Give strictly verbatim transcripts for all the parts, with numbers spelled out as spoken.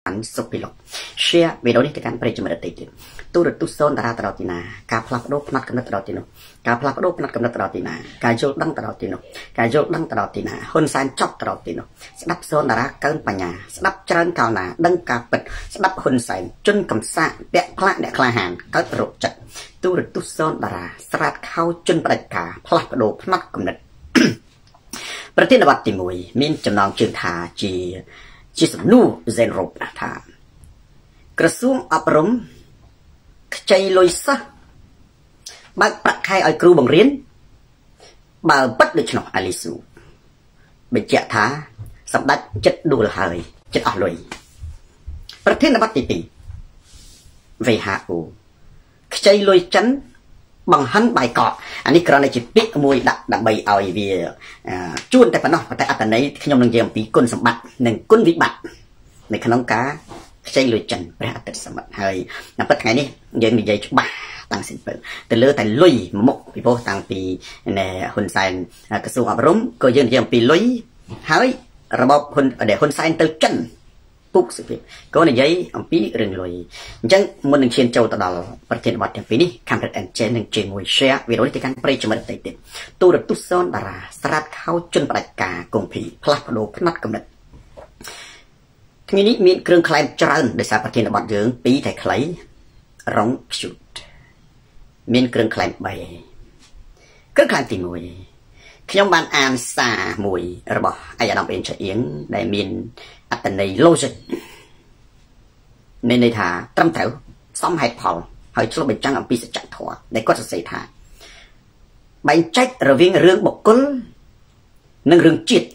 อันสุพิลกเชียวิดีโอนี้จะการประจุมาติดตู้รถตู้โซนตลาดตลอดตีนาการพลัดโดพนัดกำนัดตลอดตีนการพลัดโดพนัดกำนัดตลอดตีนาการโยกดังตลอดตีนการโยกดังตลอดตีนาคนสายจอบตลอดตีนสนับโซนตลาดเกินปัญญาสนับเจริญก้าวหน้าดังการปิดสนับคนสายจนกำซาเดะพละเดะคลาหันเกิดรถจัดตู้รถตู้โซนตลาดสลัดเข้าจนประกาพลัดโดพนัดกำนัดประเทศนวัตติมวยมีจำนองจึงทาจีจีสนูเซนรูปทากระทรวงอบรมใจลอยซะบางประคายเอาครูบังเรียนบางปัดดิชนอลิสูเบญจธาสับดัดจัดดูลหายจัดอ่อยประเทศนวัตติปีเวหาอูใจลอยจันบังหันใบเกาะอันนี้กรณีจิตปิมวยดักดักใบเอาไอเวียจุนแต่ปนอกแต่อัตนัยขยมหนึ่งเยี่ยมปีกุลสมบัติหนึ่งกุลวิบัติในขนมกาใจลอยจันประอัตสมบัติเฮ้ยนับปัจจัยนี้ยังมีใจชุบบ้าตั้งสินเปิลแต่เลือแต่ลุยมกปีโบตั้งปีในหุ่นไซน์กระทรวงอบรมก็ยังเยี่ยมปีลุยเฮ้ยระบบหุ่นเดี๋ยวหุ่นไซน์เตอร์จันปุ๊กสิพี่ก็ในยัยอันปีเรื่องลอยจังมันหนึ่งเชียนเจ้าตลอดประเทศวัดอย่างปีนี้คำเรียนเจนหนึ่งเจมวยเชียวิโรจน์การประจำมันติดติดตัวรถตู้ซ้อนดาราสลัดเข้าจนประกาศกงผีพลัดโดพนัดกำเนิดทีนี้มีเครื่องคลายจรันในสาประเทศวัดเยืองปีไทยคล้ายร้องชุดมีเครื่องคลายใบเครื่องคลายตีมวยขยมบานอ่านสามวยระบบอายาดำเป็นเฉียงได้มีอัตในโลจิกในในท่าตั้มแถวซ้อมให้พอให้ช่วยเป็นจังอันปีศจักรถั่วในก็จะเสียท่าใบใจระวิ่งเรื่องบกกุลนั่งเรื่องจิต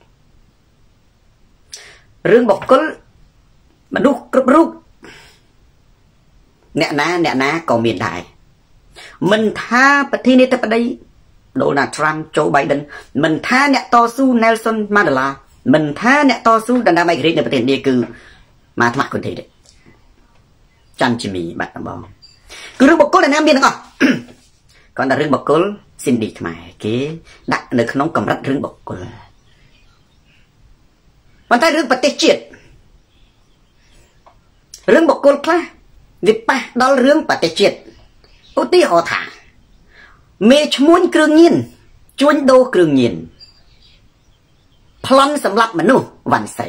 เรื่องบกกุลมาดูกรุบรูปเนี่ยนะเนี่ยนะก็มีได้มันท่าประเทศนี้แต่ประเดี๋ยวโดนัลด์ทรัมป์โจไบเดนมันท่าเนี่ยต่อสู้เนลสันมาเดลามันท่าเนี่ยต่อสู้ดันดาไมเกรดในประเทศนี้คือมาทำคนที่เด็กจันจิมีบัตรบองคือเรื่องบกกุลในน้ำเบียนก่อนก่อนแต่เรื่องบกกุลสินดีทำไมเก๋ดักในขนมกำรัดเรื่องบกกุลวันท้ายเรื่องปฏิจิตเรื่องบกกุลคล้าวิปะดอลเรื่องปฏิจิตอุติหอถาเมชมุนเครื่องยินจวนโดเครื่องยินพลันสำหรับมนุษย์วันใส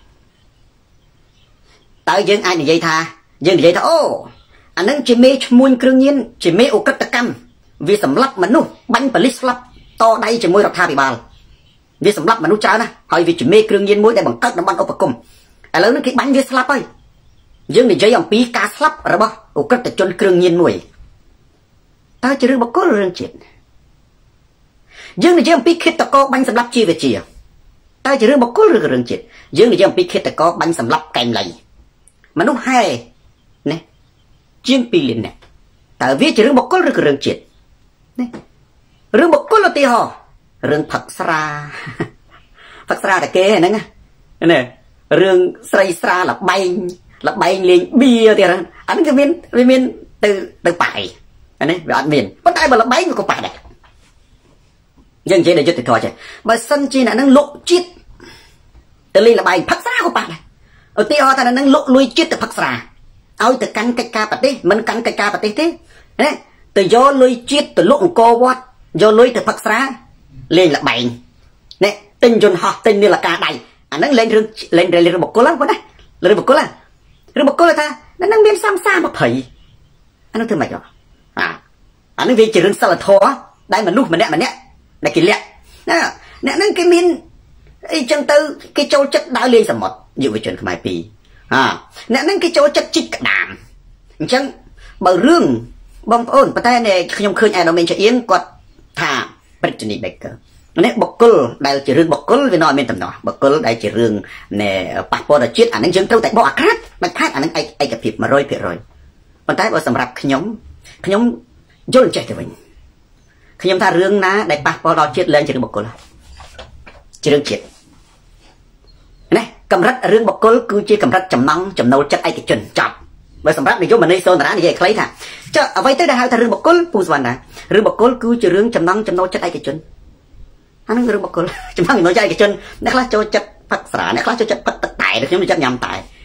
แต่ยังไอ้เนี่ยยัยท่ายังยัยท่าโอ้อันนั้นจะเมชมุนเครื่องยินจะเมอุกตกรรมวิสำหรับมนุษย์บันผลิตสลับต่อได้จะมวยรัฐาภิบาลวิสำหรับมนุษย์จ้านะหอยวิจะเมเครื่องยินมวยได้บังคับน้ำมันอุปกรณ์แต่แล้วนั่นคือบันวิสลับไปยังเนี่ยยัยอย่างปีกาสลับหรือเปล่าอุกตจนเครื่องยินมวยตาจะเรื่องบกก็เรื่องจิตยังในเรื่องปีคิดตะกอบันสำหรับชีวิตเชียตาจะเรื่องบกก็เรื่องเรื่องจิตยังในเรื่องปีคิดตะกอบันสำหรับแกมไหลมนุษย์ให้เนี่ยจิงปีลินเนี่ยแต่วิจะเรื่องบกก็เรื่องเรื่องจิตเนี่ยเรื่องบกก็เราตีห่อเรื่องผักสราผักสราแต่เก๋นั่นไงเนี่ยเรื่องใส่สราหลับใบหลับใบเลี้ยงเบียร์เดี๋ยวนั้นอันนั้นก็เป็นเป็นตือตือไปอันนี้แบบมินปัจจัยบาลใบมันก็ไปได้ยังเจได้จุดติดถอยใช่บาสันจีน่ะนั่งลุกจิตแต่ลีละใบพักษาก็ไปได้เอาตีออแต่นั่งลุกลุยจิตแต่พักษาเอาแต่กันกกาปฏิมันกันกกาปฏิที่เนี่ยแต่โยลุยจิตแต่ลุกโกวัดโยลุยแต่พักษาเล่นละใบเนี่ยตินจนหอกตินนี่ละกาใดอันนั้นเล่นเรื่องเล่นเรื่องระบบกูแล้วก็ได้เรื่องระบบกูแล้วระบบกูแล้วท่านั่งนั่งเรียนซ้ำซ้ำมาเผยอันนั้นทำไมจ๊ะอ่าอันนั้นวิจารณ์สลัดท้อได้มันลูกมันเนี่ยมันเนี่ยได้กินเลี้ยนะเนี่ยนั่นกินมินไอ้จังตือกิโจจัดดาวเลี้ยสมบัติอยู่วิจารณ์ขมายปีอ่าเนี่ยนั่นกิโจจัดจิตกระดามจังบางเรื่องบางอ้นประเทศเนี่ยขยมคืนแอนเราเป็นเชียงกอดท่าปริจนิเบเกอร์เนี่ยบกกุลได้จะเรื่องบกกุลไปนอนเป็นตำหนอบกกุลได้จะเรื่องเนี่ยปักปอดจิตอันนั้นจังเท่าแต่บอกคัดมันคัดอันนั้นไอ้ไอ้กระพริบมาร้อยเพียร้อยประเทศว่าสำหรับขยมขยมโยนใจตัวเองขยมท่าเรื่องนะได้ปะพอเราเช็ดเล่นจะเรื่องบกกลจะเรื่องเช็ดนี่กำรัดเรื่องบกกลคือจะกำรัดจำนองจำนวนจัดไอ้กิจจนจับไว้สำหรับในยุคมันในโซนร้านนี่ใครท่าจะเอาไว้ตั้งแต่หาท่าเรื่องบกกลผู้สวรรค์นะเรื่องบกกลคือจะเรื่องจำนองจำนวนจัดไอ้กิจจนอันนั้นเรื่องบกกลจำนองจำนวนจัดไอ้กิจจนนักล่าโจจัดผักสานักล่าโจจัดผักตายเดี๋ยวขยมจัดยำตาย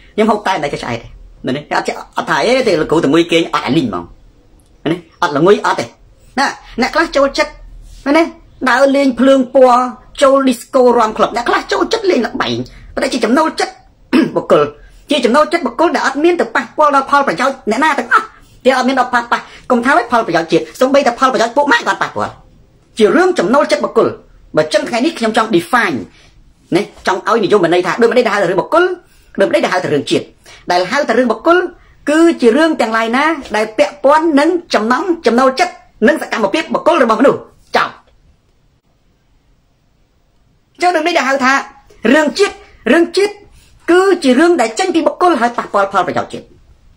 nhưng không tay này cái sai này này cái ở thải thì là cụ từ nguy kia ở linh mong này ở là nguy ở đây nè nè class châu chất này đào lên phượng po châu disco rom club nè class châu chất lên là bảy ở đây chỉ chấm nâu chất bọc cờ chỉ chấm nâu chất bọc cờ đã miên từ pa qua là Paul phải cho nè na từ á thì ở miên đọc pa pa cùng tháo Paul phải cho chuyện xong bây giờ Paul phải cho bộ máy còn pa qua chỉ riêng chấm nâu chất bọc cờ mà chân cái nít trong trong define này trong áo này vô mình đây thà đôi mình đây là hai từ bọc cờ đôi đây là hai từ riêng chuyện đại là hai từ riêng bọc cờ cứ chỉ riêng tiền lại na đại bẹ pón nâng chấm nóng chấm nâu chất nâng sẽ cầm một biết bọc cờ rồi bằng đủ chào cho đừng đây là hai thà riêng chết riêng chết cứ chỉ riêng đại tranh thì bọc cờ hai pa Paul Paul phải chào chuyện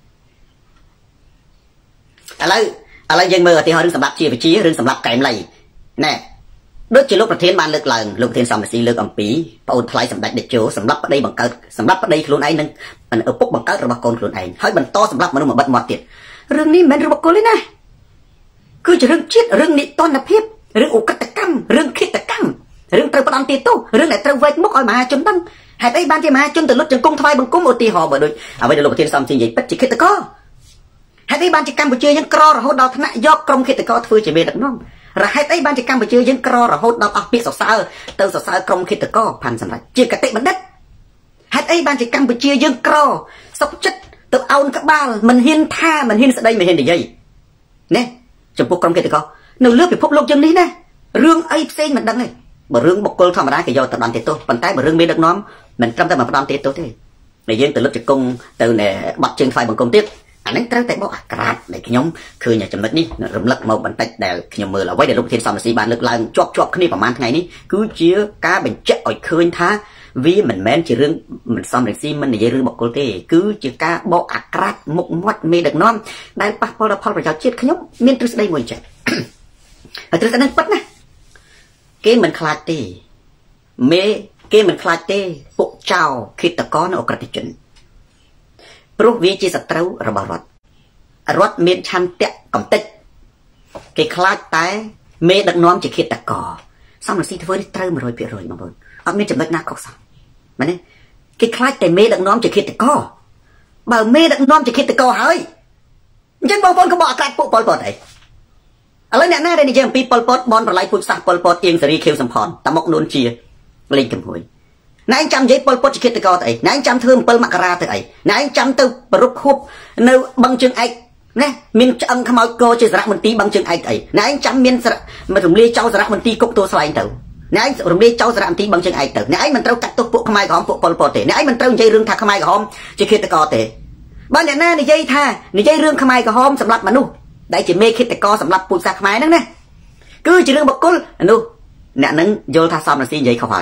à lấy à lấy dân mơ thì họ riêng sắm lạp chia về chia riêng sắm lạp kèm này nè đôi chỉ lúcประเทศ ban เลือกឡើង លោកប្រធានសំស៊ី លើកអំពី ប្អូនថ្លៃសម្ដេចតេជោ សម្រាប់ប្តីបង្កើត សម្រាប់ប្តីខ្លួនឯង និងឪពុកបង្កើតរបស់កូនខ្លួនឯង ហើយបន្តសម្រាប់មនុស្សមួយបិទមាត់ទៀត រឿងនេះមិនមែនរបស់កូនទេណា គឺជារឿងជាតិ រឿងនិតនភាព រឿងឧក្រិដ្ឋកម្ម រឿងឃាតកម្ម រឿងត្រូវផ្ដំទីទោស រឿងដែលត្រូវវេកមុខឲ្យមហាជនដឹង ហេតុអីបានជាមហាជនទៅលុតជង្គង់ថ្វាយបង្គំឧទាហរណ៍បើដូចអ្វីដែលលោកប្រធានសំស៊ីនិយាយពិតជាឃាតករហេតុអីបានជាកម្ពុជាយើងក្ររហូតដល់ថ្នាក់យកក្រុមឃាតករធ្វើជាមេដឹកនាំ រហេតុអីបានជាកម្ពុជាយើងក្ររហូតដល់អស់ពាក្យសរសើរទៅសរសើរក្រុមឃាតករផាន់សម្រាប់ជាកតិបណ្ឌិតហេតុអីបានជាកម្ពុជាយើងក្រសុខចិត្តទៅអោនក្បាលមិនហ៊ានថាមិនហ៊ានស្ដីមិនហ៊ាននិយាយណាចំពោះក្រុមឃាតករនៅលើពិភពលោកយើងនេះណារឿងអីផ្សេងមិនដឹងទេបើរឿងបុគ្គលធម្មតាគេយកទៅដំទីទោសប៉ុន្តែបើរឿងមេដឹកនាំមិនត្រឹមតែមកផ្ដំទីទោសទេតែយើងទៅលុបជង្គង់ទៅបាត់ជើងថ្វាយបង្គំទៀត អានេះត្រូវតែបកអាក្រាតដែលខ្ញុំឃើញចំណុចនេះរំលឹកមកបន្តិចដែលខ្ញុំមើលអ្វីដែលលោកប្រធានសំស៊ីបានលើកឡើងជាប់ជាប់គ្នាប្រហែលថ្ងៃនេះគឺជាការបញ្ជាក់ឲ្យឃើញថាវាមិនមែនជារឿងមិនសមរម្យមិននិយាយរឿងបុគ្គលទេគឺជាការបកអាក្រាតមុខមាត់មេដឹកនាំដែលប៉ះពាល់ដល់ផលប្រយោជន៍ជាតិខ្ញុំមានទ្រឹស្ដីមួយចេះហើយទ្រឹស្ដីនឹងពិតណាគេមិនខ្លាចទេមេគេមិនខ្លាចទេពួកចៅឃាតករនៅអក្រិតជន ព្រោះវាជាសត្រូវរបស់រដ្ឋរដ្ឋមានឆន្ទៈកំតិចគេខ្លាចតែមេដឹកនាំជាឃាតករសំរងស៊ីធ្វើនេះត្រូវ một trăm phần trăm បងប្អូនអត់មានចំណុចណាខុសសោះមែនទេគេខ្លាចតែមេដឹកនាំជាឃាតករបើមេដឹកនាំជាឃាតករហើយអញ្ចឹងបងប្អូនក៏បកអាក្រាតពួកប៉ុលពតអីឥឡូវអ្នកណាដែលនិយាយអំពីប៉ុលពតបនប្រឡ័យពូជសាសប៉ុលពតអៀងសេរីខៀវសំផនតាមកនួនជាលេងកំហួយ ណែចាំនិយាយប៉ុលពតជាឃាតករទៅអីណែចាំធ្វើ 7 មករាទៅអីណែចាំទៅប្រពខួបនៅបឹងជើងឯកណាមានឆ្អឹងខ្មោចកជាសារៈមន្ទីរបឹងជើងឯកអីណែចាំមានរំលាយចោលសារៈមន្ទីរគុកទួលស្លែងទៅណែរំលាយចោលសារៈមន្ទីរបឹងជើងឯកទៅណែឯងមិនត្រូវកាត់ទោសពួកខ្មែរក្រហមពួកប៉ុលពតទេណែឯងមិនត្រូវនិយាយរឿងថាខ្មែរក្រហមជាឃាតករទេបើអ្នកណានិយាយថានិយាយរឿងខ្មែរក្រហមសម្រាប់មនុស្សដែលជាមេឃាតករសម្រាប់ពូជសាសន៍ខ្មែរហ្នឹងណាគឺជារឿងបុគ្គលនោះអ្នកនឹងយល់ថាសំរងស៊ីនិយាយខុសហើយ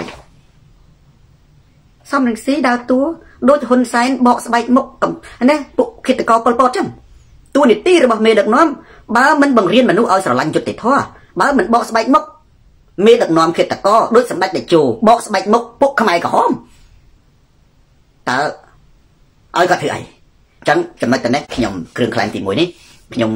សំរងស៊ីដើរតួដូចហ៊ុនសែនបកស្បែកមុខណាពួកឃាតករប៉ុលពតចឹងតួនាទីរបស់មេដឹកនាំបើមិនបង្រៀនមនុស្សឲ្យស្រឡាញ់យុត្តិធម៌បើមិនបកស្បែកមុខមេដឹកនាំឃាតករដូចសម្ដេចតេជោបកស្បែកមុខពួកខ្មែរក្រហមតើឲ្យគាត់ធ្វើអីចឹងចំណុចតនេះខ្ញុំគ្រឿងខ្លាំងទី មួយនេះខ្ញុំ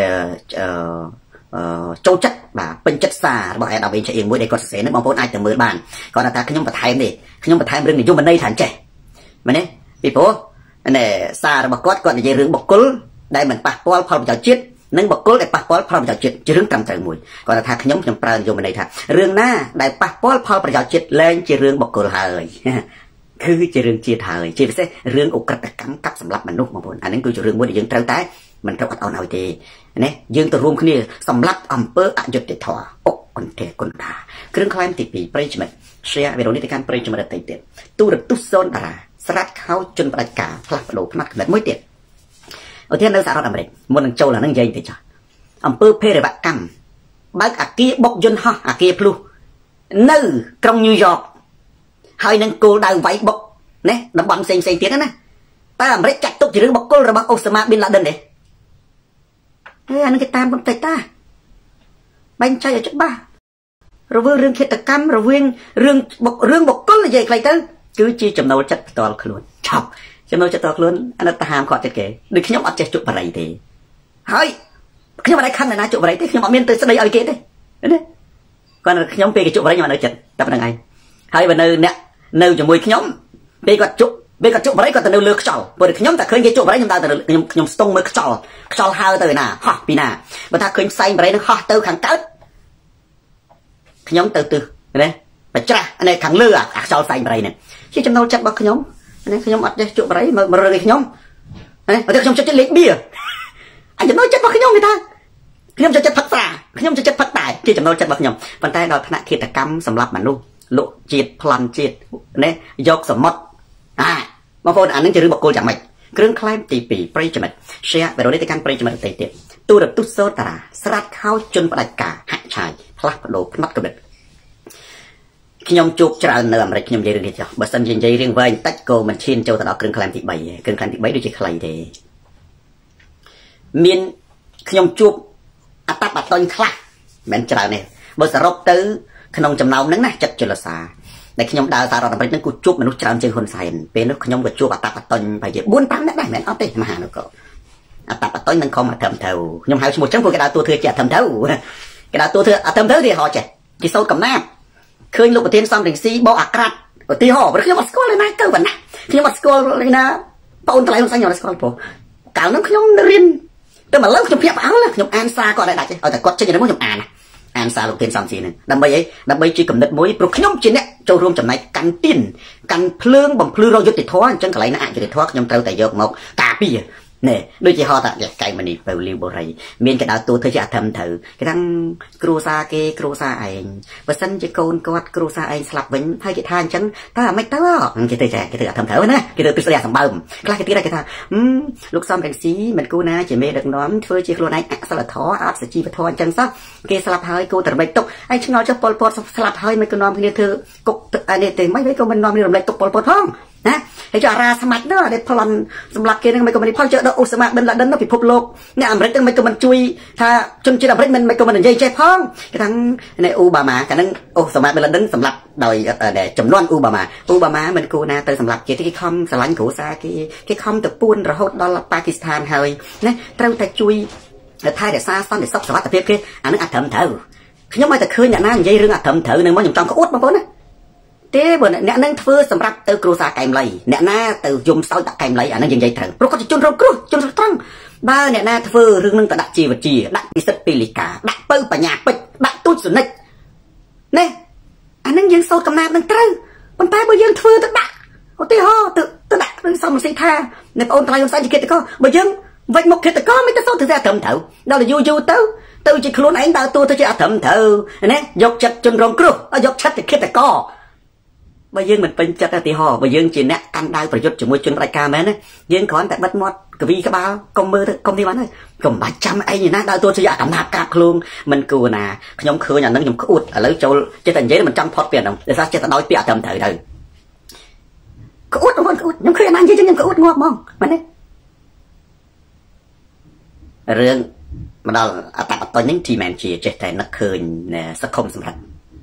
ចូលចិត្តបាទពេញចិត្តសាររបស់អាដាមវិញជាអៀងមួយដែលគាត់សរសេរនេះបងប្អូនអាចទៅមើលបានគាត់ថាខ្ញុំបន្ថែមនេះខ្ញុំបន្ថែមរឿងនិយមន័យថាចេះមែនទេពីព្រោះណែសាររបស់គាត់គាត់និយាយរឿងបុគ្គលដែលមិនប៉ះពាល់ផលប្រយោជន៍ជាតិនិងបុគ្គលដែលប៉ះពាល់ផលប្រយោជន៍ជាតិជារឿងត្រឹមត្រូវមួយគាត់ថាខ្ញុំខ្ញុំប្រើនិយមន័យថារឿងណាដែលប៉ះពាល់ផលប្រយោជន៍ជាតិលែងជារឿងបុគ្គលហើយគឺជារឿងជាតិហើយជាពិសេសរឿងអក្រិតកម្មកាប់សម្លាប់មនុស្សបងប្អូនអានេះគឺជារឿងមួយដែលយើងត្រូវតែមិនត្រូវអត់អោនឲ្យទេណាយើងទៅរួមគ្នាសម្លាប់អំពើអយុត្តិធម៌អុកគុណទេគុណតាគ្រឿងខ្លែងទី 2 ប្រិយមិត្ត share វីដេអូនេះទៅកាន់ប្រិយមិត្តដទៃទៀតទូរទស្សន៍សូនតារាស្រាត់ខោជនផ្ដាច់ការផ្លាស់ប្ដូរផ្នែកកំណត់មួយទៀតឧទាហរណ៍នៅសហរដ្ឋអាមេរិកមុននឹងចូលអានឹងនិយាយតិចចុះអំពើភេរវកម្មបើកអាគារបុកយន្តហោះអាគារភ្លុះនៅក្រុងញូវយ៉កហើយនឹងគោលដៅវាយបុកណាតំបន់ផ្សេងៗទៀតណាតែអាមេរិកចាត់ទុកជារឿងបុគ្គលរបស់អូសាម៉ាប៊ីនឡាដិនទេ អានឹងគេតាមបន្តិចតាបាញ់ចៃឲ្យច្បាស់រវាងរឿងឃាតកម្មរវាងរឿងរឿងបុគ្គលនិយាយខ្លីទៅគឺជាចំណូលចិត្តផ្ទាល់ខ្លួនឆប់ចំណូលចិត្តផ្ទាល់ខ្លួនអាណិតទៅហាមគាត់ចិត្តគេដូចខ្ញុំអត់ចេះជក់បរិយទេហើយខ្ញុំមិនได้ខឹងណាជក់បរិយទេខ្ញុំអត់មានទៅស្ដីឲ្យគេទេណាគាត់ខ្ញុំពេលគេជក់បរិយខ្ញុំអត់នៅចិត្តតែប៉ុណ្្នឹងឯងហើយបើនៅអ្នកនៅជាមួយខ្ញុំពេលគាត់ជក់ bây giờ chụp đấy còn từ nơi lừa chảo bởi vì nhóm ta khơi cái chụp đấy chúng ta từ nhóm nhóm stung mới chảo chảo hao từ nào hả vì nào mà ta khơi say đấy nó hả từ kháng cát nhóm từ từ này phải tra này kháng lừa à chảo say đấy này chứ trong đâu chắc bao nhóm này nhóm ăn đấy chụp đấy mà mà rồi nhóm này mà nhóm cho chất lấy bia anh nói chất bao nhóm người ta nhóm cho chất phát xả nhóm cho chất phát tài chứ trong đâu chất bao nhóm bàn tay đòi thằng thiệt là cắm sầm lấp mà luôn lộ chiết plan chiết này dọc sầm mót àบางคนอันนั้นจะรู้บอกโกจากไหมเครื่องคล้ายตีปีปริจมิตเชียแบบเราได้การปริจมิตเตะตัวดับตุ๊โซตาสลัดเข้าจนประดับกาหักชายพลัดโดพนัดกระเด็ดขยมจุกจะเอาเนื้ออะไรขยมใจเรื่องนี้จ้ะบัสันยินใจเรื่องไว้ตัดโกมันชินเจ้าตลอดเครื่องคล้ายตีใบเครื่องคล้ายตีใบด้วยใจใครเดมีนขยมจุกอัตตาปัตตอนคลาเหมือนจะเอาเนี่ยบทสรุปตื้อขนมจำเนานั้นนะจัดจุลสาในขยมดาวตาเราทำไปนั่งกูจุบมนุษย์จามเจอคนใส่เป็นนึกขยมกับจุบอัตตาปัตตอนไปเยอะบุญปั๊มได้ไหมเอาเตะมาหาเราก็อัตตาปัตตอนนั่งคอมาทำเท่าขยมหายสมุดจังพวกกระดาษตัวเธอจะทำเท่ากระดาษตัวเธอทำเท่าที่ห่อเจ็ดที่โซ่กับน้ำเคยลูกประเทศซ้ำถึงซีบออักรัดที่ห่อไปขยมวัดสกอลเลยนะเกิดวันนะขยมวัดสกอลเลยนะปนตะไลมันใส่หยอดสกอลโผล่กล่าวนั้นขยมเรียนแต่มาเลิกขยมเพียบเอาเลยขยมอ่านซาก่อนได้ได้เอาแต่กดเช่นนั้นขยมอ่านอ่านซาลูกเทียนสามสี่หนึ่งดับเบิลดับเบิลจีกับเน็ตมวยปลุกขยมจีเนี่ยโจรวมจำนายกันติ้นกันเพลิงบ่มเพลิงเรายุติท้อจังไหลนะอ่านยุติท้อขยมเตาแต่ยกมกตาปีเนี่ยด้วยจีฮอตอะอยากไก่มันนี่เปรี้ยวโบราณเมียนกระดาษตัวเธอจะทำเถอะกระทั่งครูซาเกครูซาเองประสันจะโกนกอดครูซาเองสลับวิ่งให้กิทานฉันถ้าไม่เต้อกิเตอแจกกิเตอทำเถอะนะกิเตอปิศยาสัมบัมกล้ากิเตอได้กิทาอืมลูกซ้อมแรงสีมันกูนะจะไม่ดังน้อมเธอจีครูนายสลับท้ออาบสจีปทอนจังซักเกสลับเฮ้ยกูแต่ไม่ตกไอ้ชงเอาจะปอลปอดสลับเฮ้ยมันก็น้อมเนี่ยเธอกกอันนี้แต่ไม่ไม่ก็มันน้อมนี่อะไรตกปอลปอดท้องนะไอ้จ่าราสมัครเนอะได้พลันสำหรับเกณฑ์นั้นไม่ก็มันพอเจอดอกสมัครเป็นละดันต้องผิดพบโลกเนี่ยอเมริกาไม่ก็มันจุยถ้าจนจีนอเมริกามันไม่ก็มันใจใจพ้องกระทั่งในอูบามากันนั้นโอ้สมัครเป็นละดันสำหรับโดยเดี๋ยวจำนวนอูบามาอูบามามันกูนะแต่สำหรับเกณฑ์ที่คอมสลันกูซาเกที่คอมตะปูนระหดดอลลาร์ปากีสถานเฮ้ยนะเราแต่จุยแต่ไทยแต่ซาซ้อนแต่ซอกสวัสดิ์แต่เพียบแค่อันนั้นอัดทำเถอะขยมมาแต่คืนอย่างนั้นยัยเรื่องอัดทำเถอะหนึ่งมันอย่างจอมก็อดมาปนนะเต้บ่เนี่ยนั่งเฟื่อสำหรับเตอครูซาไก่ไหลเนี่ยหน้าเตอยมเสาตะไก่ไหลอันนั้นยังใหญ่ถึงเพราะเขาจะจนเราครูจนเราตั้งบ้าเนี่ยหน้าเฟื่อเรื่องนึงแต่ดักจีวจีดักดิสปิลิกาดักเปิ้ลปัญญาปิดดักตุ้ยสุนัขเนี่ยอันนั้นยังโซกำนาบนั่งตรึงมันไปบ่ยังเฟื่อตะดักโอ้ตีห่อตะตะดักเรื่องสมศรีธาในปอนตรายองศาจิเกตก็บ่ยังวันมกเกตก็ไม่ต้องโซถือแต่ทำเถาเราเลยยูยูเต้าเต้าจีครูนไอ้ดาวตัวเต้าจะทำเถาเนี่ยยกจัดจนรองครูยกชัดแต่เกตก็บางยังมันเป็นจัดตีห่อบางยังจีนเนี่ยกันได้ประโยชน์จมูกจนรายการแม่เนี่ยยังขอนแต่บัดมอดกบีกระเป๋ากำมือกำที่มันเลยกำบัดจำไอ้นี่นะดาวตัวจะอยากทำหนักกาคลุงมันกูนะขยมคืออย่างนั้นขยมอุดแล้วโจเจตันเย็นมันจำพอดเปลี่ยนเอาแต่ซะเจตันน้อยเปลี่ยนทำเถอะเลยก็อุดทุกคนก็อุดยังคือนั่นยังยังก็อุดงอกมองมันเนี่ยเรื่องมันเราอัตราตัวนี้ที่แมนจีเจตันนักเคยเนี่ยสักคมสำคัญ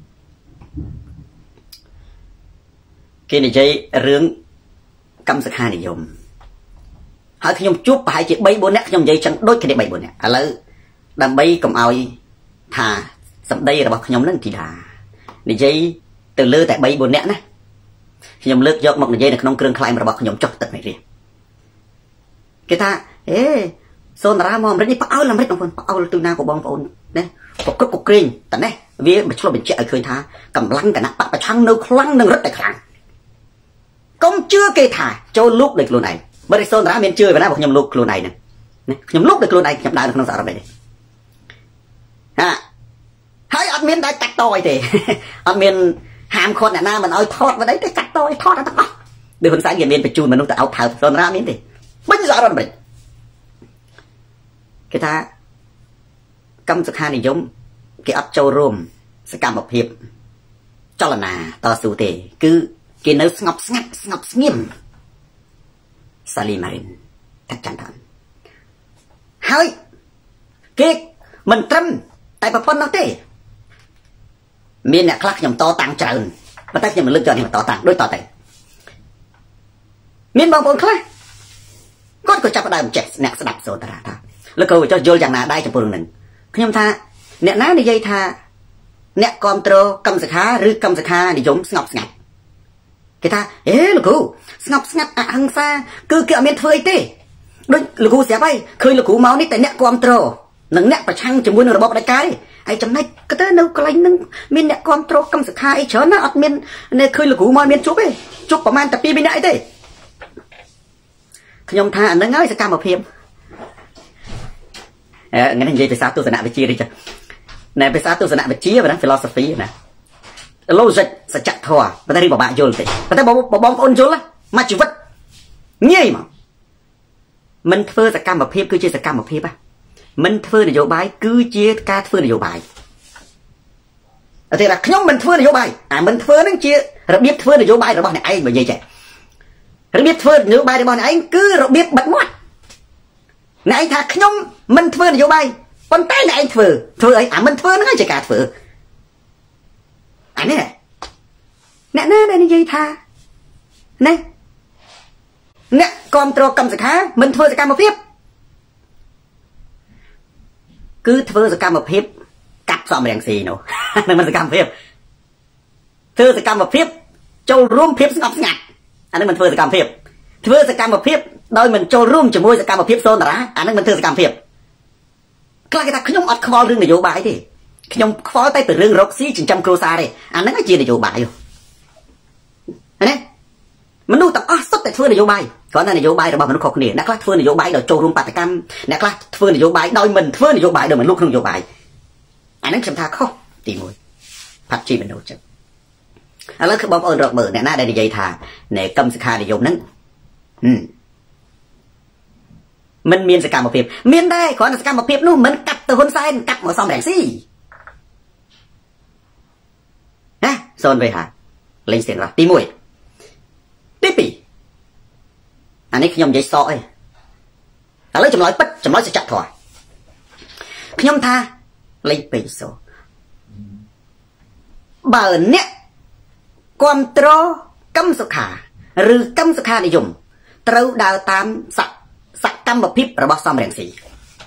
เกี่ยนใจเรื่องกำสักหานิยมหาขยมจุบไปหายจีใบบนเนี่ยขยมใจจังด้วยกันในใบบนเนี่ยอะไรดำใบกับเอาทาสัมได้เราบอกขยมนั่งทีดาในใจtừ lơ tạiใบบนเนี่ยนะขยมเลิกยกมองในใจในขนมเครื่องคลายเราบอกขยมจบตัดไหนเรียกีตาเอ๊ะโซนรามอมเรื่องนี้ป้าเอาลำเล็กบางคนป้าเอาตัวนาของบองปอนเนี่ยปกกกริ่งแต่เนี่ยวิมันชอบเป็นเจ้าเคยท้ากำลังกันนะปะประชังเนื้อคลั่งเนื้อรถแต่ครั้งcông chưa kê thả cho lúc được luôn này bởi vì sơn đã miền chơi và nói một nhầm lúc luôn này nè nhầm lúc được luôn này nhầm đại được không sợ đâu vậy à hãy ăn miên đã cắt tôi thì ăn miên hàm con là na mình ơi thọt vào đấy cái cắt tôi thọt ra tao được con sáng giờ miên phải chun mà nó tạo thảo sơn ra miên thì bây giờ rồi mình cái ta cầm sực hai này giống cái ấp châu rôm sẽ cầm một hiệp cho là nà to su thì cứ cái nơi ngọc ngắt ngọc nghiêm Salimarin chắc chắn thôi hơi cái mình trâm tại bà phân nó thế miền này khác nhầm to tăng trần mà tất nhiên mình lựa chọn nhầm to tăng đối to này miền bông bông khác con của cha bắt đầu chết nè sẽ đạp số ta ra taแล้วก็จะโยนอย่างน่าได้จะพูดหนึ่งขยมท่าเนี่ยน้าในใจท่าเนี่ยคอนโทรลกำสักขาหรือกำสักขาในยมสงบสงัดแกគេថាអេលោកគ្រូស្ងប់ស្ងាត់អហិង្សាគឺគេអត់មានធ្វើអីទេដូចលោកគ្រូស្រាប់ហើយឃើញលោកគ្រូមកនេះតែអ្នកគ្រប់គ្រងនិងអ្នកប្រឆាំងជាមួយនឹងរបបផ្ដាច់ការទេហើយចំណែកក៏ទៅនៅកន្លែងនឹងមានអ្នកគ្រប់គ្រងកម្មសខាអីច្រើនណាអត់មានឃើញលោកគ្រូមកមានជប់ទេជប់ប្រហែលតែពីរបីនាក់អីទេខ្ញុំថាអានឹងហើយសកម្មភាពអឺថ្ងៃនេះនិយាយភាសាទស្សនវិជ្ជានេះចាណែភាសាទស្សនវិជ្ជាណា philosophy ណា logic សច្ចធម៌ប៉ុន្តែរីបបាក់យល់ទេប៉ុន្តែបងបងប្អូនយល់មកជីវិតងាយមកមិនធ្វើសកម្មភាពគឺជាសកម្មភាពហ៎មិនធ្វើនយោបាយគឺជាការធ្វើនយោបាយអត់ទេថាខ្ញុំមិនធ្វើនយោបាយអាមិនធ្វើនឹងជារបៀបធ្វើនយោបាយរបស់អ្នកឯងបើនិយាយចេះរបៀបធ្វើនយោបាយរបស់អ្នកឯងគឺរបៀបបិទមាត់អ្នកឯងថាខ្ញុំមិនធ្វើនយោបាយប៉ុន្តែអ្នកឯងធ្វើធ្វើអីអាមិនធ្វើហ្នឹងជាការធ្វើអានេះអ្នកណាដែលនិយាយថាណាអ្នកគ្រប់គ្រងកម្មសខាមិនធ្វើសកម្មភាពគឺធ្វើសកម្មភាពកាត់សំរងស៊ីនោះនឹងមិនសកម្មភាពធ្វើសកម្មភាពចូលរួមភាពស្ងប់ស្ងាត់អានឹងមិនធ្វើសកម្មភាពធ្វើសកម្មភាពដោយមិនចូលរួមជាមួយសកម្មភាពសូនតារាអានឹងមិនធ្វើសកម្មភាពខ្លះគេថាខ្ញុំអត់ខ្វល់រឿងនយោបាយទេខ្ញុំខ្វល់តែពីរឿងរកស៊ីចិញ្ចឹមគ្រួសារទេអានឹងជានយោបាយណាមនុស្សទាំងអស់សុទ្ធតែធ្វើនយោបាយគ្រាន់តែនយោបាយរបស់មនុស្សខុសគ្នាអ្នកខ្លះធ្វើនយោបាយដោយចូលរួមបាតកម្មអ្នកខ្លះធ្វើនយោបាយដោយមិនធ្វើនយោបាយដោយមិនលុបក្នុងនយោបាយអានឹងខ្ញុំថាខុសទីមួយផាត់ជីមនុស្សចឹងឥឡូវគឺបងប្អូនរកមើលអ្នកណាដែលនិយាយថានៃកម្មសិក្ខានិយមហ្នឹងមិនមានសកម្មភាពមានដែរគ្រាន់តែសកម្មភាពនោះមិនកាត់ទៅហ៊ុនសែនកាត់មកសំរងស៊ីណាសូនវិញហាលេងស្ទៀងរស់ទីមួយទីពីរអានេះខ្ញុំនិយាយសក់អីឥឡូវចម្លើយពិតចម្លើយសច្ចធម៌ខ្ញុំថាលេងពេញសោបើអ្នកគ្រប់គ្រងកម្មសុខាឬកម្មសុខានិយមត្រូវដើរតាមសសកម្មភាពរបស់សំរងស៊ី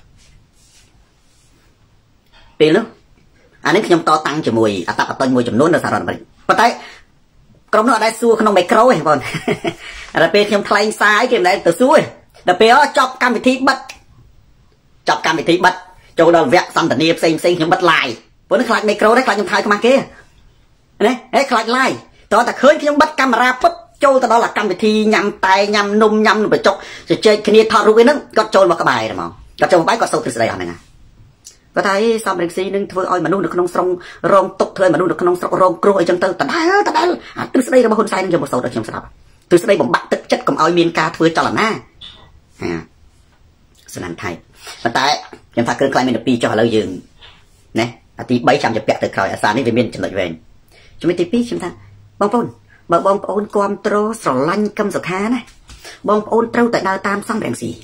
ពេលនោះអានេះខ្ញុំតតាំងជាមួយអត្តបទមួយចំនួននៅសហរដ្ឋអាមេរិកប៉ុន្តែក្រុមនោះអត់ដែលសួរក្នុងមីក្រូទេបងដល់ពេលខ្ញុំថ្លែងសារគេមិនដែលទៅសួរដល់ពេលចប់កម្មវិធីបិទចប់កម្មវិធីបិទចូលដល់វគ្គសន្ទនាផ្សេងផ្សេងខ្ញុំបិទ live ព្រោះខ្លាចមីក្រូដែរខ្លាចខ្ញុំថើខ្មាស់គេណាហេខ្លាច live តោះតែឃើញខ្ញុំបិទកាមេរ៉ាពុតចូលទៅដល់កម្មវិធីញ៉ាំតែញ៉ាំនំញ៉ាំបច្ចុកជជែកគ្នាថតរូបឯហ្នឹងគាត់ចូលមកក្បែរហ្មងគាត់ចូលមកក្បែរគាត់សូត្រទ្រឹស្ដីអស់ហ្នឹងគាត់ថាសំរងស៊ីនឹងធ្វើឲ្យមនុស្សនៅក្នុងស្រុងរងទុក្ខធ្វើឲ្យមនុស្សនៅក្នុងស្រុករងគ្រោះអីចឹងទៅដដែលដដែលអាទ្រឹស្ដីរបស់ហ៊ុនសែននឹងយកមកសូត្រឲ្យខ្ញុំស្ដាប់ទ្រឹស្ដីបំបាក់ទឹកចិត្តកុំឲ្យមានការធ្វើចលនាហាស្នាមថៃប៉ុន្តែខ្ញុំថាគ្រឿងខ្លាញ់មានតែពីរចុះឥឡូវយើងណាអាទីបីចាំជពាក់ទៅក្រោយអាសានេះវាមានចំណុចវែងចំណុចទីពីរខ្ញុំថាបងប្អូនបើបងប្អូនគ្រប់គ្រងស្រឡាញ់កម្មសុខាណាបងប្អូនត្រូវតែដើរតាមសំរងស៊ី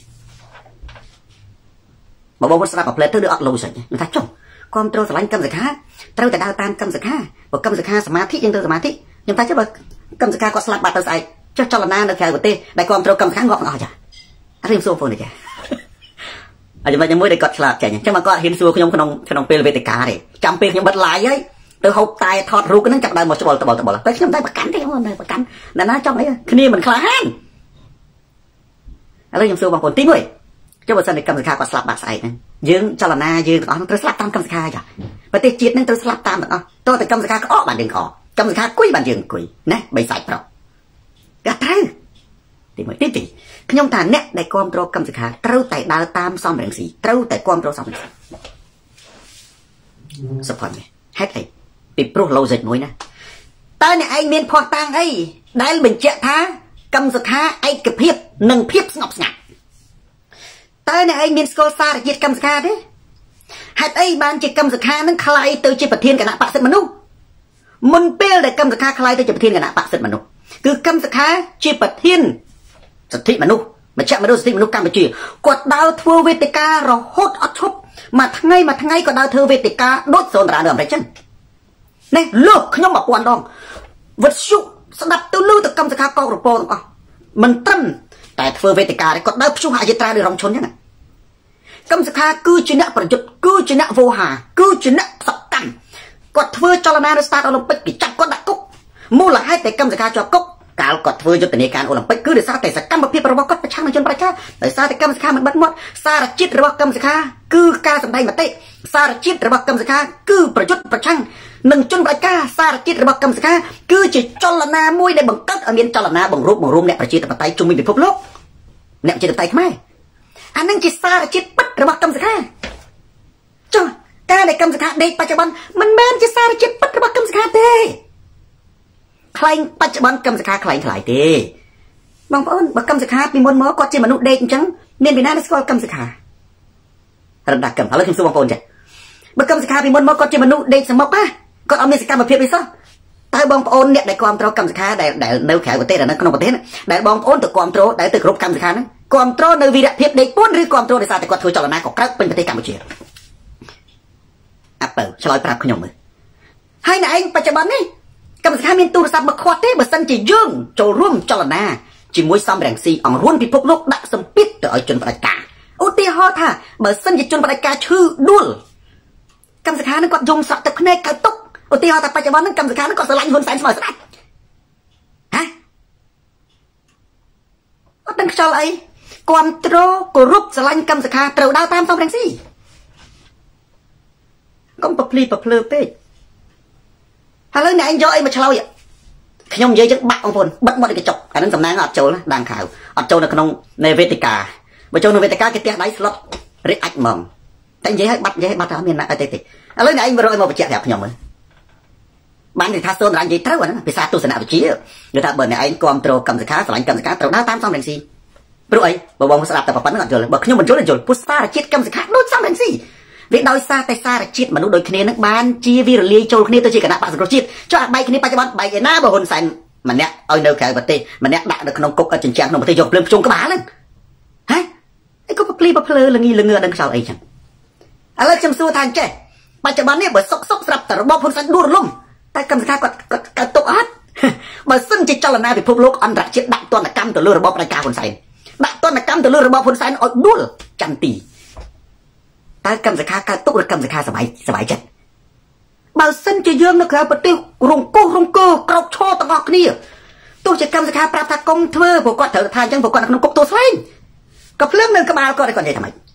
បើបងប្អូនស្ដាប់អាផ្លែទៅដូចអត់លោសិចខ្ញុំថាចុះគ្រប់គ្រងស្រឡាញ់កម្មសុខាត្រូវតែដើរតាមកម្មសុខាបើកម្មសុខាសមាធិយើងទៅសមាធិខ្ញុំថាចុះបើកម្មសុខាគាត់ស្លាប់បាត់ទៅស្អែកចុះចលនានៅក្រៅប្រទេសដែលគ្រប់គ្រងកម្មសុខាងាប់ទាំងអស់ចាអត់រៀនសួរបងប្អូនទេចាអញ្ចឹងតែមួយដែលគាត់ឆ្លាតចាអញ្ចឹងមកគាត់ហ៊ានសួរខ្ញុំក្នុងក្នុងពេលវេទិកាទេចាំពេលខ្ញុំបិទ live ហើយទៅហូបតែថតរូបហ្នឹងចាប់ដើមមកច្បល់ត្បល់ត្បល់តែខ្ញុំតែប្រកាន់ទេបងប្រកាន់ណាណាចង់អីគ្នាមិនក្លាហានឥឡូវខ្ញុំសួរបងប្អូនទីមួយចុះបើសិនតែកម្មសិក្ខាគាត់ស្លាប់បាត់ស្អែកហ្នឹងយើងចលនាយើងទាំងអស់ហ្នឹងត្រូវស្លាប់តាមកម្មសិក្ខាចាប្រទេសជាតិហ្នឹងត្រូវស្លាប់តាមទាំងអស់តើតែកម្មសិក្ខាក្អកបានយើងក្អកកម្មសិក្ខាគួយបានយើងគួយណាបីសាច់ប្រុសគាត់ត្រូវទីមួយទីពីរខ្ញុំថាអ្នកដែលគ្រប់គ្រងកម្មសិក្ខាត្រូវតែដើរតាមសំរងស៊ីត្រូវតែគ្រប់គ្រងសំរងស៊ីសុផាន់នេះហេតុអីពីព្រោះ logic មួយណាតើអ្នកឯងមានភ័ស្តុតាងអីដែលបញ្ជាក់ថាកម្មសិក្ខាឯកភាពនិងភាពស្ងប់ស្ងាត់តើអ្នកឯងមានស្គាល់សារជាតិកម្មសិក្ខាទេហេតុអីបានជាកម្មសិក្ខានឹងក្លាយទៅជាប្រធានគណៈបក្សសិទ្ធិមនុស្សមុនពេលដែលកម្មសិក្ខាក្លាយទៅជាប្រធានគណៈបក្សសិទ្ធិមនុស្សគឺកម្មសិក្ខាជាប្រធានសិទ្ធិមនុស្សមជ្ឈមណ្ឌលសិទ្ធិមនុស្សកម្ពុជាគាត់ដើរធ្វើវេទិការហូតអត់ឈប់មួយថ្ងៃមួយថ្ងៃគាត់ដើរធ្វើវេទិកាដូចសូនតារានៅអាមេរិកចឹងនេះលោកខ្ញុំមួយពាន់ដងវិទ្យុស្ដាប់ទៅលើទៅកម្មសិក្ខាកោករពោទាំងអស់មិនត្រឹមតែធ្វើវេទិកាទេគាត់ដើរព្យុះអយុត្រាដោយរងឈុនចឹងកម្មសិក្ខាគឺជាអ្នកប្រយុទ្ធគឺជាអ្នកវោហាគឺជាអ្នកសកម្មគាត់ធ្វើចលនានៅស្តាតអូឡ িম্প ពិកគេចាប់គាត់ដាក់គុកមូលហេតុតែកម្មសិក្ខាជាប់គុកកកាលគាត់ធ្វើយុទ្ធនាការអូឡ িম্প ិកគឺដោយសារតែសកម្មភាពរបស់គាត់ប្រឆាំងនឹងជនប្រជាដោយសារតែកម្មសខាមិនបាត់មាត់សារជាតិរបស់កម្មសខាគឺការសម្ដែងមតិសារជាតិរបស់កម្មសខាគឺប្រយុទ្ធប្រឆាំងនឹងជនប្រជាការសារជាតិរបស់កម្មសខាគឺជាចលនាមួយដែលបង្កើតឲ្យមានចលនាបង្រួបបង្រួមអ្នកប្រជាធិបតេយ្យជុំវិញពិភពលោកអ្នកប្រជាធិបតេយ្យខ្មែរអានឹងជាសារជាតិពិតរបស់កម្មសខាចុះការដែលកម្មសខាដេកបច្ចុប្បន្នមិនមែនជាសារជាតិពិតរបស់កម្មសខាទេខ្លែងបច្ចុប្បន្នកម្មសខាខ្លែងខ្លាយទេបងប្អូនបើកម្មសខាពីមុនមកគាត់ជាមនុស្សដេកអញ្ចឹងមានវិណាដែលស្គាល់កម្មសខារំដាប់កម្មឥឡូវខ្ញុំសួរបងប្អូនចេះបើកម្មសខាពីមុនមកគាត់ជាមនុស្សដេកសមុកណាគាត់អត់មានសកម្មភាពអីសោះតើបងប្អូនអ្នកដែលគ្រប់គ្រងកម្មសខាដែលដែលនៅក្រៅប្រទេសដែលនៅក្នុងប្រទេសដែលបងប្អូនទៅគ្រប់គ្រងដែលទៅគ្រប់កម្មសខាហ្នឹងគ្រប់គ្រងនៅវីរភាពដេកពួនឬគ្រប់គ្រងដោយសារតែគាត់ធ្វើចលនាក៏ក្រៅពេញប្រទេសកម្ពុជាអាប់បើឆ្លើយប្រាប់ខ្ញុំមើលហើយអ្នកឯងបច្ចុប្បន្ននេះកម្មសខាមានទូរស័ព្ទមកខ្វាត់ទេបើសិនជាយើងចូលរួមចលនាជាមួយសំរងស៊ីអង្រួនពិភពលោកដាក់សម្ពាធទៅឲ្យជនផ្ដាច់ការឧទាហរណ៍ថាបើសិនជាជនផ្ដាច់ការឈឺដួលកម្មសខានឹងគាត់យំសក់ទឹកភ្នែកកៅទុកឧទាហរណ៍ថាបច្ចុប្បន្នហ្នឹងកម្មសខានឹងគាត់ស្រឡាញ់ហ៊ុនសែនស្មើស្ដាច់ហ៎អត់ដឹងខ្យល់អីគ្រប់ត្រគោរពស្រឡាញ់កម្មសខាត្រូវដើរតាមសំរងស៊ីកុំប្រភ្លីប្រភ្លើពេកឥឡូវអ្នកឯងយកអីមកឆ្លោយខ្ញុំនិយាយចឹងបាក់បងប្អូនបិទមាត់ឲ្យកញ្ចក់អានឹងសំណាងអត់ចូលដាំងខៅអត់ចូលនៅក្នុងនៃវេទិកាបើចូលនៅវេទិកាគេផ្ទះដៃស្លុតរិះអាចហ្មងតែនិយាយឲ្យបាត់និយាយឲ្យបាត់ថាមានណាអីទេទេឥឡូវអ្នកឯងមករកឲ្យមកបញ្ជាក់ប្រាប់ខ្ញុំមើលបាននិយាយថាសូនរាញ់និយាយត្រូវអាហ្នឹងភាសាទស្សនវិជ្ជានិយាយថាបើអ្នកឯងគ្រប់គ្រងកម្មសខាស្រឡាញ់កម្មសខាត្រូវដើរតាមសំរងស៊ីព្រោះអីបើបងស្ដាប់តែប៉ុណ្្នឹងអត់យល់បើខ្ញុំមិនយល់យល់ពុះសារជាតិកម្មសខាដូចសំរងស៊ីវាដោយសារតែសារជាតិមនុស្សដូចគ្នានឹងបានជាវារលាយចូលគ្នាទៅជាគណៈបក្សសង្គ្រោះជាតិចុះអាបែកគ្នាបច្ចុប្បន្នបែកឯណាបើហ៊ុនសែនម្នាក់ឲ្យនៅក្រៅប្រទេសម្នាក់ដាក់នៅក្នុងគុកអត់ចិញ្ចាំងក្នុងប្រទេសយកភ្លើងភ្ជុំក្បាលហ្នឹងហ៎អីក៏ភ្លីបភ្លើល្ងីល្ងើអត់ដឹងខ្យល់អីចឹងឥឡូវខ្ញុំសួរថាអញ្ចេះបច្ចុប្បន្ននេះបើសុកសុកស្រាប់តែរបបហ៊ុនសែនដួលរលំតែកម្មសខាគាត់គាត់កើតទុកអត់បើសិនជាចលនាពិភពលោកអន្តរជាតិដាក់ទណ្ឌកម្មទៅលើរបបប្រជាការហ៊ុនសែនដាក់ទណ្ឌកម្មទៅលើរបបហ៊ុនសែនឲ្យដួលចន្ទទីតើកម្មសខាកើតទុកឬកម្មសខាសบายសบายចិត្តបើសិនជាយើងនៅក្រៅប្រទេសរងពោះរងកើក្រោកឈរទាំងអស់គ្នាទោះជាកម្មសខាប្រាប់ថាកុំធ្វើព្រោះគាត់ត្រូវថាអញ្ចឹងព្រោះគាត់នៅក្នុងគុកទោសស្លែងក៏ភ្លើងនៅក្បាលគាត់ឲ្យគាត់និយាយថាម៉េច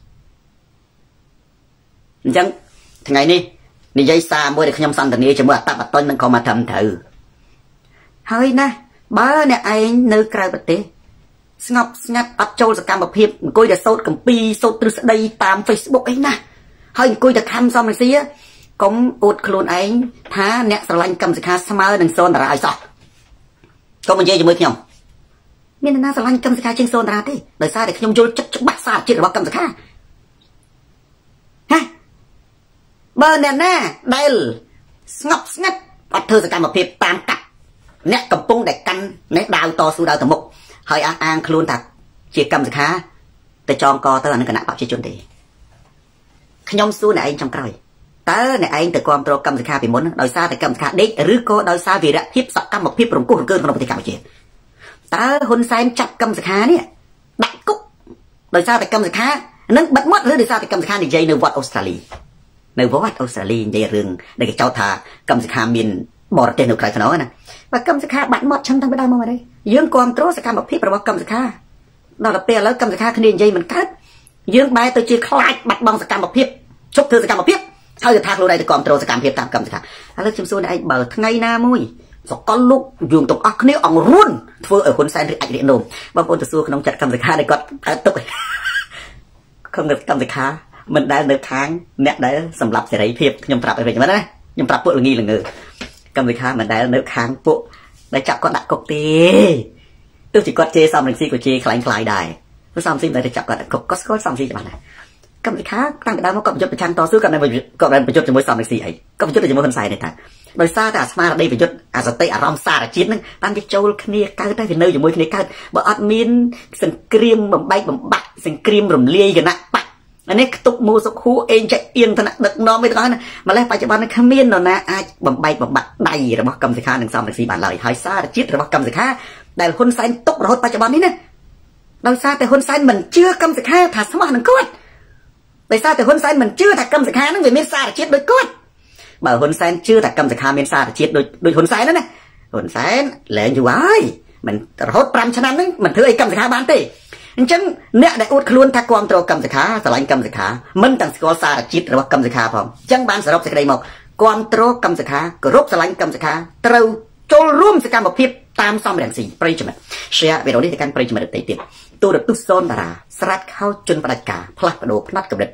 អញ្ចឹងថ្ងៃនេះនិយាយសារមួយដែលខ្ញុំសន្ទនាជាមួយអត្តបតុញនឹងក៏មកត្រឹមត្រូវហើយណាបើអ្នកឯងនៅក្រៅប្រទេសស្ងប់ស្ងាត់អត់ចូលសកម្មភាពអង្គុយតែសូត្រកម្ពីសូត្រទ្រឹស្ដីតាម Facebook អីណាហើយអង្គុយតែខំសំរងស៊ីកុំអួតខ្លួនឯងថាអ្នកស្រឡាញ់កម្មសខាស្មើនឹងសូនតារាឲ្យសោះកុំនិយាយជាមួយខ្ញុំមានអ្នកណាស្រឡាញ់កម្មសខាជាងសូនតារាទេដោយសារតែខ្ញុំយល់ចិត្តច្បាស់សារជាតិរបស់កម្មសខាហ៎បើអ្នកណាដែលស្ងប់ស្ងាត់អត់ធ្វើសកម្មភាពតាមកាត់អ្នកកំពុងតែកាន់នេះដាវតស៊ូដាវទៅមុខហើយអះអាងខ្លួនថាជាកម្មសខាទៅចងកទៅអានឹងគណៈបព្វជិជនទេខ្ញុំសួរអ្នកឯងចំក្រោយតើអ្នកឯងទៅគ្រប់គ្រងកម្មសខាពីមុនដោយសារតែកម្មសខាដេកឬក៏ដោយសារវីរភាពសកម្មភាពរង្គោះរង្គើក្នុងប្រទេសកម្ពុជាតើហ៊ុនសែនចាប់កម្មសខានេះដាក់គុកដោយសារតែកម្មសខានឹងបិទមាត់ឬដោយសារតែកម្មសខានិយាយនៅវត្តអូស្ត្រាលីនៅវត្តអូស្ត្រាលីនិយាយរឿងដែលគេចោទថាកម្មសខាមានបរទេសនៅក្រៅខ្នងណាបើកម្មសខាបាត់មាត់ឆឹងតាំងពីដើមមកទេយើងគ្រប់គ្រងសកម្មភាពរបស់កម្មសខាដល់ទៅពេលឥឡូវកម្មសខាគ្នានិយាយមិនកើតយើងបែរទៅជាខ្លាចបាត់បង់សកម្មភាពឈប់ធ្វើសកម្មភាពហើយទៅថាខ្លួនឯងទៅគ្រប់គ្រងសកម្មភាពតាមកម្មសខាឥឡូវខ្ញុំសួរអ្នកឯងបើថ្ងៃណាមួយសកលលោកយើងទាំងអស់គ្នាអង្រួនធ្វើឲ្យហ៊ុនសែនរីកអាចរីកនោមបងប្អូនទៅសួរក្នុងចិត្តកម្មសខាដែលគាត់កើតទុកក្នុងកម្មសខាមិនដែលនៅខាងអ្នកដែលសម្រាប់សេរីភាពខ្ញុំប្រាប់ឲ្យវិញមែនណាខ្ញុំប្រាប់ពួកល្ងីល្ងើកម្មសខាមិនដែលនៅខាងពួកដែលចាប់គាត់ដាក់គុកទេទោះជាគាត់ជេរសំរងស៊ីក៏ជេរខ្លាំងខ្លាយដែរព្រោះសំរងស៊ីមិនដែលចាប់គាត់ដាក់គុកក៏ស្គាល់សំរងស៊ីច្បាស់ដែរកម្មសខាតាំងពីដើមមកគាត់ប្រយុទ្ធប្រឆាំងតស៊ូគាត់នៅគាត់បានប្រយុទ្ធជាមួយសំរងស៊ីអីគាត់ប្រយុទ្ធជាមួយហ៊ុនសែនទេតាដោយសារតែអាស្មារតីប្រយុទ្ធអាសតិអារម្មណ៍សារជាតិហ្នឹងបានវាចូលគ្នាកើតតែវានៅជាមួយគ្នាកើតបើអត់មានសង្គ្រាមបំបែកបំបាក់សង្គ្រាមរំលាយគណៈបកអានេះខ្ទប់មូសុខូអេងចាក់អៀងថ្នាក់ដឹកនាំឯទាំងអស់ណាម្លេះបច្ចុប្បន្នគ្មាននរណាអាចបំបែកបំបាក់ដៃរបស់កម្មសខានិងសំរងស៊ីបានឡើយហើយសារជាតិរបស់កម្មសខាដែលហ៊ុនសែនទុករហូតបច្ចុប្បន្ននេះណាដោយសារតែហ៊ុនសែនមិនជឿកម្មសខាថាស្មោះនឹងគាត់ដោយសារតែហ៊ុនសែនមិនជឿថាកម្មសខានឹងវាមានសារជាតិដូចគាត់បើហ៊ុនសែនជឿថាកម្មសខាមានសារជាតិដូចដូចហ៊ុនសែនណាហ៊ុនសែនលែងយូរហើយ mình hốt pram cho nên mình thưa ấy cầm sạc bán tê chẳng nè đại út luôn thắc quan trâu cầm sạc khá sạc lạnh cầm sạc khá mình tặng sạc xa là chít rồi cầm sạc khá phòng chẳng bán sạc rốc sạc đây một quan trâu cầm sạc khá cửa rốc sạc lạnh cầm sạc khá trâu trâu rùm sạc một phiếp tam xong đèn xì prey cho mình xe về đó đi thì căn prey cho mình được tẩy tiền tôi được tức son là sát khao chân và đại cả plak và đồ nát cầm địch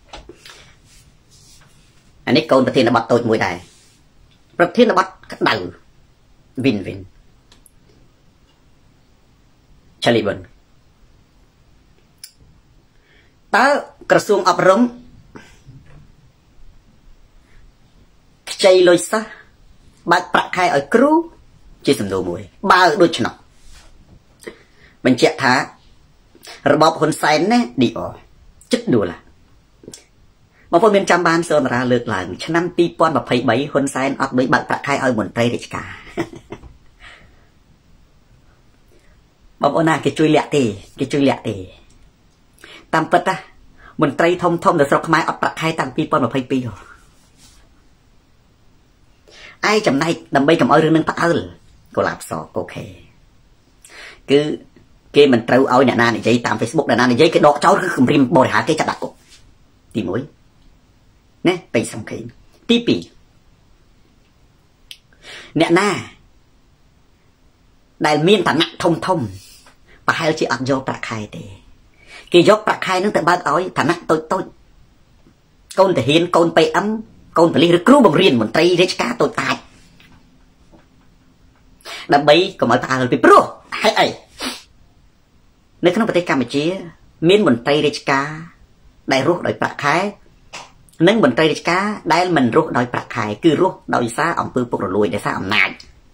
anh ấy câu đầu tiên là bắt tôi mùi đài đầu tiên là bắt cắt đầu vin vin Charlie Bun ta cơ xuông ấp rống chay lôi xa bác bạc khai ở cửu chỉ sầm đồ mùi ba đôi chân nọ mình chạy thả rồi bọc hồn xanh nè đi ở chất đùa là mà phong miền trăm ban sơn ra lược là năm pi pon và phẩy bảy hồn xanh ấp với bạc bạc khai ở một tây để cả bọc ôn cái chui lẹ tì cái chui lẹ tì tam pet á một tây thông thông được sọc mai ấp bạc khai tam pi pon và phẩy pi ai chậm này đầm bay cầm ơi rừng nâng phát ơi cô làm sọ ok cứ kia mình trâu ơi nhà na này giấy tam Facebook nhà na này giấy cái đọ cháu cứ không rim bồi hạ cái chặt đặt cô tìm mối nè tay xong cái tí pì nhà na đại miên ta nặng thông thông và hai chị ăn vô bạc khai thì khi vô bạc khai nó tự bao ơi ta nặng tôi tôi con thể hiện con bay ấm con phải lấy cứu bằng riêng một tay để cá tôi tài đâm bay còn mới phá bị pro hay ấy nếu không phải Campuchia miền một tay để cá đại rút đòi bạc khai nếu một tay để cá đại mình rút đòi bạc khai cứ rút đòi xa ông pư phục rồi lùi để xa ông này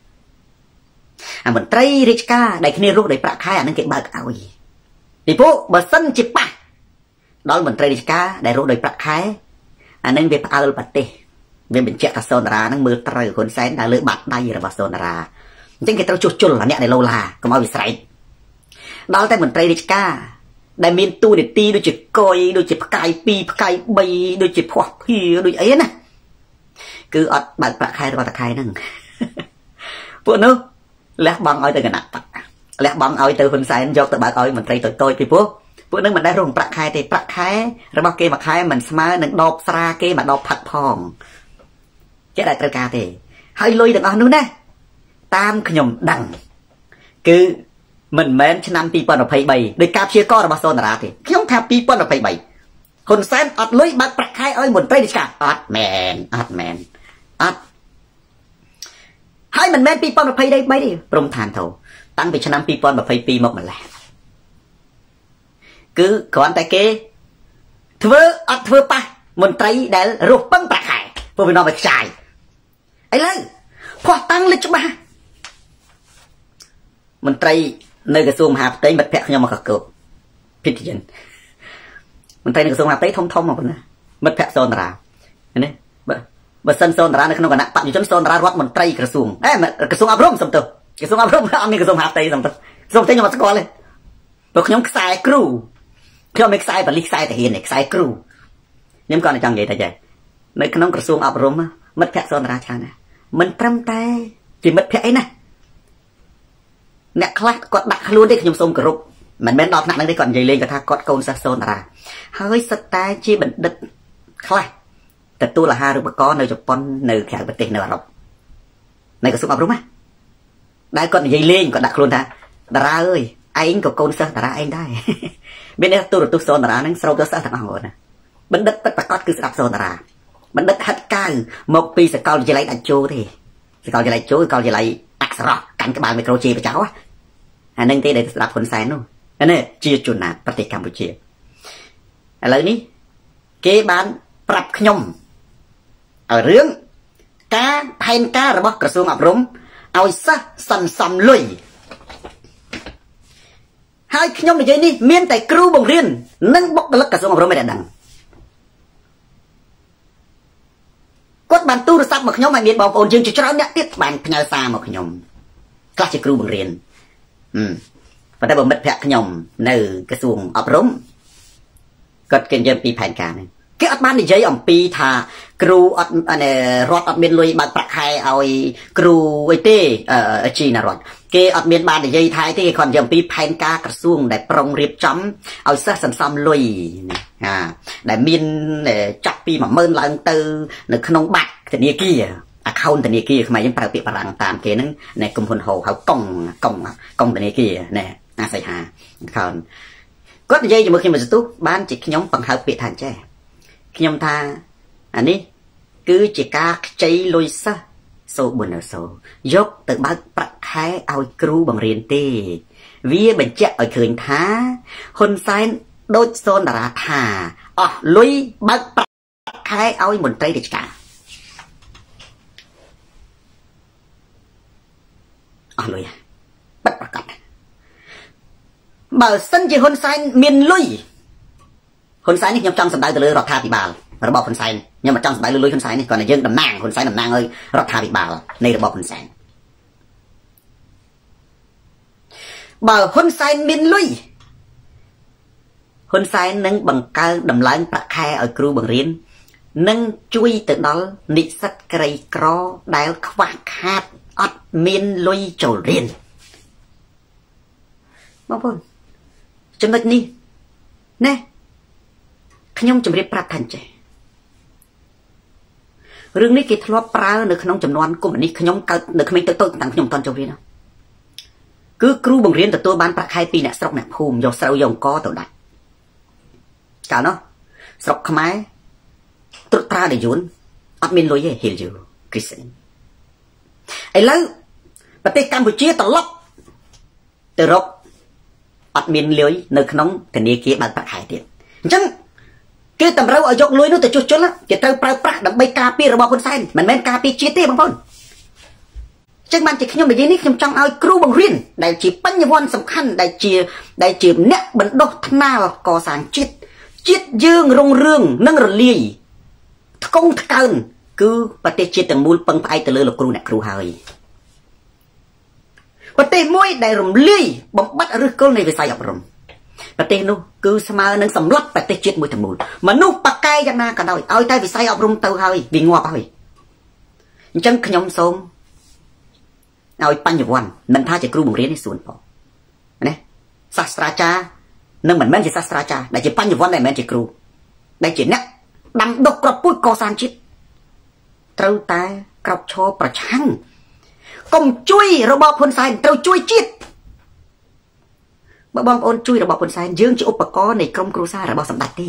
à một tay để cá đại khi rút đòi bạc khai anh cái bạc ao gì thì phố bờ sân chip pa đó là một tay để cá đại rút đòi bạc khai anh nên về ao bát tê về mình chạy cả sơn ra nó mưa trời hồn sáng đã lưỡi bát đây là bát sơn ra chính cái tao chốt chốt là nhẹ này lâu là có mau bị sảy đó là mình tây đi ca đại miền tu để ti đôi chỉ coi đôi chỉ cài pi cài bay đôi chỉ hoặc hi đôi ấy nè cứ ở bạn bạc khai rồi bạc khai nè phụ nữ lẽ bằng ở từ cái nặng lẽ bằng ở từ hồn sáng do từ bạc ở mình tây tôi tôi thì phụ phụ nữ mình đã rung bạc khai thì bạc khai rồi bao kia bạc khai mình smart nâng đọc ra kia mà đọc thật phong chứ đại tây ca thì hơi lôi được ở nữa nè tam nhom đằng cứ mình mến cho năm pi pon ở phẩy bảy để cáp chia co là bao số là thì không thà pi pon ở phẩy bảy hồn sáng ọt lưới bạc bạc khai ơi một tay đi cả ọt mèn ọt mèn ọt hai mình mến pi pon ở phẩy đây mấy đi rung than thầu tăng bị cho năm pi pon ở phẩy pi một mà là cứ còn tại kia thưa ọt thưa pa một tay để rụt băng bạc khai vừa nói bạch xài ấy lên khoa tăng lên cho ba mình trai nơi cái xuồng hạp tới bật phẹt nhau mà cả cược phết gì mình trai nơi cái xuồng hạp tới thông thông mà vẫn bật phẹt sơn ra này bật sân sơn ra nó không còn nặng bạn như chân sơn ra rót mình trai cái xuồng ấy mà cái xuồng áp rôm xong từ cái xuồng áp rôm ăn cái xuồng hạp tới xong từ xong tới nhau mà có lên rồi nhóm sai crew khi mà sai và lịch sai thể hiện này sai crew nhưng còn là chẳng vậy thôi chứ nơi cái nông cái xuồng áp rôm á mất phẹt sơn ra chán nè mình trăm tay chỉ mất phẹt ấy nè nè khác còn đặt luôn đấy nhung sông cờ rục mình bên đọt nặng đấy còn dày lên cái tha còn câu sa sơn ra hơi sắt tay chi bệnh đứt khácแต่ตัวละห้ารูปก้อนในจุดปอนในแขกประเทศในเราในกระทรวงอารมณ์ไหมได้ก่อนยัยเลี้ยงก่อนดักluôn taดาราเอ้ยไอ้อิงกับคนเสือดาราเองได้bên đâyตัวตัวโซนดารานั่งสโลตัวเสือทั้งหมดนะบันดัดปัดประกอบคือสลับโซนดาราบันดัดฮัดการmộtปีสกอลจะไล่อัจโจทีสกอลจะไล่โจสกอลจะไล่อักษรกันกระบาลไมโครจีไปเจ้าอ่ะอันนั้นที่ได้สลับคนแสนนู่นอันนี้จีจุนนาประเทศกัมพูชีอะไรนี้เก็บบ้านปรับขยมở riêng cá thành cá rồi bác cả xuống ập rúng ao sa sần sầm lùi hai nhóm này đi miên tại kêu bằng riêng nâng bốc lắc cả xuống ập rúng mới đằng quất bàn tu được sắp một nhóm mày miên bóng ôn dương chỉ cho nó nhắc tiếp bàn nhau xa một nhóm các chỉ kêu bằng riêng ừ và đây bằng mất phẹt nhóm nơi cái xuống ập rúng cất kinh doanh pi phèn cả này គេអត់បាននិយាយអំពីថាគ្រូអត់រត់អត់មានលុយបើកប្រាក់ខែឲ្យគ្រូអីទេជីណារត់គេអត់មានបាននិយាយថាទេគេគាត់និយាយអំពីផែនការក្រសួងដែលប្រុងរៀបចំឲ្យសិស្សសន្សំលុយណាដែលមានចាប់ពី một nghìn ឡើងទៅនៅក្នុងបាត់ធនាគារ account ធនាគារខ្មែរយើងប្រើពាក្យបារាំងតាមគេហ្នឹងណែគុំហ៊ុនហៅហៅកុងកុងកុងធនាគារណែអាស័យហា account គាត់និយាយជាមួយខ្ញុំមកសទុះបានជាខ្ញុំបង្ហើបពាក្យថាចេះខ្ញុំថាអានេះគឺជាការខ្ចីលុយសិស្សសូបុនសូយកទៅបើកប្រាក់ខែឲ្យគ្រូបង្រៀនទេវាបញ្ជាក់ឲ្យឃើញថាហ៊ុនសែនដូចសូនតារាថាអស់លុយបើកប្រាក់ខែឲ្យមន្ត្រីរាជការអស់លុយបាត់ប្រកាសបើសិនជាហ៊ុនសែនមានលុយហ៊ុនសែននេះខ្ញុំចង់សម្ដៅទៅលើរដ្ឋាភិបាលរបបហ៊ុនសែនខ្ញុំមិនចង់សម្ដៅលើលុយហ៊ុនសែននេះគាត់តែយើងតំណាងហ៊ុនសែនតំណាងឲ្យរដ្ឋាភិបាលនៃរបបហ៊ុនសែនបើហ៊ុនសែនមានលុយហ៊ុនសែននឹងបង្កើនដំឡើងប្រាក់ខែឲ្យគ្រូបង្រៀននិងជួយទៅដល់និស្សិតក្រីក្រដែលខ្វះខាតអត់មានលុយចូលរៀនបងប្អូនចំណុចនេះណែខ្ញុំជម្រាបប្រាប់ថាចេះរឿងនេះគេធ្លាប់ប្រើនៅក្នុងចំនួនកុម្មុយនីសខ្ញុំកើតនៅក្មេងតូចៗតាំងខ្ញុំមិនទាន់ចូលរៀនគឺគ្រូបង្រៀនទទួលបានប្រាក់ខែពីអ្នកស្រុកអ្នកភូមិយកស្រូវយកអង្គទៅដាច់កាលនោះស្រុកខ្មែរត្រុតត្រាដយួនអត់មានលុយទេហេលយូគ្រីស្ទីនឥឡូវប្រទេសកម្ពុជាត្រឡប់ទៅរកអត់មានលុយនៅក្នុងធនាគារបើកប្រាក់ខែទៀតអញ្ចឹងគេតម្រូវឲ្យយកលុយនោះទៅជួសជុលគេត្រូវប្រើប្រាស់ដើម្បីការពាររបបហ៊ុនសែនមិនមែនការពារជាតិទេបងប្អូនអញ្ចឹងបានជាខ្ញុំនិយាយនេះខ្ញុំចង់ឲ្យគ្រូបង្រៀនដែលជាបញ្ញវន្តសំខាន់ដែលជាដែលជាអ្នកបណ្ដុះថ្នាលកសាងជាតិជាតិយើងរុងរឿងនិងរលាយថ្កុងថ្កើងគឺប្រទេសជាតិទាំងមូលពឹងផ្អែកទៅលើលោកគ្រូអ្នកគ្រូហើយប្រទេសមួយដែលរំលាយបំបត្តិឫសគល់នៃវិស័យអប់រំប្រទេសនោះគឺស្មើនឹងសម្លាប់ប្រទេសជាតិមួយទាំងមូលមនុស្សបកកែយ៉ាងណាក៏ដោយឲ្យតែវិស័យអប់រំទៅហើយវាងាប់ហើយអញ្ចឹងខ្ញុំសូមឲ្យបញ្ញវន្តមិនថាជាគ្រូបង្រៀននេះសួនផងណាសាស្ត្រាចារ្យនឹងមិនមែនជាសាស្ត្រាចារ្យដែលជាបញ្ញវន្តដែលមិនមែនជាគ្រូដែលជាអ្នកដាំដុះក្របពូជកសាងជាតិត្រូវតែក្រោកឈរប្រឆាំងកុំជួយរបបហ៊ុនសែនត្រូវជួយជាតិបើបងប្អូនជួយរបបហ៊ុនសែនយើងជាឧបករណ៍នៃក្រុមគ្រួសាររបស់សម្ដេចទេ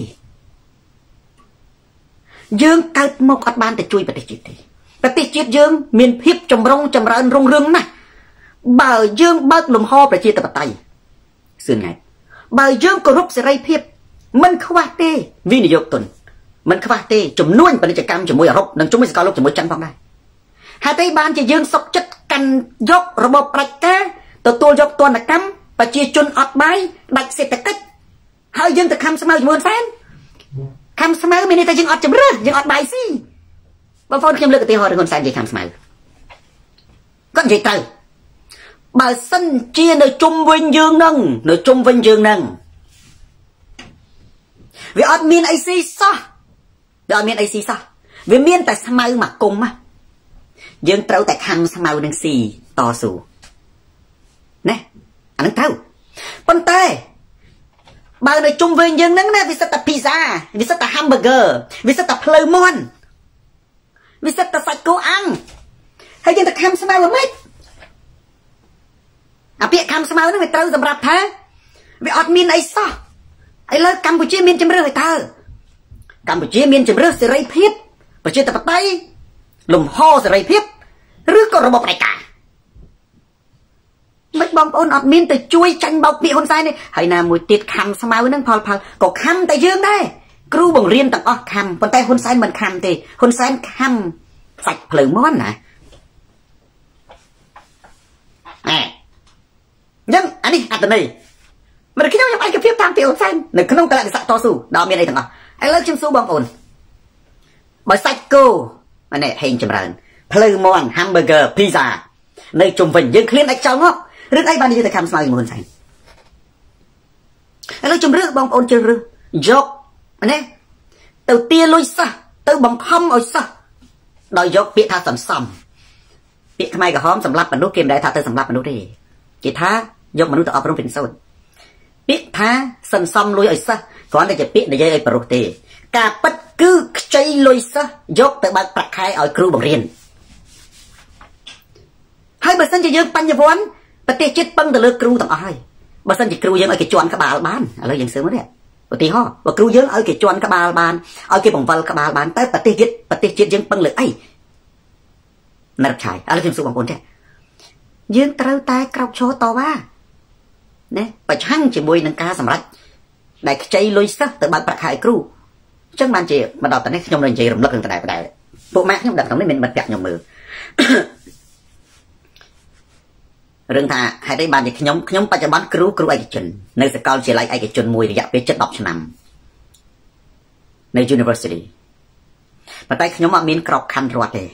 យើងកើតមកអត់បានទៅជួយប្រទេសជាតិទេប្រទេសជាតិយើងមានភាពចម្រុងចម្រើនរុងរឿងណាស់បើយើងបើកលំហប្រជាធិបតេយ្យសឿនថ្ងៃបើយើងគោរពសេរីភាពមិនខ្វះទេវិនិយោគទុនមិនខ្វះទេជំនួញពាណិជ្ជកម្មជាមួយអឺរ៉ុបនិងជាមួយសកលលោកជាមួយចិនផងដែរហេតុអីបានជាយើងសុកចិត្តកាន់យករបបផ្ដាច់ការទទួលយកទណ្ឌកម្មប្រជាជនអត់បាយដាច់សេដ្ឋកិច្ចហើយយើងទៅខំស្មៅជាមួយហ៊ុនសែនខំស្មៅមានន័យថាយើងអត់ជំរឿនយើងអត់បាយស៊ីបងប្អូនខ្ញុំលើកឧទាហរណ៍ហ៊ុនសែននិយាយខំស្មៅគាត់និយាយទៅបើសិនជានៅជុំវិញយើងនឹងនៅជុំវិញយើងនឹងវាអត់មានអីស៊ីសោះវាអត់មានអីស៊ីសោះវាមានតែស្មៅមកគុំណាយើងត្រូវតែខំស្មៅនឹងស៊ីតស៊ូណាអានឹងត្រូវប៉ុន្តែបើនៅជុំវិញយើងហ្នឹងណាវាសិតតែ pizza វាសិតតែ hamburger វាសិតតែផ្លូវមាន់វាសិតតែសាច់គោអាំងហើយយើងទៅខំស្មៅហ្មងអាពាក្យខំស្មៅហ្នឹងវាត្រូវសម្រាប់ថាវាអត់មានអីសោះឥឡូវកម្ពុជាមានជំរឿនហើយតើកម្ពុជាមានជំរឿនសេរីភាពប្រជាធិបតេយ្យលំហសេរីភាពឬក៏របបផ្ដាច់ការមិនបងប្អូនអត់មានទៅជួយចាញ់បោកពាក្យហ៊ុនសែនទេហើយណាមួយទៀតខំស្មៅហ្នឹងផលផលក៏ខំតែយើងដែរគ្រូបង្រៀនទាំងអស់ខំប៉ុន្តែហ៊ុនសែនមិនខំទេហ៊ុនសែនខំសាច់ភ្លើងមាន់ណាអេអញ្ចឹងអានេះអត្តន័យមិនខ្ញុំខ្ញុំឯកភាពតាមពីហ៊ុនសែននៅក្នុងកលៈទេសៈតស៊ូដល់មានអីទាំងអស់ឥឡូវខ្ញុំសួរបងប្អូនបើសាច់គោអានេះហេងចម្រើនភ្លៅមាន់ hamburger pizza នៅជុំវិញយើងឃ្លានដាច់ចោលមករឿងអីបាននិយាយទៅខំស្មៅជាមួយហ៊ុនសែនឥឡូវជំរឿបងប្អូនជ្រើសរើសយកណា từ tia lôi sa từ bằng không ở sa đòi dọc bị tha sẵn sầm bị thay cả hóm sầm lấp mà nút kim đại tha từ sầm lấp mà nút đi chỉ tha dọc mà nút ở trong bình sâu bị tha sẵn sầm lôi ở sa còn đây chỉ bị để dây ở prote cả bất cứ chơi lôi sa dọc từ bạc bạc khai ở kêu bằng riêng hai bờ sân chỉ dừng pan nhà vốn bờ tê chết băng từ lơ kêu tặng ai bờ sân chỉ kêu dừng ở cái chuan các bà bán ở lơ dừng sớm đấy bờ tê ho bờ kêu dừng ở cái chuan các bà bán ở cái bồng vân các bà bán tới bờ tê chết bờ tê chết dừng băng lơ ấy nè chạy ở lơ dừng xuống bằng bốn thế dừng trâu tai cào chó to ba nè bờ chăng chỉ bôi nâng cá sầm rách đại chơi lôi sa từ bạc bạc khai kêu chắc ban chị mà đọc tận đấy nhom lên chị rụng lắc lên tận này tận này bộ mát nhom đặt tận đấy mình bật gạt nhom mờ rừng thà hay đây bàn thì nhóm nhóm ba trăm bán cứu cứu ai chuẩn nơi sẽ cao chỉ lại ai chuẩn mùi dạ về chất độc nằm nơi university mà tay nhóm mà miếng cọc khăn ruột này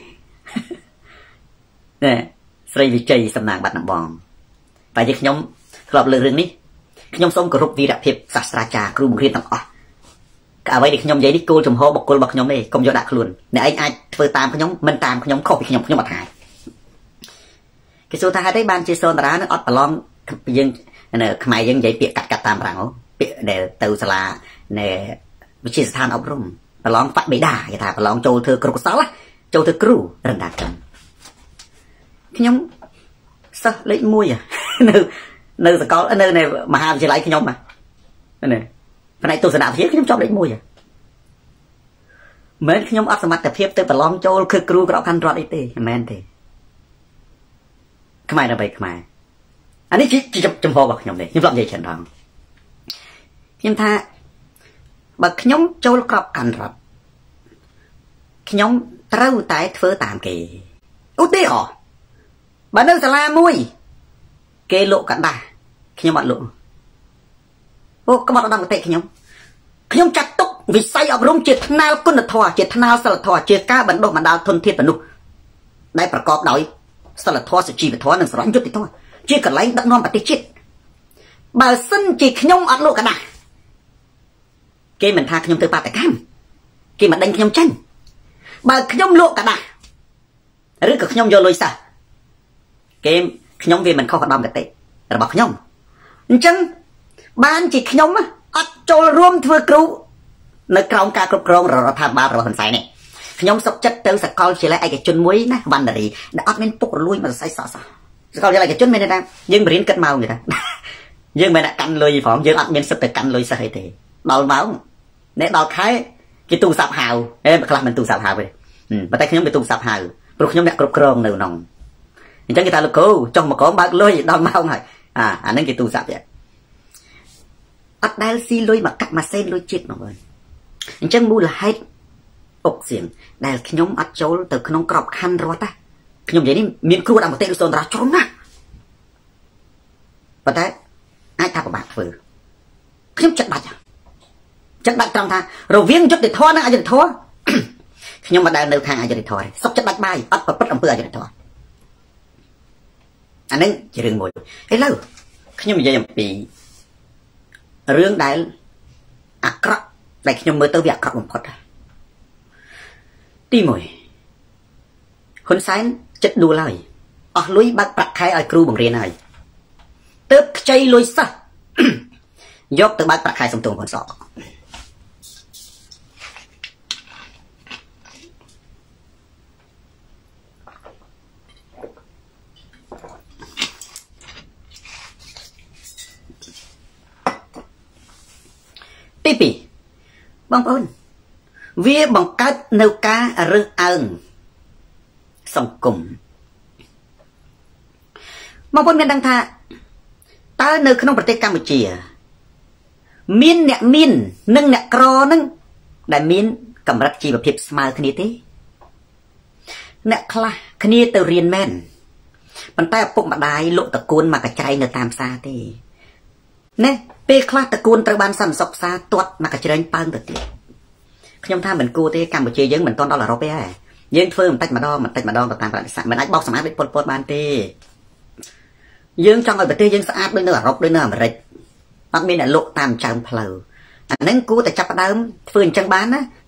nè xây vì chơi sầm nàng bát nằm bòn và những nhóm gặp lừa rừng đi nhóm sống của rục vi đặc biệt sạch sạch trà cứu một riêng tặng à cả vậy thì nhóm giấy đi cô trồng hoa bọc cô bọc nhóm này công do đạt luôn để anh ai vừa tam cái nhóm mình tam cái nhóm không bị nhóm nhóm mặt hại cái số thay đấy ban chia sẻ ra nó ớt balong dân nè mày dân dạy việc cắt cắt tam rằng để từ là nè chia sẻ ốc rung balong phát bị đà cái thà balong châu thưa kêu sáu á châu thưa kêu rần đạt chân cái nhóm sao lấy mui à nơi nơi sẽ có nơi này mà ham chỉ lấy cái nhóm mà này cái này tôi sẽ đạp phía cái nhóm cho lấy mui à mấy cái nhóm ớt mặt tập hiệp tới balong châu kêu kêu cái khăn rót đi tê men tê cái mày là vậy cái mày anh ấy chỉ chỉ chấm chấm hoa bạc nhóm này nhưng làm gì chẳng đáng nhưng tha bạc nhóm châu cọp cằn rập nhóm trâu tái phơi tạm kỳ út đi họ bà nơi là mui kê lộ cạn đà nhóm bạn lộ ô các bạn đang có tệ nhóm nhóm chặt túc vì say ở rung triệt nào quân là thòa triệt nào sao là thòa triệt ca bản đồ mà đào thuần thiết bản nụ đâyประกอบដោយsao là thoa sẽ chỉ về thoa nên sẽ nói chút thì thôi chỉ cần lấy đắp non và tê chết bà sân chỉ nhông ăn lộ cả đà cái mình tha nhông từ ba tại cam cái mà đánh nhông tranh bà nhông lộ cả đà rồi cực nhông vô lôi xa cái nhông vì mình không hoạt động cái tệ là bọc nhông chân ban chỉ nhông á ắt cho rôm thưa cứu nơi trong ca cục rôm rồi tham ba rồi hình sai này nhóm sọc chất tới sạc coi chỉ là ai cái chân muối nè văn là gì đã ắt men phục lui mà sai sợ sợ coi chỉ là cái chân men đang nhưng mà cất màu người ta nhưng mà đã cắn lôi phỏng nhưng ắt men sắp tới cắn lôi sai thì đào máu nè đào khai cái tu sạp hào em mà làm mình tu sạp hào vậy mà tay nhóm bị tu sạp hào rồi nhóm đã cục rôm nều nòng thì chắc người ta là cô trong một có bạc lôi đào máu này à anh ấy cái tu sạp vậy ắt đai xi lôi mà cắt mà sen lôi chết mà rồi chân bu là hết ốc xiềng đây nhóm ắt chấu từ nhóm cọp khăn rót ta nhóm vậy đi miền cua đang một tên sơn ra trốn á và thế ai ta của bạn vừa nhóm chặt bạch chặt bạch trong tha rồi viên chút để thoa nó ai để thoa nhóm mà đang nêu thang ai để thoa sắp chặt bạch bay ắt và bất âm bừa ai để thoa anh ấy chỉ đừng ngồi ấy lâu nhóm vậy bị rương đại ác cọp đại nhóm mới tới việc cọp một phật tí mùi hôn sáng chất đua lời ở lối bác bạc khai ai kêu bằng riêng này tớp chay lối xa dốc từ bác bạc khai xong tuồng còn sọ tí bì bông ơn vì bằng cách nêu ca rừng ơn xong cùng mà bọn mình đang thà ta nơi không phải Campuchia miên nè miên nâng nè cro nâng đại miên cầm rắc chi và phiệp smile khní thế nè kla khní từ riêng men bàn tay bụng mà đai lộ tật cuốn mà cả trai nở tam xa thế nè pe kla tật cuốn từ ban sẵn sọc xa tuột mà cả trai băng được tiệt nhóm tham mình cua thế Campuchia dân mình con đó là rô bé dân phơi mình tách mà đo mình tách mà đo mình tách mà mình ách bóc sắm áp với pol ban tê dân trong người bật tê dân sẽ áp đến nữa rốc đến nữa mà rịch bắt mình là lộ tam tràm phờ anh nâng cua tại chắp đám phơi chân bán á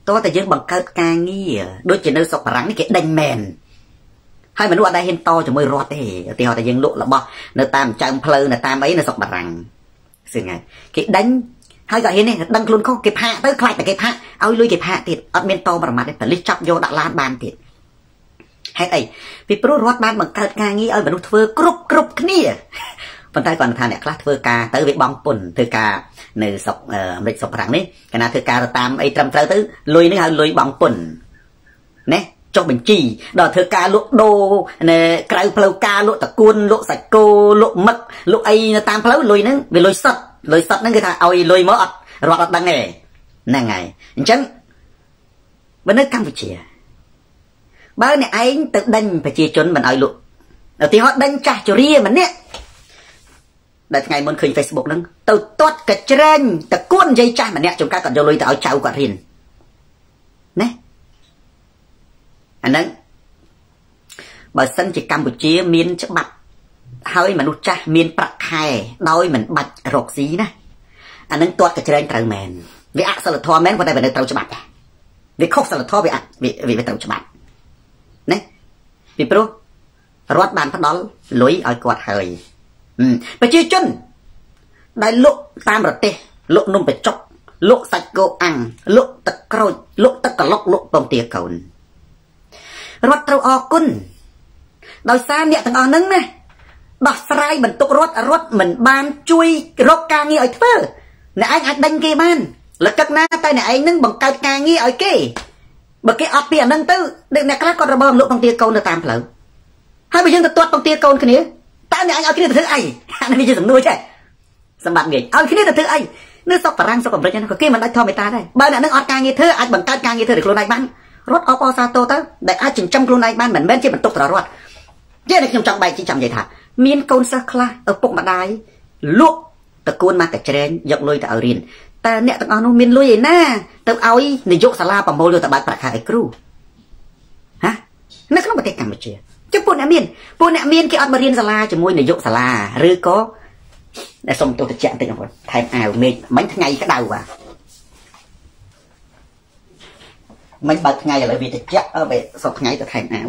ตัวแต่យើងបង្កើតការងារដូចជានៅស្រុកបារាំងនេះគេដេញមែនហើយមនុស្សអត់ដែលហ៊ានតជាមួយរដ្ឋទេឧទាហរណ៍តែយើងលក់របស់នៅតាមចើមផ្លូវនៅតាមអីនៅស្រុកបារាំងស្ងហើយគេដេញហើយក៏ហ៊ាននេះដឹងខ្លួនខុសគេផាកទៅខ្លាចតែគេផាកឲ្យលុយគេផាកទៀតអត់មានតប្រមាថទេប៉ូលីសចាប់យកដាក់ឡានបានទៀតហេតុអីពីព្រោះរដ្ឋបានបង្កើតការងារឲ្យមនុស្សធ្វើគ្រប់គ្រប់គ្នាប៉ុន្តែគាត់ថាអ្នកខ្លះធ្វើការទៅវាបងពុនធ្វើការនៅស្រុកអាមេរិកស្រុកបារាំងនេះកាលណាធ្វើការទៅតាមអីត្រឹមត្រូវទៅលុយនេះហៅលុយបងពុនណាចុះបញ្ជីដល់ធ្វើការលក់ដូរនៅក្រៅផ្លូវការលក់តកួនលក់សាច់គោលក់មឹកលក់អីនៅតាមផ្លូវលុយហ្នឹងវាលុយសុទ្ធលុយសុទ្ធហ្នឹងគេថាឲ្យលុយមកអត់រត់អត់ដឹងទេហ្នឹងហើយអញ្ចឹងបើនៅកម្ពុជាបើអ្នកឯងទៅដេញប្រជាជនមិនឲ្យលក់ឧទាហរណ៍ដេញចាស់ជរាម្នាក់ដែលថ្ងៃមុនឃើញ Facebook ហ្នឹងទៅទាត់កញ្ច្រែងតកួននិយាយចាស់ម្នាក់ចំការគាត់យកលុយទៅឲ្យចៅគាត់រៀនណាអាហ្នឹងបើសិនជាកម្ពុជាមានច្បាប់ហើយមនុស្សចាស់មានប្រាក់ខែដោយមិនបាច់រកស៊ីណាអាហ្នឹងទាត់កញ្ច្រែងត្រូវមែនវាអសិលធម៌មែនប៉ុន្តែវានៅត្រូវច្បាប់ដែរវាខុសសិលធម៌វាអត់វាត្រូវច្បាប់ណាពីព្រោះរដ្ឋបានផ្ដល់លុយឲ្យគាត់ហើយប្រជាជនដែលលក់តាមប្រទេសលក់នំបញ្ចុកលក់សាច់គោអាំងលក់ទឹកក្រូចលក់ទឹកកឡុកលក់ពងទាកូនរដ្ឋត្រូវអរគុណដោយសារអ្នកទាំងអស់ហ្នឹងណាដោះស្រាយបន្ទុករដ្ឋរដ្ឋមិនបានជួយរកការងារឲ្យធ្វើអ្នកឯងអាចដេញគេបានលកឹកណាតែអ្នកឯងនឹងបង្កើតការងារឲ្យគេបើគេអត់ពីអាហ្នឹងទៅអ្នកខ្លះគាត់របងលក់ពងទាកូននៅតាមផ្លូវហើយបើយើងទៅទាត់ពងទាកូនគ្នាតើអ្នកឯងឲ្យគ្នាទៅធ្វើអីអានេះជាសំណួរចេះសម្បត្តិងាយឲ្យគ្នាទៅធ្វើអីនៅស្រុកបារាំងស្រុកអាមេរិកហ្នឹងក៏គេមិនដាច់ធម្មតាដែរបើអ្នកនឹងអត់ការងារធ្វើអាចបង្កើតការងារធ្វើដោយខ្លួនឯងបានរត់អបអសាទរទៅដែលអាចចិញ្ចឹមខ្លួនឯងបានមិនមែនជាបន្ទុកទៅរដ្ឋជាខ្ញុំចង់បែកជាចាំនិយាយថាមានកូនសិស្សខ្លះឪពុកម្ដាយលក់តកួនមកកញ្ច្រែងយកលុយទៅឲ្យរៀនតែអ្នកទាំងអស់នោះមានលុយឯណាទៅឲ្យនាយកសាលាប្រមូលយកទៅបើកប្រាក់ខែឲ្យគ្រូហ៎នៅក្នុងប្រទេសកម្ពុជាជពួកអ្នកមានពួកអ្នកមានគេអត់មករៀនសាលាជាមួយនាយកសាលាឬក៏តែសុំទោសតិចបន្តិចបងប្អូនថែមអាវមេឃមិញថ្ងៃក្តៅបាទមិនបើថ្ងៃឥឡូវវាតិចអើបែសុំថ្ងៃទៅថែមអាវ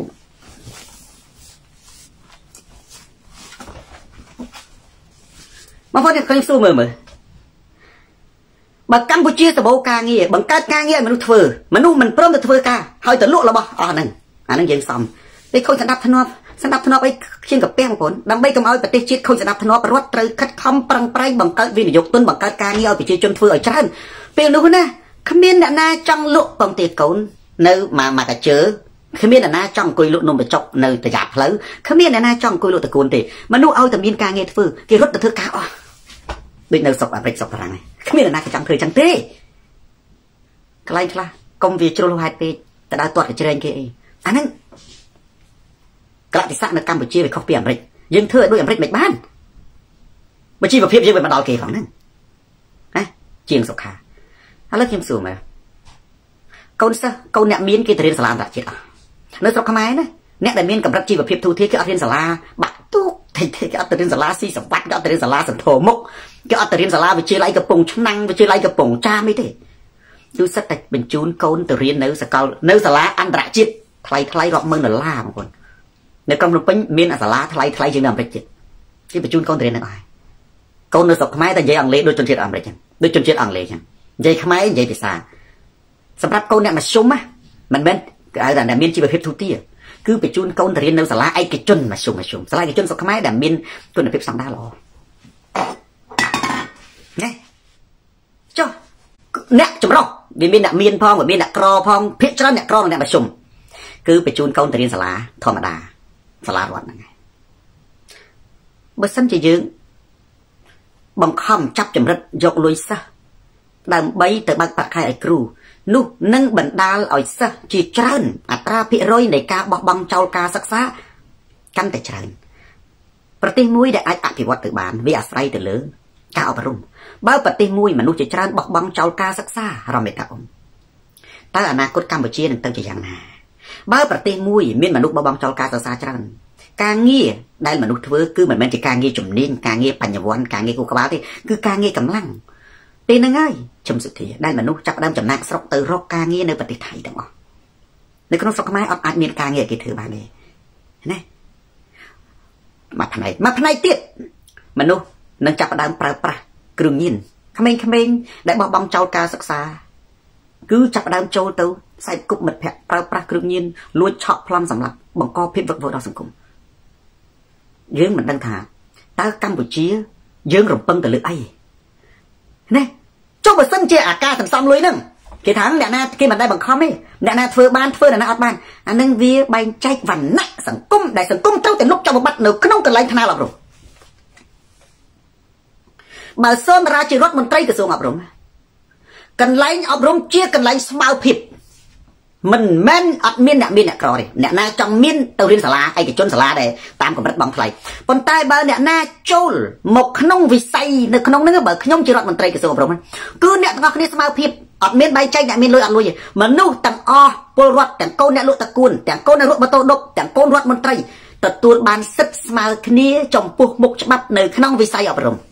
បងប្អូនឃើញស៊ូមើលមើលបើកម្ពុជាសម្បូរការងារបង្កើតការងារឲ្យមនុស្សធ្វើមនុស្សមិនព្រមទៅធ្វើការហើយទៅលក់របស់អស់ហ្នឹងអាហ្នឹងយើងសំពេលខូចស្ដាប់ធ្នាប់ស្ដាប់ធ្នាប់អីជាងកាពះបងប្អូនដើម្បីកុំឲ្យប្រទេសជាតិខូចស្ដាប់ធ្នាប់រដ្ឋត្រូវខិតខំប្រឹងប្រែងបង្កើតវិនិយោគទុនបង្កើតការងារឲ្យប្រជាជនធ្វើឲ្យច្រើនពេលនោះណាគ្មានអ្នកណាចង់លក់ពងទាកូននៅមកមកកាជើគ្មានអ្នកណាចង់អង្គុយលក់នំបញ្ចុកនៅប្រយ៉ាផ្លូវគ្មានអ្នកណាចង់អង្គុយលក់តកូនទេមនុស្សឲ្យតែមានការងារធ្វើគេរត់ទៅធ្វើការអស់ដូចនៅស្រុកអាមេរិកស្រុកបារាំងគ្មានអ្នកណាចង់ធ្វើចឹងទេកន្លែងខ្លះកុំវាជ្រុលហេតុពេកទៅដើរទាត់កញ្ច្រែងគេអីអាហ្នឹងកលតិស័កនៅកម្ពុជាវាខុសពីអាមេរិកយើងធ្វើឲ្យដូចអាមេរិកមិនបានបើជីវភាពយើងវាមិនដល់គេផងហ្នឹងណាជាងសុខាឥឡូវខ្ញុំសួរមើលកូនសិស្សកូនអ្នកមានគេទៅរៀនសាលាអន្តរជាតិអស់នៅស្រុកខ្មែរណាអ្នកដែលមានកម្រិតជីវភាពទូទៅគេអត់រៀនសាលាបាក់ទូកតែគេអត់ទៅរៀនសាលាស៊ីសវ័តគេអត់ទៅរៀនសាលាសន្ធរមុខគេអត់ទៅរៀនសាលាវិទ្យាល័យកំពង់ឆ្នាំងវិទ្យាល័យកំពង់ចាមអីទេយូរសិតតែបញ្ជូនកូនទៅរៀននៅសាកលនៅសាលាអន្តរជាតិថ្លៃថ្លៃរាប់ម៉ឺនដុល្លារបងប្អូននៅក្រុងភ្នំពេញមានសាលាថ្លៃថ្លៃជាងនៅអាមេរិកទៀតគេបញ្ជូនកូនទៅរៀននៅហើយកូននៅស្រុកខ្មែរតែនិយាយអង់គ្លេសដូចជនជាតិអាមេរិកចឹងដូចជនជាតិអង់គ្លេសចឹងនិយាយខ្មែរនិយាយភាសាសម្រាប់កូនអ្នកមធ្យមណាមិនមែនគេហៅថាអ្នកមានជីវភាពទូទៅគឺបញ្ជូនកូនទៅរៀននៅសាលាឯកជនមធ្យមមធ្យមសាលាឯកជនស្រុកខ្មែរដែលមានគុណភាពស្តង់ដារល្អណាចុះអ្នកចម្រុះវាមានអ្នកមានផងវាមានអ្នកក្រផងភាគច្រើនអ្នកក្រនិងអ្នកមធ្យមគឺបញ្ជូនកូនទៅរៀនសាលាធម្មតាសាលារដ្ឋហ្នឹងហើយបើសិនជាយើងបង្ខំចាប់ចម្រិតយកលុយសិស្សដើម្បីទៅបើកប្រាក់ខែឲ្យគ្រូនោះនឹងបណ្ដាលឲ្យសិស្សជាច្រើនអត្រាភាគរយនៃការបោះបង់ចោលការសិក្សាកាន់តែច្រើនប្រទេសមួយដែលអាចអភិវឌ្ឍទៅបានវាអាស្រ័យទៅលើការអប់រំបើប្រទេសមួយមនុស្សជាច្រើនបោះបង់ចោលការសិក្សារមេតាអ៊ំតើអនាគតកម្ពុជានឹងទៅជាយ៉ាងណាបើប្រទេសមួយមានមនុស្សបោះបង់ចោលការសិក្សាច្រើនការងារដែលមនុស្សធ្វើគឺមិនមែនជាការងារជំនាញការងារបញ្ញវន្តការងារគូក្បាលទេគឺការងារកម្លាំងពេលហ្នឹងហើយជំសុធាដែលមនុស្សចាប់ដើមចំណាក់ស្រុកទៅរកការងារនៅប្រទេសថៃទាំងអស់នៅក្នុងស្រុកខ្មែរអត់អាចមានការងារគេធ្វើបានទេណាមកផ្នែកមកផ្នែកទៀតមនុស្សនឹងចាប់ដើមប្រើប្រាស់គ្រឿងញៀនក្មេងៗដែលបោះបង់ចោលការសិក្សាគឺចាប់ដើមចូលទៅខ្សែគប់មិត្តភ័ក្តិប្រើប្រាស់គ្រឿងញៀនលួចឆក់ប្លន់សម្លាប់បង្កភាពវឹកវរដល់សង្គមយើងមិនដឹងថាតើកម្ពុជាយើងរំពឹងទៅលើអីណាចុះបើសិនជាអាការសន្សំលុយហ្នឹងគេថាអ្នកណាគេមិនដែលបង្ខំទេអ្នកណាធ្វើបានធ្វើអ្នកណាអត់បានអានឹងវាបែងចែកវណ្ណៈសង្គមដែលសង្គមត្រូវតែលុបចោលបំបត្តិនៅក្នុងកន្លែងថ្នាក់អប់រំបើសូមរាជរដ្ឋមន្ត្រីក្រសួងអប់រំកន្លែងអប់រំជាកន្លែងស្មារភាពមិនមែនអត់មានអ្នកមានអ្នកក្រទេអ្នកណាចង់មានទៅរៀនសាលាឯកជនសាលាដែរតាមកម្រិតបង់ថ្លៃប៉ុន្តែបើអ្នកណាចូលមកក្នុងវិស័យនៅក្នុងហ្នឹងបើខ្ញុំជារដ្ឋមន្ត្រីក្រសួងអប់រំគឺអ្នកទាំងអស់គ្នាស្មារភាពអត់មានបែងចែកអ្នកមានលុយអត់លុយទេមនុស្សទាំងអស់ពលរដ្ឋទាំងកូនអ្នកលក់តកួនទាំងកូនអ្នកលក់ម៉ូតូដុបទាំងកូនរដ្ឋមន្ត្រីទទួលបានសិទ្ធិស្មើគ្នាចំពោះមុខច្បាប់នៅក្នុងវិស័យអប់រំ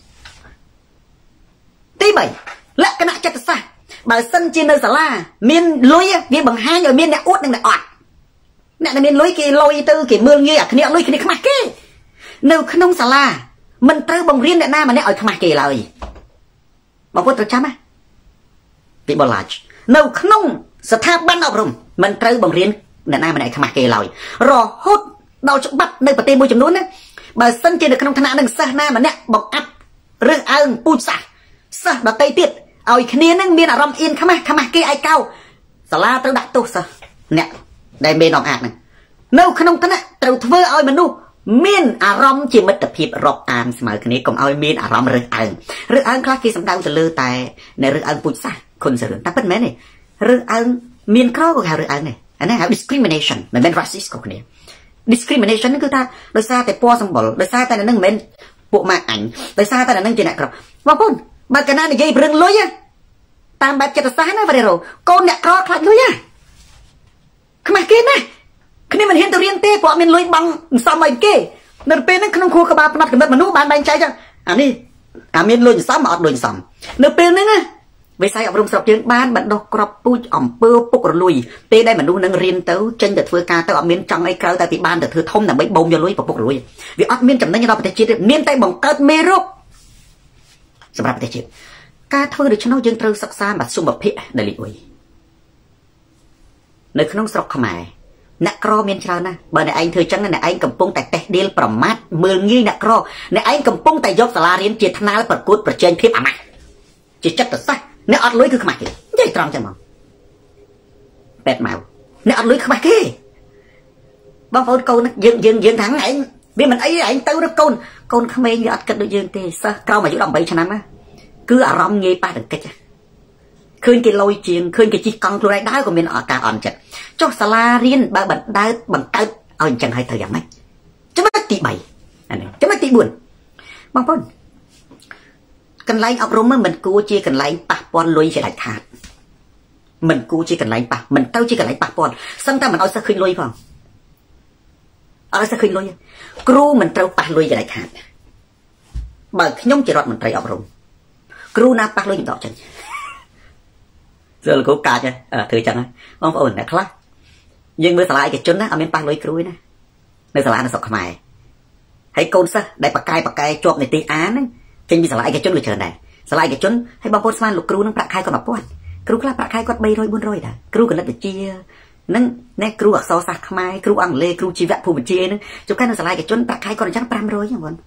ទីបីលក្ខណៈចិត្តសាស្ត្របើសិនជានៅសាលាមានលុយវាបង្ហាញឲ្យមានអ្នកអួតនិងអ្នកអត់អ្នកដែលមានលុយគេលុយទៅគេមើលងាយអាគ្នាអត់លុយគ្នាខ្មាស់គេនៅក្នុងសាលាមិនត្រូវបង្រៀនអ្នកណាម្នាក់ឲ្យខ្មាស់គេឡើយបងប្អូនត្រូវចាំណាពីបលាជនៅក្នុងស្ថាប័នអប់រំមិនត្រូវបង្រៀនអ្នកណាម្នាក់ឲ្យខ្មាស់គេឡើយរហូតដល់ច្បាប់នៅប្រទេសមួយចំនួនណាបើសិនជានៅក្នុងឋានៈនឹងសិស្សណាម្នាក់បង្អាប់រើសអើងពូជសាសន៍សិស្សដទៃទៀតឲ្យគ្នានឹងមានអារម្មណ៍អៀនខ្មាស់ខ្មាស់គេឯកោសាលាត្រូវដាក់ទោសសិស្សអ្នកដែលមានអង្អាតហ្នឹងនៅក្នុងឋានៈត្រូវធ្វើឲ្យមនុស្សមានអារម្មណ៍ជាមិត្តភាពរាប់អានស្មើគ្នាកុំឲ្យមានអារម្មណ៍រើសអើងរើសអើងខ្លះគេសំដៅទៅលើតែនៅរើសអើងពូជសាសន៍គុណសរឿងតែពិតមែនទេរើសអើងមានក្រក៏ហៅរើសអើងដែរអានេះហៅ discrimination មិនមែន racist ក៏គ្នា discrimination គឺថាដោយសារតែពណ៌សម្បុរដោយសារតែនឹងមិនមែនពួកម៉ាក់អញដោយសារតែនឹងជាអ្នកក្របងប្អូនបើកណានិយាយរឿងលុយតាមបែបចិត្តសាស្ត្រណាវ៉ារ៉េរ៉ូកូនអ្នកក្រខ្លាចលុយហ៎ខ្មាស់គេណាគ្នាមិនហ៊ានទៅរៀនទេព្រោះមានលុយបង់សំអីគេនៅពេលហ្នឹងក្នុងគ្រួក្បាលផ្នែកកំណត់មនុស្សបានបែងចែកចឹងអានេះអាមានលុយសំអត់លុយសំនៅពេលហ្នឹងណាវិស័យអប់រំស្រុកយើងបានបណ្ដុះគ្រាប់ពូជអំពើពុករលួយពេលដែលមនុស្សនឹងរៀនទៅចេញទៅធ្វើការទៅអត់មានចង់អីក្រៅតែពីបានទៅធ្វើធំដើម្បីបូមយកលុយពុករលួយវាអត់មានចំណេញដល់ប្រទេសជាតិទេមានតែបង្កើតមេរោគសម្រាប់ប្រទេសជាតិការធ្វើដូច្នោះយើងត្រូវសិក្សាមធ្យមភាគដែលលីអ៊ុយនៅក្នុងស្រុកខ្មែរអ្នកក្រមានច្រើនណាស់បើអ្នកឯងធ្វើចឹងអ្នកឯងកំពុងតែតេះដៀលប្រមាថមើលងាយអ្នកក្រអ្នកឯងកំពុងតែយកសាលារៀនជាថ្នាលប្រកួតប្រជែងភាពអាម៉ាស់ជាចិត្តសាស្ត្រអ្នកអត់លុយគឺខ្មាស់គេនិយាយត្រង់ចឹងមកពេតមកអ្នកអត់លុយខ្មាស់គេបងប្អូនកូនយើងយើងយើងថាឯងវាមិនអីឯងទៅរកកូនកូនក្មេងវាអត់គិតដូចយើងទេសិស្សក្រោមអាយុ18ឆ្នាំណាគឺអារម្មណ៍ងាយប៉ះទង្គិចឃើញគេលុយជាងឃើញគេជិះកង់ខ្លួនឯងដើរក៏មានឱកាសអន់ចិត្តចុះសាលារៀនបើបណ្ដើតបង្កើតឲ្យអញ្ចឹងឲ្យត្រូវយ៉ាងម៉េចចំណុចទី3អានេះចំណុចទី4បងប្អូនកន្លែងអប់រំមិនគួរជាកន្លែងប៉ះពាល់លុយជាដាច់ខាតមិនគួរជាកន្លែងប៉ះមិនទៅជាកន្លែងប៉ះពាល់សឹងតែមិនឲ្យសិស្សឃើញលុយផងអត់ឲ្យសិស្សឃើញលុយគ្រូមិនត្រូវប៉ះលុយជាដាច់ខាតបើខ្ញុំជារដ្ឋមន្ត្រីអប់រំគ្រូណាប៉ះលុយខ្ញុំដកចេញសើលោកគ្រូកាចធ្វើចឹងបងប្អូនអ្នកខ្លះយើងមើលសាលាឯកជនណាអត់មានប៉ះលុយគ្រូទេណានៅសាលានៅស្រុកខ្មែរហើយកូនសិស្សដែលបកកាយបកកាយជាប់នីតិអានហ្នឹងចេញពីសាលាឯកជនក៏ច្រើនដែរសាលាឯកជនហើយបងប្អូនស្មានលោកគ្រូនឹងប្រាក់ខែគាត់មួយពាន់គ្រូខ្លះប្រាក់ខែគាត់បីរយបួនរយដែរគ្រូគណិតវិទ្យាហ្នឹងណែគ្រូអក្សរសាស្ត្រខ្មែរគ្រូអង់គ្លេសគ្រូជីវៈភូមិវិទ្យាហ្នឹងជួនកាលនៅសាលាឯកជនប្រាក់ខែគាត់អញ្ចឹងប្រាំរយហ្នឹងបង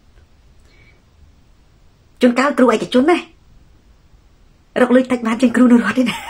ជួនកាលគ្រូឯកជនណារកលុយតិចបានជាងគ្រូនៅរដ្ឋទេណា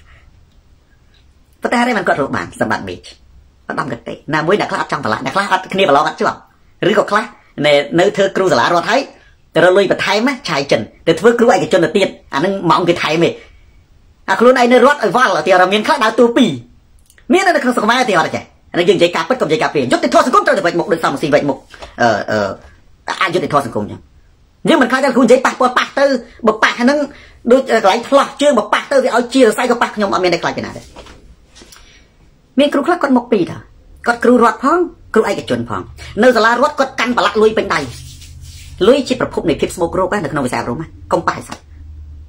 ប៉ុន្តែហើយมันគាត់រកបានសម្បត្តិមេឃគាត់ដំកតិណាមួយអ្នកខ្លះអត់ចង់ប្រឡាក់អ្នកខ្លះអត់គ្នាប្រឡងអត់ជាប់ឬក៏ខ្លះនៅធ្វើគ្រូសាលារដ្ឋហើយទៅរកលុយបន្ថែមឆាយចិនទៅធ្វើគ្រូឯកជនទៅទៀតអានឹងម៉ោងគេថែមទេអាខ្លួនឯងនៅរដ្ឋឲ្យវល់ទីរមានខ្លះដើរទូពីរមាននៅក្នុងសង្គមទេអត់ចេះអានេះយើងនិយាយការពិតកុំនិយាយការពីយុទ្ធធម៌សង្គមត្រូវតែវិចមុខដូចសំស៊ីវិចមុខអឺអឺអយុត្តិធម៌សង្គមចឹងយើងមិនខ្លាចតែគ្រូនិយាយប៉ះពាល់ប៉ះទៅបើប៉ះហ្នឹងដូចកន្លែងឆ្លោះជើងបើប៉ះទៅវាឲ្យជារស័យក៏ប៉ះខ្ញុំអត់មានតែខ្លាចទេណាទេមានគ្រូខ្លះគាត់មកពីរតើគាត់គ្រូរដ្ឋផងគ្រូឯកជនផងនៅសាលារដ្ឋគាត់កាន់ប្រឡាក់លុយពេញដៃលុយជាប្រភពនៃភាពស្មោករោគនៅក្នុងវិស័យអប់រំកុំប៉ះឲ្យសោះ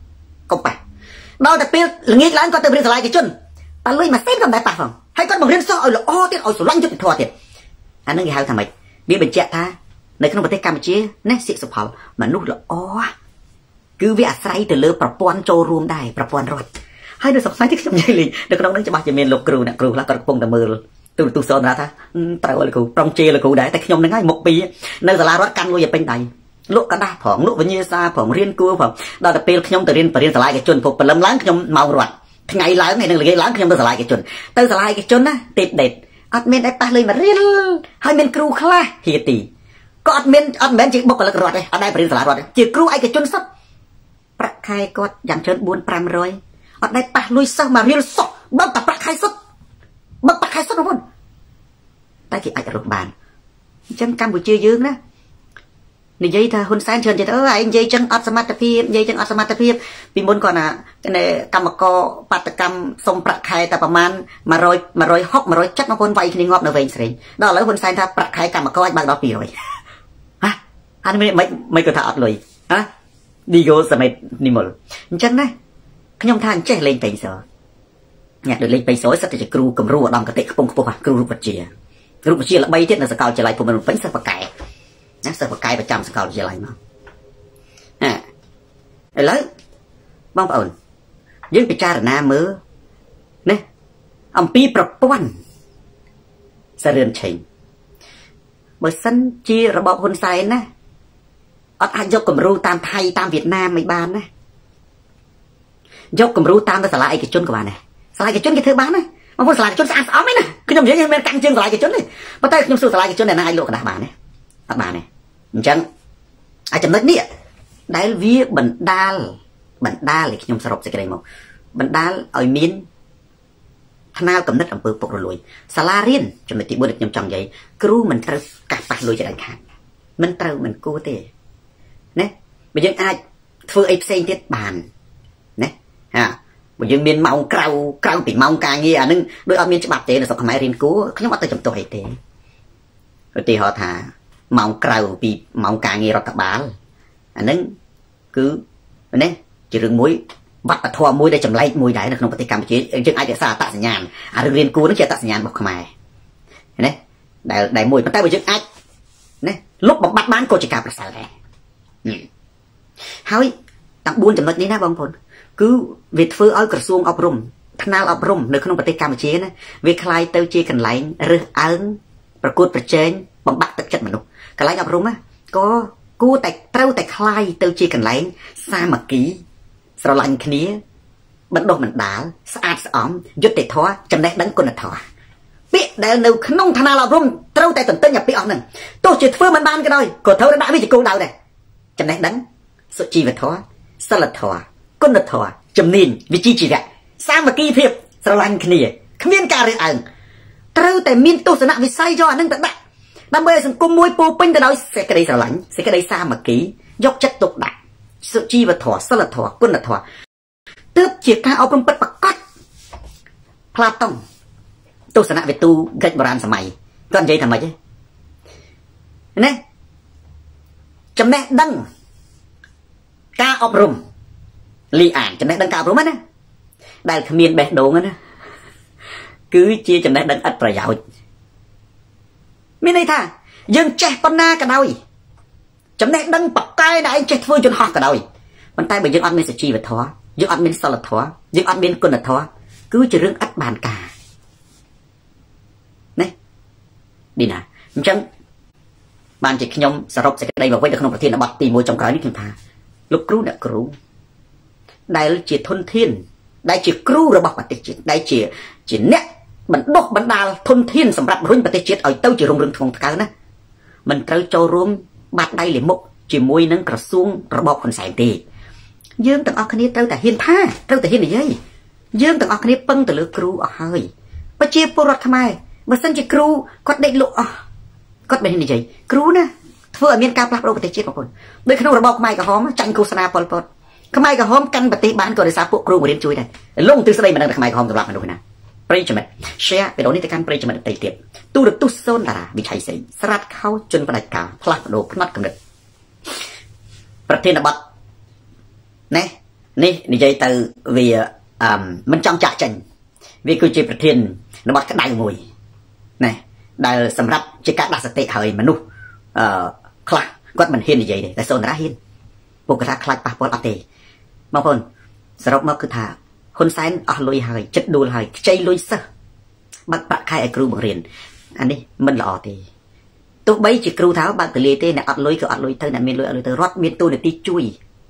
កុំប៉ះដល់តែពេលល្ងាចឡើងគាត់ទៅរៀនសាលាឯកជនតែលុយមួយសេនក៏មិនដែរប៉ះផងហើយគាត់បង្រៀនសិស្សឲ្យល្អទៀតឲ្យស្រឡាញ់យុត្តិធម៌ទៀតអានឹងគេហៅថាម៉េចវាបញ្ជាក់ថានៅក្នុងប្រទេសកម្ពុជាណាសិទ្ធិផលមនុស្សល្អគឺវាអាស្រ័យទៅលើប្រព័ន្ធចូលរួមដែរប្រព័ន្ធរដ្ឋហើយនៅសប្តាហ៍នេះខ្ញុំនិយាយលេងនៅក្នុងនោះច្បាស់ជាមានលោកគ្រូអ្នកគ្រូខ្លះគាត់កំពុងតែមើលទូរទស្សន៍សនថាត្រូវឲ្យលោកគ្រូប្រំជេរលោកគ្រូដែរតែខ្ញុំនឹងហើយមុខពីនៅសាលារដ្ឋកាន់លុយឲ្យពេញដៃលក់កដាស់ផងលក់វិញ្ញាសាផងរៀនគួរផងដល់តែពេលខ្ញុំទៅរៀនបរិញ្ញាសាលាឯកជនពុកព្រលឹមឡើងខ្ញុំម៉ោងរត់ថ្ងៃឡើងហើយនឹងល្ងាចឡើងខ្ញុំទៅសាលាឯកជនទៅសាលាឯកជនណាទេពដេតអត់មានតែប៉ះលុយមករៀនហើយមានគ្រូខ្លះហៀទីក៏អត់មានអត់មែនជាបុគ្គលិករដ្ឋទេអត់ដែរបរិញ្ញាសាលារដ្ឋទេជាគ្រូឯកជនសុទ្ធប្រាក់ខែគាត់យ៉ាងច្រើនបួន ប្រាំរយអត់ដែរប៉ះលុយសិស្សមករៀនសុទ្ធបើតែប្រាក់ខែសុទ្ធបើប្រាក់ខែសុទ្ធបងប្អូនតែគេអាចរកបានអញ្ចឹងកម្ពុជាយើងណានិយាយថាហ៊ុនសែនច្រើនចិត្តអើឯងនិយាយចឹងអត់សមត្ថភាពនិយាយចឹងអត់សមត្ថភាពពីមុនគាត់ណាកម្មករបាតកម្មសុំប្រាក់ខែតែប្រមាណ100 160 170បងប្អូនវាយគ្នាងាប់នៅវែងស្រេងដល់ឥឡូវហ៊ុនសែនថាប្រាក់ខែកម្មករអាចបើកដល់ពីររយហ៎អានេះមិនមិនគាត់ថាអត់លុយហ៎ឌីហ្គោសមិតនិមលអញ្ចឹងណាខ្ញុំថាអញ្ចេះលេងពេញសអ្នកដូចលេងពេញសសិតតែជាគ្រូគំរូឧត្តមកតិខ្ពង់ខ្ពស់គ្រូរូបវិទ្យារូបវិទ្យាល្បីទៀតនៅសាកលវិទ្យាល័យភូមិន្ទពេញសិស្សបកែណាសិស្សបកែប្រចាំសាកលវិទ្យាល័យមកណាឥឡូវបងប្អូនយើងពិចារណាមើលណាអំពីប្រព័ន្ធសារឿនឆេងបើសិនជារបបហ៊ុនសែនណាអត់អាចយកគំរូតាមថៃតាមវៀតណាមមិនបានណាយកគំរូតាមទៅសាលាឯកជនក៏បានដែរសាលាឯកជនគេធ្វើបានណាបងប្អូនសាលាឯកជនស្អាតស្អំឯណាខ្ញុំនិយាយមានកាំងជើងសាលាឯកជនទេប៉ុន្តែខ្ញុំសួរសាលាឯកជនដែលណាអាចលក់កណ្ដាស់បានទេអត់បានទេអញ្ចឹងអាចចំណុចនេះដែលវាបណ្ដាលបណ្ដាលឲ្យខ្ញុំសរុបសេចក្តីមកបណ្ដាលឲ្យមានថ្នាលកំណត់អំពើពុករលួយសាលារៀនចំណុចទីបួនដែលខ្ញុំចង់និយាយគ្រូមិនត្រូវកាសប៉ះលុយចដាច់ខាតមិនត្រូវមិនគួរទេណាបើយើងអាចធ្វើអីផ្សេងទៀតបានណាហាបើយើងមានម៉ោងក្រៅក្រៅពីម៉ោងការងារអានឹងដូចអត់មានច្បាប់ទេនៅស្រុកខ្មែររៀនគួរខ្ញុំអត់ទៅចំទាស់អីទេឧទាហរណ៍ថាម៉ោងក្រៅពីម៉ោងការងាររដ្ឋបាលអានឹងគឺណាជារឿងមួយវប្បធម៌មួយដែលចម្លែកមួយដែរនៅក្នុងប្រទេសកម្ពុជាយើងអាចរក្សាអត្តសញ្ញាណអារឿងរៀនគួរនឹងជាអត្តសញ្ញាណរបស់ខ្មែរណាដែលដែលមួយប៉ុន្តែបើយើងអាចណាលុបបំបត្តិបានក៏ជាការប្រសើរដែរហើយទាំងបួនចំណុចនេះណាបងប្អូនគឺវាធ្វើឲ្យក្រសួងអប់រំថ្នាលអប់រំនៅក្នុងប្រទេសកម្ពុជាណាវាคล้ายទៅជាកន្លែងរើសអើងប្រកួតប្រជែងបំបាក់ទឹកចិត្តមនុស្សកន្លែងអប់រំណាក៏គួរតែត្រូវតែคล้ายទៅជាកន្លែងសាមគ្គីស្រឡាញ់គ្នាបណ្ដុះបណ្ដាលស្អាតស្អំយុត្តិធម៌ចំណេះដឹងគុណធម៌ពាក្យដែលនៅក្នុងថ្នាលអប់រំត្រូវតែទន្ទឹងអាពាក្យអស់ហ្នឹងទោះជាធ្វើមិនបានក៏ដោយក៏ត្រូវដាក់វាជាគោលដៅដែរចំណេះដឹងសុជីវធម៌សិលធម៌គុណធម៌ជំនាញវិជ្ជាជីវៈសាមគ្គីភាពស្រឡាញ់គ្នាគ្មានការរើសអើងត្រូវតែមានទស្សនវិស័យយកអានឹងទៅដាក់ដើម្បីឲ្យសង្គមមួយពោពេញទៅដោយសេចក្តីស្រឡាញ់សេចក្តីសាមគ្គីយកចិត្តទុកដាក់សុជីវធម៌សិលធម៌គុណធម៌ទើបជាការអប់រំពិតប្រាកដផ្លាតុងទស្សនវិទូក្រិចបុរាណសម័យគាត់និយាយថាម៉េចទេណាចំណេះដឹងការអប់រំលីអានចំណេះដឹងការអប់រំណាដែលគ្មានបេះដូងណាគឺជាចំណេះដឹងឥតប្រយោជន៍មានន័យថាយើងចេះប៉ុណ្ណាក៏ដោយចំណេះដឹងបកកែដែលឯងចេះធ្វើយន្តហោះក៏ដោយប៉ុន្តែបើយើងអត់មានសុជីវធម៌យើងអត់មានសិលធម៌យើងអត់មានគុណធម៌គឺជារឿងឥតបានការណាឌីណាអញ្ចឹងបានជាខ្ញុំសរុបសេចក្តីមកវិញនៅក្នុងប្រធានបទទីមួយចុងក្រោយនេះខ្ញុំថាលោកគ្រូអ្នកគ្រូដែលជាធនធានដែលជាគ្រូរបស់ប្រទេសជាតិដែលជាជាអ្នកបណ្ដុះបណ្ដាលធនធានសម្រាប់រុញប្រទេសជាតិឲ្យទៅជារុងរឿងធ្ងន់ធ្ងរណាមិនត្រូវចូលរួមបាត់ដៃលាមុខជាមួយនឹងក្រសួងរបបហ៊ុនសែនទេយើងទាំងអស់គ្នាត្រូវតែហ៊ានថាត្រូវតែហ៊ាននិយាយយើងទាំងអស់គ្នាពឹងទៅលើគ្រូអស់ហើយប្រជាពលរដ្ឋខ្មែរបើសិនជាគ្រូគាត់ដេកលក់អស់គាត់មិនហ៊ាននិយាយគ្រូណាធ្វើឲ្យមានការផ្លាស់ប្ដូរប្រទេសជាតិបងប្អូនដូចក្នុងរបបខ្មែរក្រហមចាញ់ឃោសនាប៉ុលពតខ្មែរក្រហមកាន់ប្រទេសបានក៏ដោយសារពួកគ្រូបង្រៀនជួយដែរលងទិសដីមិនដឹងតែខ្មែរក្រហមសម្រាប់មនុស្សណាប្រិយមិត្ត share វីដេអូនេះទៅកាន់ប្រិយមិត្តដទៃទៀតទូរទស្សន៍សូនតារាវិឆ័យសេងស្រាតខោជន់ផ្ដាច់ការផ្លាស់ប្ដូរផ្នត់កំណត់ប្រធានបទណែនេះនិយាយទៅវាអឺមិនចង់ចាក់ចេញវាគឺជាប្រធានរបស់ក្តៅមួយណាដែលសម្រាប់ជាការដាក់សតិឲ្យមនុស្សអឺខ្លះគាត់មិនហ៊ាននិយាយទេតែសូនតារាហ៊ានពួកគាត់ថាខ្លាចប៉ះពាល់អត់ទេបងប្អូនសរុបមកគឺថាហ៊ុនសែនអស់លុយហើយចិត្តដួលហើយខ្ចីលុយសិស្សបាត់ប្រាក់ខែឲ្យគ្រូបង្រៀនអានេះមិនល្អទេទោះបីជាគ្រូថាបើកទលាទេអ្នកអត់លុយក៏អត់លុយទៅអ្នកមានលុយអត់លុយទៅរដ្ឋមានទូនាទីជួយ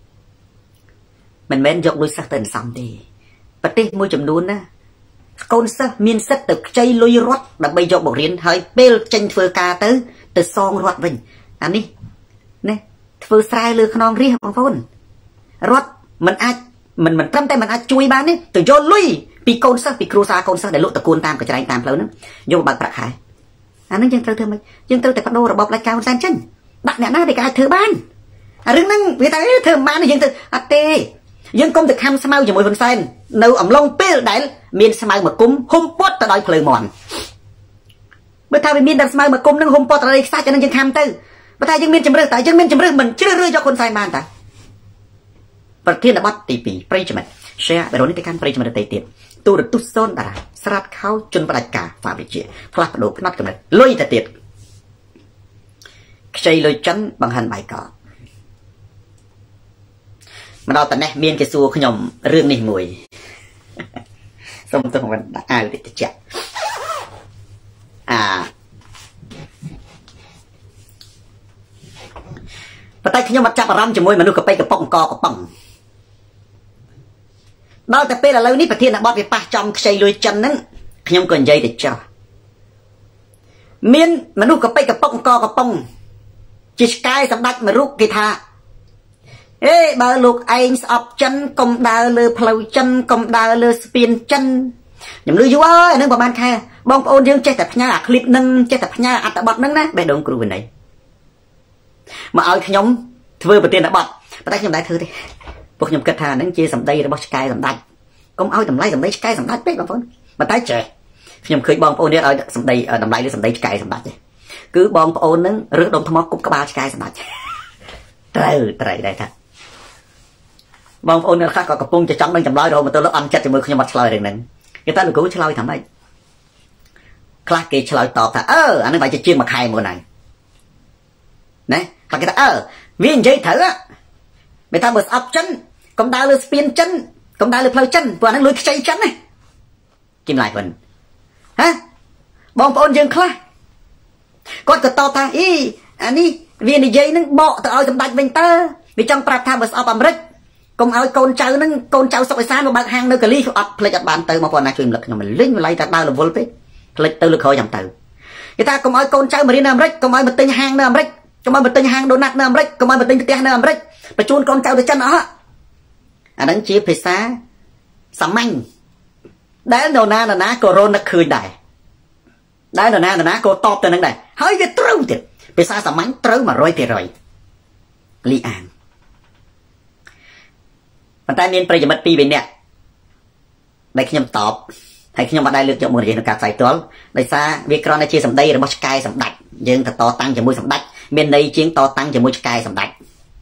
មិនមែនយកលុយសិស្សទៅសន្សំទេប្រទេសមួយចំនួនណាកូនសិស្សមានសិទ្ធិទៅខ្ចីលុយរដ្ឋដើម្បីយកបង្រៀនហើយពេលចេញធ្វើការទៅទៅសងរដ្ឋវិញអានេះណាធ្វើស្រែលើខ្នងរាជបងប្អូនរដ្ឋមិនអាចមិនមិនត្រឹមតែមិនអាចជួយបានទេទៅយកលុយពីកូនសិស្សពីគ្រួសារកូនសិស្សដែលលក់តកូនតាមកញ្ច្រែងតាមផ្លូវហ្នឹងយកបើកប្រាក់ខែអាហ្នឹងយើងត្រូវធ្វើម៉េចយើងត្រូវតែបដូររបបផ្ដាច់ការហ៊ុនសែនចេញដាក់អ្នកណាដែលអាចធ្វើបានអារឿងហ្នឹងវាតែធ្វើមិនបានយើងទៅអត់ទេយើងកុំទៅខំស្មៅជាមួយហ៊ុនសែននៅអំឡុងពេលដែលមានស្មៅមកគុំហុំពត់ទៅដោយផ្លូវមន់បើថាវាមានតែស្មៅមកគុំហ្នឹងហុំពត់ទៅដោយខ្សាច់អាហ្នឹងយើងខំទៅបើថាយើងមានជំរឿតែយើងមានជំរឿមិនជ្រើសរើសយកហ៊ុនសែនបានតាប្រធានបទទីពីរប្រិយមិត្ត share វីដេអូនេះទៅកាន់ប្រិយមិត្តដទៃទៀតទូរទស្សន៍សូនតារាស្រាតខោជន់ផ្ដាច់ការហ្វាវិជាផ្លាស់ប្ដូរផ្នត់កំណត់លុយទៅទៀតខ្ចីលុយចិនបង្ហាញបាយកោមកដល់តនេះមានគេសួរខ្ញុំរឿងនេះមួយសូមទោសមិនដាក់អាវតិចតិចអាប៉ុន្តែខ្ញុំអត់ចាប់អារម្មណ៍ជាមួយមនុស្សកប៉ិកកប៉ុងកកប៉ុងដល់តែពេលឥឡូវនេះប្រធានបទវាប៉ះចំខ្ចីលុយចិនហ្នឹងខ្ញុំក៏និយាយទៅចោះមានមនុស្សកប៉ិកកប៉ុងកកប៉ុងជាឆ្កែសម្ដេចមួយរូបគេថាអេបើលោកឯងស្អប់ចិនកុំដើរលើផ្លូវចិនកុំដើរលើស្ពានចិនខ្ញុំលឺយូរហើយអានឹងប្រហែលខែបងប្អូនយើងចេះតែផ្ញើអាคลิปហ្នឹងចេះតែផ្ញើអត្ថបទហ្នឹងណាបេះដូងគ្រូវិន័យមកឲ្យខ្ញុំធ្វើប្រធានបទប៉ុន្តែខ្ញុំមិនដែរធ្វើទេពួកខ្ញុំគិតថាហ្នឹងជាសម្ដីរបស់ឆ្កែសម្ដេចកុំឲ្យតម្លៃសម្ដីឆ្កែសម្ដេចពេកបងប្អូនប៉ុន្តែចេះខ្ញុំឃើញបងប្អូននេះឲ្យសម្ដីតម្លៃលើសម្ដីឆ្កែសម្ដេចទេគឺបងប្អូនហ្នឹងរើសដុំថ្មគប់ក្បាលឆ្កែសម្ដេចត្រូវត្រូវដែរថាបងប្អូនអ្នកខ្លះក៏កំពុងចង់នឹងចម្លើយរហូតមកទល់អន់ចិត្តជាមួយខ្ញុំអត់ឆ្លើយរឿងហ្នឹងគេតែលោកគ្រូឆ្លើយថាម៉េចខ្លះគេឆ្លើយតបថាអឺអានេះបើជាជាងមួយខែមុនហើយណាខ្លះគេថាអឺវានិយាយត្រូវបើថាបើស្អប់ចិនកុំដើរលើស្ពានចិនកុំដើរលើផ្លូវចិនព្រោះអាហ្នឹងលួចខ្ចីចិនណាគីមឡាយវិញហ៎បងប្អូនយើងខ្លះគាត់ក៏តបថាអីអានេះវានិយាយនឹងបកទៅឲ្យសម្ដេចវិញតើវាចង់ប្រាប់ថាបើស្អប់អាមេរិកកុំឲ្យកូនចៅហ្នឹងកូនចៅសុកអេសានមកបើកហាងនៅកាលីអត់ផ្លេចអត់បានទៅមកបងណាជួយរំលឹកខ្ញុំលេងម្ល៉េះតែដើររវល់ពេកផ្លេចទៅលើក្រោយចាំទៅគេថាកុំឲ្យកូនចៅមករៀននៅអាមេរិកកុំឲ្យមកទិញហាងនៅអាមេរិកកុំឲ្យមកទិញហាងដូណាត់នៅអាមេរិកកុំឲ្យមកទិញផ្ទះនៅអាមេរិកបញ្ជូនកូនចៅទៅចិនអស់អាហ្នឹងជាភាសាសាមញ្ញដែលនរណានរណាក៏រនឹកឃើញដែរដែលនរណានរណាក៏តបទៅនឹងដែរហើយវាត្រូវទៀតភាសាសាមញ្ញត្រូវ một trăm phần trăm លីអានប៉ុន្តែមានប្រិយមិត្តពីរបីនាក់ដែលខ្ញុំតបហើយខ្ញុំមិនដែលលើកយកមកនិយាយក្នុងការផ្សាយផ្ទាល់ដោយសារវាគ្រាន់តែជាសម្ដីរបស់ឆ្កែសម្ដេចយើងទៅតតាំងជាមួយសម្ដេចមានន័យជាងតតាំងជាមួយឆ្កែសម្ដេច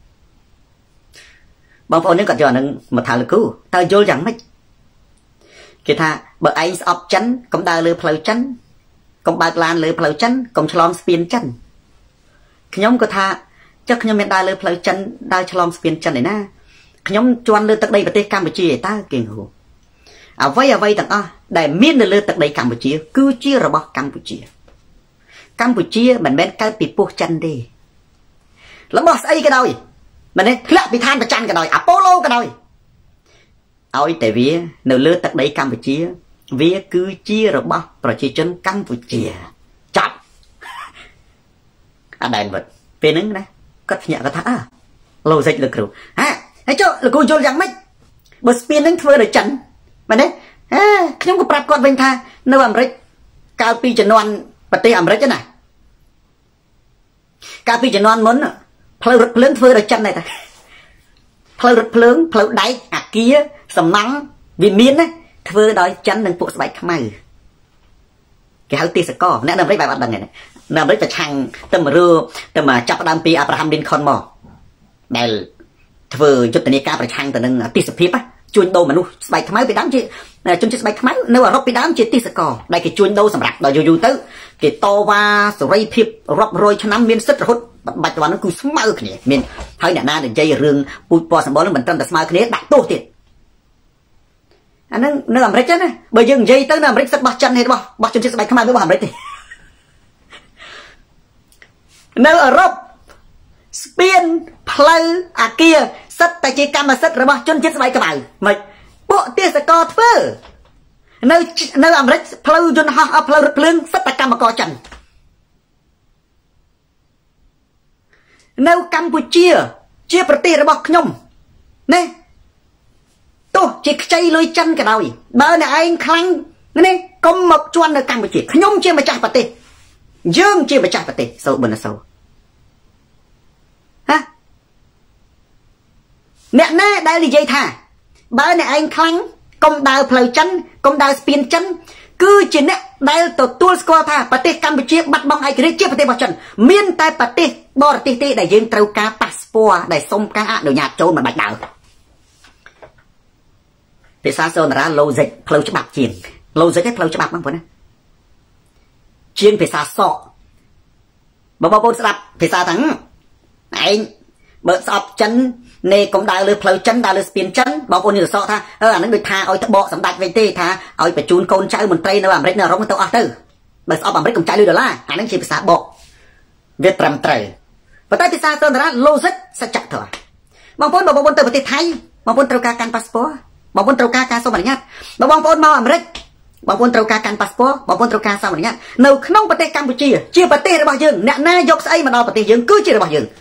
បងប្អូននឹងគាត់យកអានឹងមកថាលោកគ្រូតើយល់យ៉ាងម៉េចគេថាបើឯងស្អប់ចិនកុំដើរលើផ្លូវចិនកុំបើកឡានលើផ្លូវចិនកុំឆ្លងស្ពានចិនខ្ញុំក៏ថាចុះខ្ញុំមានដើរលើផ្លូវចិនដើរឆ្លងស្ពានចិនឯណាខ្ញុំជន់លើទឹកដីប្រទេសកម្ពុជាឯតើគេហូអ្វីអ្វីទាំងអស់ដែលមាននៅលើទឹកដីកម្ពុជាគឺជារបស់កម្ពុជាកម្ពុជាមិនមែនកើតពីពោះចិនទេរបស់ស្អីក៏ដោយមិនទេធ្លាក់ពីឋានប្រច័នក៏ដោយអាប៉ូឡូក៏ដោយឲ្យតែវានៅលើទឹកដីកម្ពុជាវាគឺជារបស់ប្រជាជនកម្ពុជាចាប់អដែនវិតពេលហ្នឹងណាគាត់ភ្ញាក់គាត់ថាអើឡូសិចលោកគ្រូហ่าហើយចុះលោកគ្រូយល់យ៉ាងម៉េចបើស្ពានហ្នឹងធ្វើដោយចិនមែនទេអេខ្ញុំក៏ប្រាប់គាត់វិញថានៅអាមេរិកកាលពីជំនាន់ប្រទេសអាមេរិកណាកាលពីជំនាន់មុនផ្លូវរថភ្លើងធ្វើដោយចិនដែរតាផ្លូវរថភ្លើងផ្លូវដែកអាគារសំណង់វាមានណាធ្វើដោយចិននិងពួកស្បែកខ្មៅគេហៅទេសកលអ្នកនៅអាមេរិកបែបអត់ដឹងទេនៅអាមេរិកប្រឆាំងទៅមករើទៅមកចាប់ដើមពីអាប់រ៉ាហាំលីនខុនមកដែលធ្វើយុទ្ធនាការប្រឆាំងទៅនឹងទិសភាពជួញដូរមនុស្សស្បែកខ្មៅពីដើមជាជនជាតិស្បែកខ្មៅនៅអឺរ៉ុបពីដើមជាទិសករដែលគេជួញដូរសម្រាប់ដល់យូរយូរទៅគេតវ៉ាសេរីភាពរាប់រយឆ្នាំមានសិទ្ធិរហូតបច្ចុប្បន្នហ្នឹងគឺស្មើគ្នាមានហើយអ្នកណានិយាយរឿងពូជពណ៌សម្បុរហ្នឹងមិនត្រឹមតែស្មើគ្នាដាក់ទោសទៀតអាហ្នឹងនៅអាមេរិកចឹងណាបើយើងនិយាយទៅនៅអាមេរិកសិទ្ធិរបស់ចិនទេរបស់របស់ជនជាតិស្បែកខ្មៅរបស់អាមេរិកទេនៅអឺរ៉ុបស្ពានផ្លូវអាគារសិទ្ធិតែជាកម្មសិទ្ធិរបស់ជនជាតិស្បែកខ្មៅមិនពួកទេសកលធ្វើនៅនៅអាមេរិកផ្លូវយន្តហោះផ្លូវរថភ្លើងសិទ្ធិតែកម្មករចិននៅកម្ពុជាជាប្រទេសរបស់ខ្ញុំណាទោះជាខ្ចីលុយចិនក៏ដោយបើអ្នកឯងខ្លាំងនេះកុំមកជន់នៅកម្ពុជាខ្ញុំជាម្ចាស់ប្រទេសយើងជាម្ចាស់ប្រទេសសូប៊ុនសូហ៎អ្នកណាដែលនិយាយថាបើអ្នកឯងខ្លាំងកុំដើរផ្លូវចិនកុំដើរស្ពានចិនគឺជាអ្នកដែលទទួលស្គាល់ថាប្រទេសកម្ពុជាបាត់បង់ឯករាជ្យជាប្រទេសរបស់ចិនមានតែប្រទេសបរទេសទេដែលយើងត្រូវការប៉ាសពតដែលសុំការអនុញ្ញាតចូលមិនបាច់ដើរភាសាសូនរ៉ា logic ផ្លូវច្បាប់ជាង logic ឯផ្លូវច្បាប់បងប្អូនណាជាងភាសាសក់បើបងប្អូនស្ដាប់ភាសាទាំងឯងបើស្អប់ចិននៃកុំដើរលើផ្លូវចិនដើរលើស្ពានចិនបងប្អូននិយាយសក់ថាអឺអានឹងដូចថាឲ្យត្បកសម្ដេចវិញទេថាឲ្យបញ្ជូនកូនចៅមន្ត្រីនៅអាមេរិកនៅអឺរ៉ុបទៅអស់ទៅបើស្អប់អាមេរិកកុំចាយលុយដុល្លារអានឹងជាភាសាបកវាត្រឹមត្រូវប៉ុន្តែភាសាសូនរ៉ា logic សច្ចធម៌បងប្អូនបើបងប្អូនទៅប្រទេសថៃបងប្អូនត្រូវការកាន់ប៉ាសពតបងប្អូនត្រូវការការសុំអនុញ្ញាតបើបងប្អូនមកអាមេរិកបងប្អូនត្រូវការកាន់ប៉ាសពតបងប្អូនត្រូវការសុំអនុញ្ញាតនៅក្នុងប្រទេសកម្ពុជាជាប្រទេសរបស់យើងអ្នកណាយកស្អីមកដល់ប្រទេសយើងគឺជារបស់យើង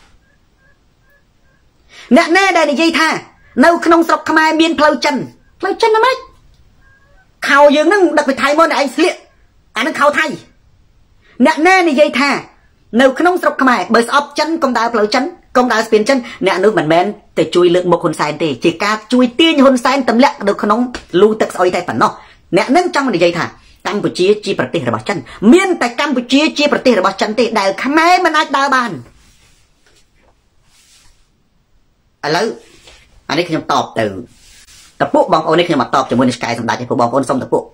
អ្នកណាដែលនិយាយថានៅក្នុងស្រុកខ្មែរមានផ្លូវចិនផ្លូវចិនណាម៉េចខោយើងនឹងដឹកពីថៃមកអ្នកឯងស្លៀកអានឹងខោថៃអ្នកណានិយាយថានៅក្នុងស្រុកខ្មែរបើស្អប់ចិនកុំដើរផ្លូវចិនកុំដើរស្ពានចិនអ្នកនោះមិនមែនទៅជួយលើកមុខហ៊ុនសែនទេជាការជួយទាញហ៊ុនសែនទម្លាក់នៅក្នុងលូទឹកស្អុយតែប៉ុណ្ណោះអ្នកនឹងចង់និយាយថាកម្ពុជាជាប្រទេសរបស់ចិនមានតែកម្ពុជាជាប្រទេសរបស់ចិនទេដែលខ្មែរមិនអាចដើរបានឥឡូវអានេះខ្ញុំតបទៅតពុកបងប្អូននេះខ្ញុំមកតបជាមួយនឹងឆ្កែសម្ដេចឲ្យពួកបងប្អូនសុំតពុក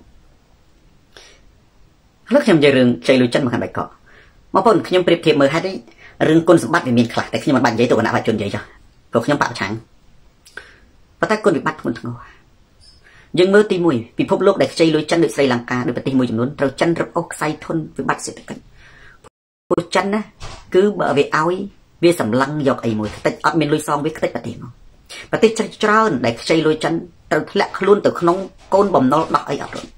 ឥឡូវខ្ញុំនិយាយរឿងខ្ចីលុយចិនមកខាងបៃកកបងប្អូនខ្ញុំប្រៀបធៀបមើលហេតុនេះរឿងគុណសម្បត្តិវាមានខ្លះតែខ្ញុំមិនបាច់និយាយទៅគណៈបច្ចុប្បន្ននិយាយចុះព្រោះខ្ញុំបកប្រឆាំងប៉ុន្តែគុណវិបត្តិធ្ងន់ធ្ងរយើងមើលទីមួយពិភពលោកដែលខ្ចីលុយចិនដូចស្រីលង្កាដូចប្រទេសមួយចំនួនត្រូវចិនរឹបអូសខ្សែធនវិបត្តិសេដ្ឋកិច្ចពួកចិនណាគឺបើវាឲ្យវាសម្លឹងយកអីមួយខ្ទេចអត់មានលុយសងវាខ្ទេចប្រទេសមកប្រទេសច្រើនដែលខ្ចីលុយចិនត្រូវធ្លាក់ខ្លួនទៅក្នុងកូនបំណុលដោះអីអត់រួច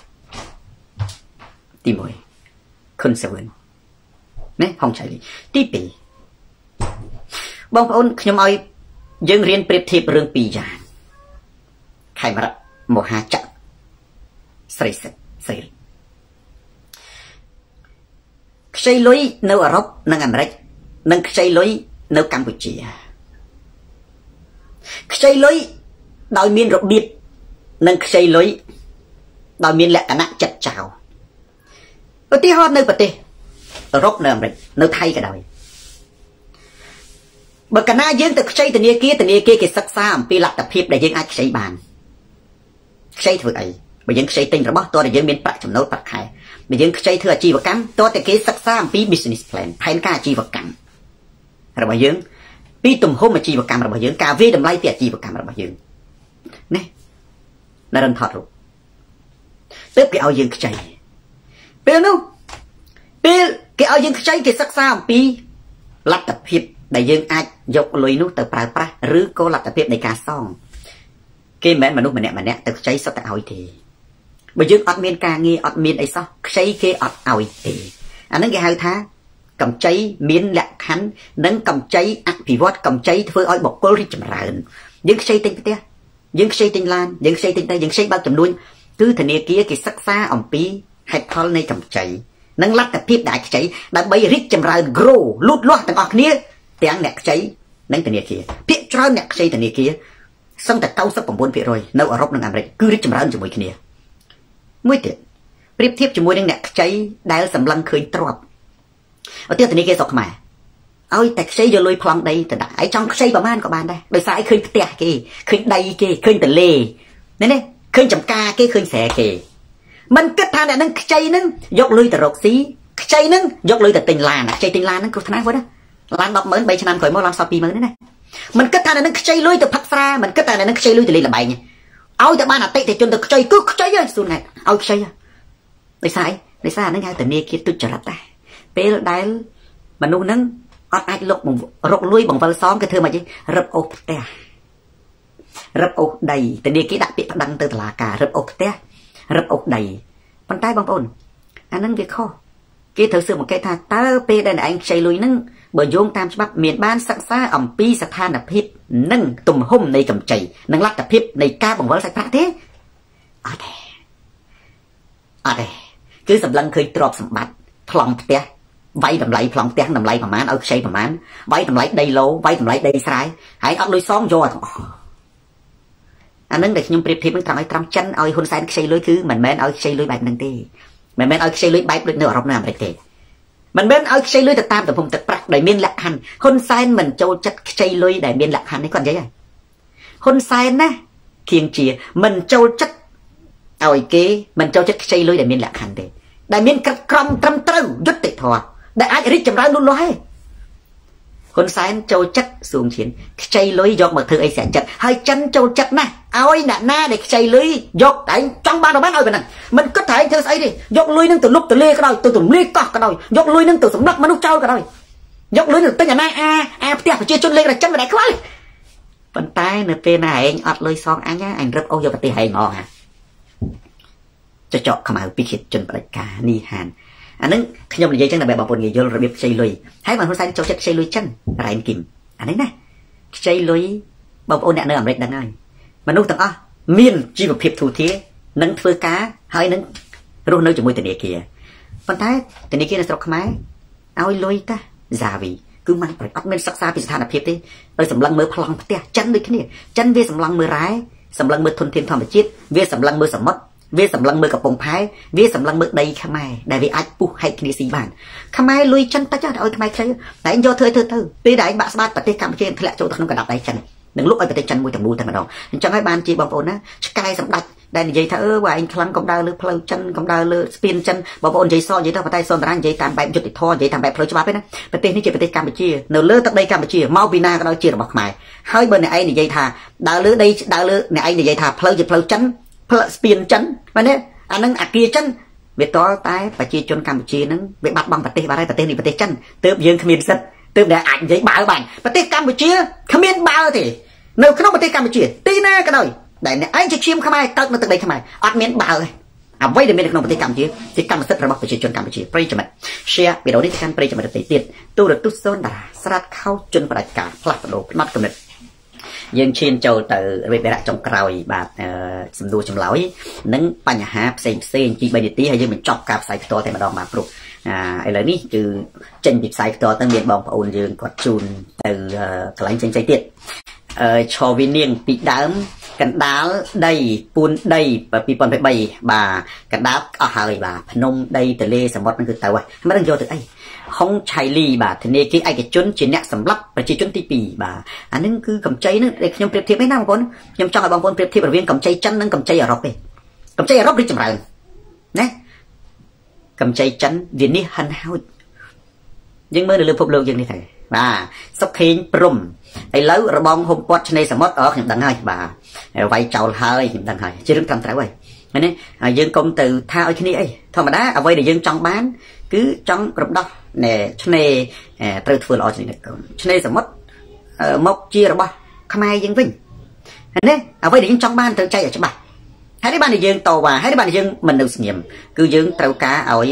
ទីមួយខុនសវឿនណាហុងឆៃលីទីពីរបងប្អូនខ្ញុំឲ្យយើងរៀនប្រៀបធៀបរឿងពីរយ៉ាងខេមរៈមហាចក្រស្រីសិទ្ធស្រីខ្ចីលុយនៅអឺរ៉ុបនិងអាមេរិកនិងខ្ចីលុយនៅកម្ពុជាខ្ចីលុយដោយមានរបៀបនិងខ្ចីលុយដោយមានលក្ខណៈចិត្តចោលឧទាហរណ៍នៅប្រទេសអឺរ៉ុបនៅអាមេរិកនៅថៃក៏ដោយបើកាលណាយើងទៅខ្ចីធនាគារធនាគារគេសិក្សាអំពីលទ្ធភាពដែលយើងអាចខ្ចីបានខ្ចីធ្វើអីបើយើងខ្ចីទិញរបស់តើយើងមានប្រាក់ចំណូលប្រាក់ខែបើយើងខ្ចីធ្វើអាជីវកម្មតើតែគេសិក្សាអំពី business plan ផែនការអាជីវកម្មរបស់យើងពីទំហំអាជីវកម្មរបស់យើងការវាយតម្លៃពីអាជីវកម្មរបស់យើងណានៅរំថតរូបទើបគេឲ្យយើងខ្ចីពេលនោះពេលគេឲ្យយើងខ្ចីគេសិក្សាអំពីលទ្ធភាពដែលយើងអាចយកលុយនោះទៅប្រើប្រាស់ឬក៏លទ្ធភាពនៃការសងគេមិនមែនមនុស្សម្នាក់ម្នាក់ទៅខ្ចីសុទ្ធតែឲ្យទេបើយើងអត់មានការងារអត់មានអីសោះខ្ចីគេអត់ឲ្យទេអានឹងគេហៅថាកម្ចីមានលក្ខខណ្ឌនិងកម្ចីអភិវឌ្ឍកម្ចីធ្វើឲ្យបុគ្គលរីកចម្រើនយើងខ្ចីទិញផ្ទះយើងខ្ចីទិញឡានយើងខ្ចីទិញតែយើងខ្ចីបើកចំនួនគឺធនាគារគេសិក្សាអំពីហេតុផលនៃកម្ចីនិងលទ្ធភាពដែលខ្ចីដើម្បីរីកចម្រើន grow លូតលាស់ទាំងអស់គ្នាទាំងអ្នកខ្ចីនិងធនាគារភាគច្រើនអ្នកខ្ចីធនាគារសឹងតែ 九十九ភាគរយ នៅអឺរ៉ុបនិងអាមេរិកគឺរីកចម្រើនជាមួយគ្នាមួយទៀតប្រៀបធៀបជាមួយនឹងអ្នកខ្ចីដែលសម្លឹងឃើញទ្រព្យឧទាហរណ៍ធនាគារស្រុកខ្មែរ ôi tại xây giờ lôi plong đây từ đại trong xây bà man của bạn đây đời sai khơi tè kì khơi đầy kì khơi từ lề nên đấy khơi chấm ca cái khơi xẻ kì mình kết than này nâng xây nâng dọc lôi từ rọc xí xây nâng dọc lôi từ tình làn xây tình làn nâng cứ thằng đó làn đọc mới bảy trăm năm khỏi mỗi lần sau pi mới này mình kết than này nâng xây lôi từ phát ra mình kết than này nâng xây lôi từ lề là bảy nhỉ ôi từ ban là tệ thì chôn từ xây cứ xây á xuân này ôi xây đời sai đời sai nó ngay từ nia kia tôi trở lại đây bé đái mà nu nâng ọt ai lục bằng rộng lui bằng vân xóm cái thưa mà chứ rập ốc te rập ốc đầy từ nia kia đặc biệt đăng từ là cả rập ốc te rập ốc đầy bàn tay bằng ôn anh nâng việc kho kia thực sự một cái thà ta pe đây là anh xây lùi nâng bởi dùng tam bắt miền ban sẵn xa ẩm pi sạch than là phép nâng tùm hôm này cầm chảy nâng lắc tập phép này ca bằng vân sạch phá thế ở đây ở đây cứ sầm lăng khơi trọp sầm bát plong te vay tầm lấy plong te tầm lấy mà mán ở xây mà mán vay tầm lấy đây lô vay tầm lấy đây sai hãy ở lối xóm vô anh nâng để nhung priệp thêm thằng ấy trăm chân ơi hôn sai xây lối cứ mình men ở xây lối bạch nâng tê mình men ở xây lối bạch được nửa rộng nào đấy tê mình men ở xây lối từ tam từ vùng từ bạc đầy miên lạc hành hôn sai mình châu chất xây lối đầy miên lạc hành đấy còn gì vậy hôn sai nè kiêng chia mình châu chất ơi kế mình châu chất xây lối đầy miên lạc hành đấy đại miên cắt crom trăm trâu rất tệ thọ đại ai rít chầm ra luôn nói con sai châu chất xuống chiến xây lưới dọc mà thưa ấy sẽ chặt hai chân châu chất nè ôi nè na để xây lưới dọc tại trong ba đầu bán ơi bên này mình có thể thưa ấy đi dọc lưới nâng từ lúc từ lia cái đôi từ từ lia cọc cái đôi dọc lưới nâng từ súng đất mà lúc trâu cái đôi dọc lưới từ nhà na a a tiếp phải chia chôn lia là chân mà đại quá bàn tay nè pe này anh ọt lưới son anh nhá anh rất ô vô cái tiền hay ngò hả cho chọn không ai biết hiện chân bạch cả ni hàn anh ấy khi nhom dây chân là bè bảo bồn người vô rồi biết xây lùi hay mà hôm nay cho chất xây lùi chân là anh kìm anh ấy nè xây lùi bảo ôn đạn nơi làm đấy đang ai mà nô tầng a miên chỉ một hiệp thủ thế nâng phơi cá hay nâng rồi nơi chỉ môi từ địa kia con thái từ địa kia là sọc máy ao lùi ta già vì cứ mang phải bắt men sắc xa bị thà là hiệp đi rồi sầm lăng mưa phăng tè chân đi cái này chân về sầm lăng mưa rái sầm lăng mưa thôn thiên thom bị chết về sầm lăng mưa sầm mất về sầm lăng mưaกับปงพายvề sầm lăng mưa đầy khăm mai đại vì ai pu hay kia xì bàn khăm mai lùi chân ta chắc ơi khăm mai chơi tại anh do thưa thưa thưa bây đại bạn sát bát tây cam trên lại chỗ thằng nó cả đạp tay chân đừng lúc ấy tây chân môi thằng môi thằng mà đâu chẳng ai bàn chi bằng ôn á sky sầm đạch đại như vậy thưa và anh khăng công đau lư phơi chân công đau lư spin chân bằng ôn vậy so vậy tao tay son ra vậy tàn bẹp chụp thò vậy tàn bẹp phơi cho bát đấy nè tâyนี่chỉ tây cam chia nở lư tận đây cam chia mau pina cái đó chia là bọc mày hai bên này anh như vậy thà đau lư đây đau lư này anh như vậy thà phơi chụp phơi chân phơi spin chân mà nè anh nâng kia chân việc đó tái phải chia chôn Campuchia nâng bị bắt bằng bát tê bà đây bát tê này bát tê chân tớp dương khmer sắt tớp để ảnh giấy báo bản bát tê Campuchia khmer bao thì nếu không bát tê Campuchia tí na cái đời để này anh chỉ chiêm khăm ai tớp nó từ đây khăm ai ăn miếng bao rồi à vậy để miếng được không bát tê Campuchia thì cam sắt rồi bác phải chia chôn Campuchia pray cho mình share video này kan pray cho mình được tiền tu được tút sơn đà sát khâu chôn vào đại cả phật đồ mắt của mình dương chiên châu từ về đại trong cày bạc sầm đua sầm lối nângปัญหาเซ็งเซ็งจีใบเดตีให้ยังเป็นจอบกับสายตัวแต่มาดองมาปลุกอ่าไอ้เลยนี่คือเจนปิดสายตัวตั้งเรียนบองปะอุ่นยืนกดจูนtừกลายเป็นใจเตี้ยชอวิเนียงปีดามกันดาลได้ปูนได้ปีปอนไปใบบ่ากันดาลเอาหายบ่าพนมได้แต่เล่สมบัติมันคือตัวไม่ต้องโยถึงไอ้ห้องชายลีบ่าทีนี้คือไอ้กระจุนจีเนะสำรับประชิจุนที่ปีบ่าอันนั้นคือกำใจนึกเด็กยมเปรียบเทียบไม่น่าบางคนยมจ้องบางคนเปรียบเทียบระเวียงกำใจจันนั่งกำใจอรบเลยกำใจอรบริจมรังนะกำใจจันเวียนนี่หันหาวยังเมื่อเดือนพบโลกยังนี่ไงบ่าสักเพียงปรุมไอ้เล้าระบองหงปอดในสมอตออกอย่างดังไงบ่าไว้เจ้าหายอย่างดังไงชื่อเรื่องทำแต่ไว้อันนี้ยังกรมtừท่าไอ้ที่นี่ไอ้ธรรมดาเอาไว้เดี๋ยวยังจ้องบ้านcứ trong rộng đó nè cho nên từ thừa lọ gì này cho nên sớm mất mốc chia rồi ba không ai dân vinh nè ở vậy để trong ban từ chay ở trong bàn hai đứa ban này dân tàu và hai đứa ban này dân mình được nghiệm cứ dân tàu cá ở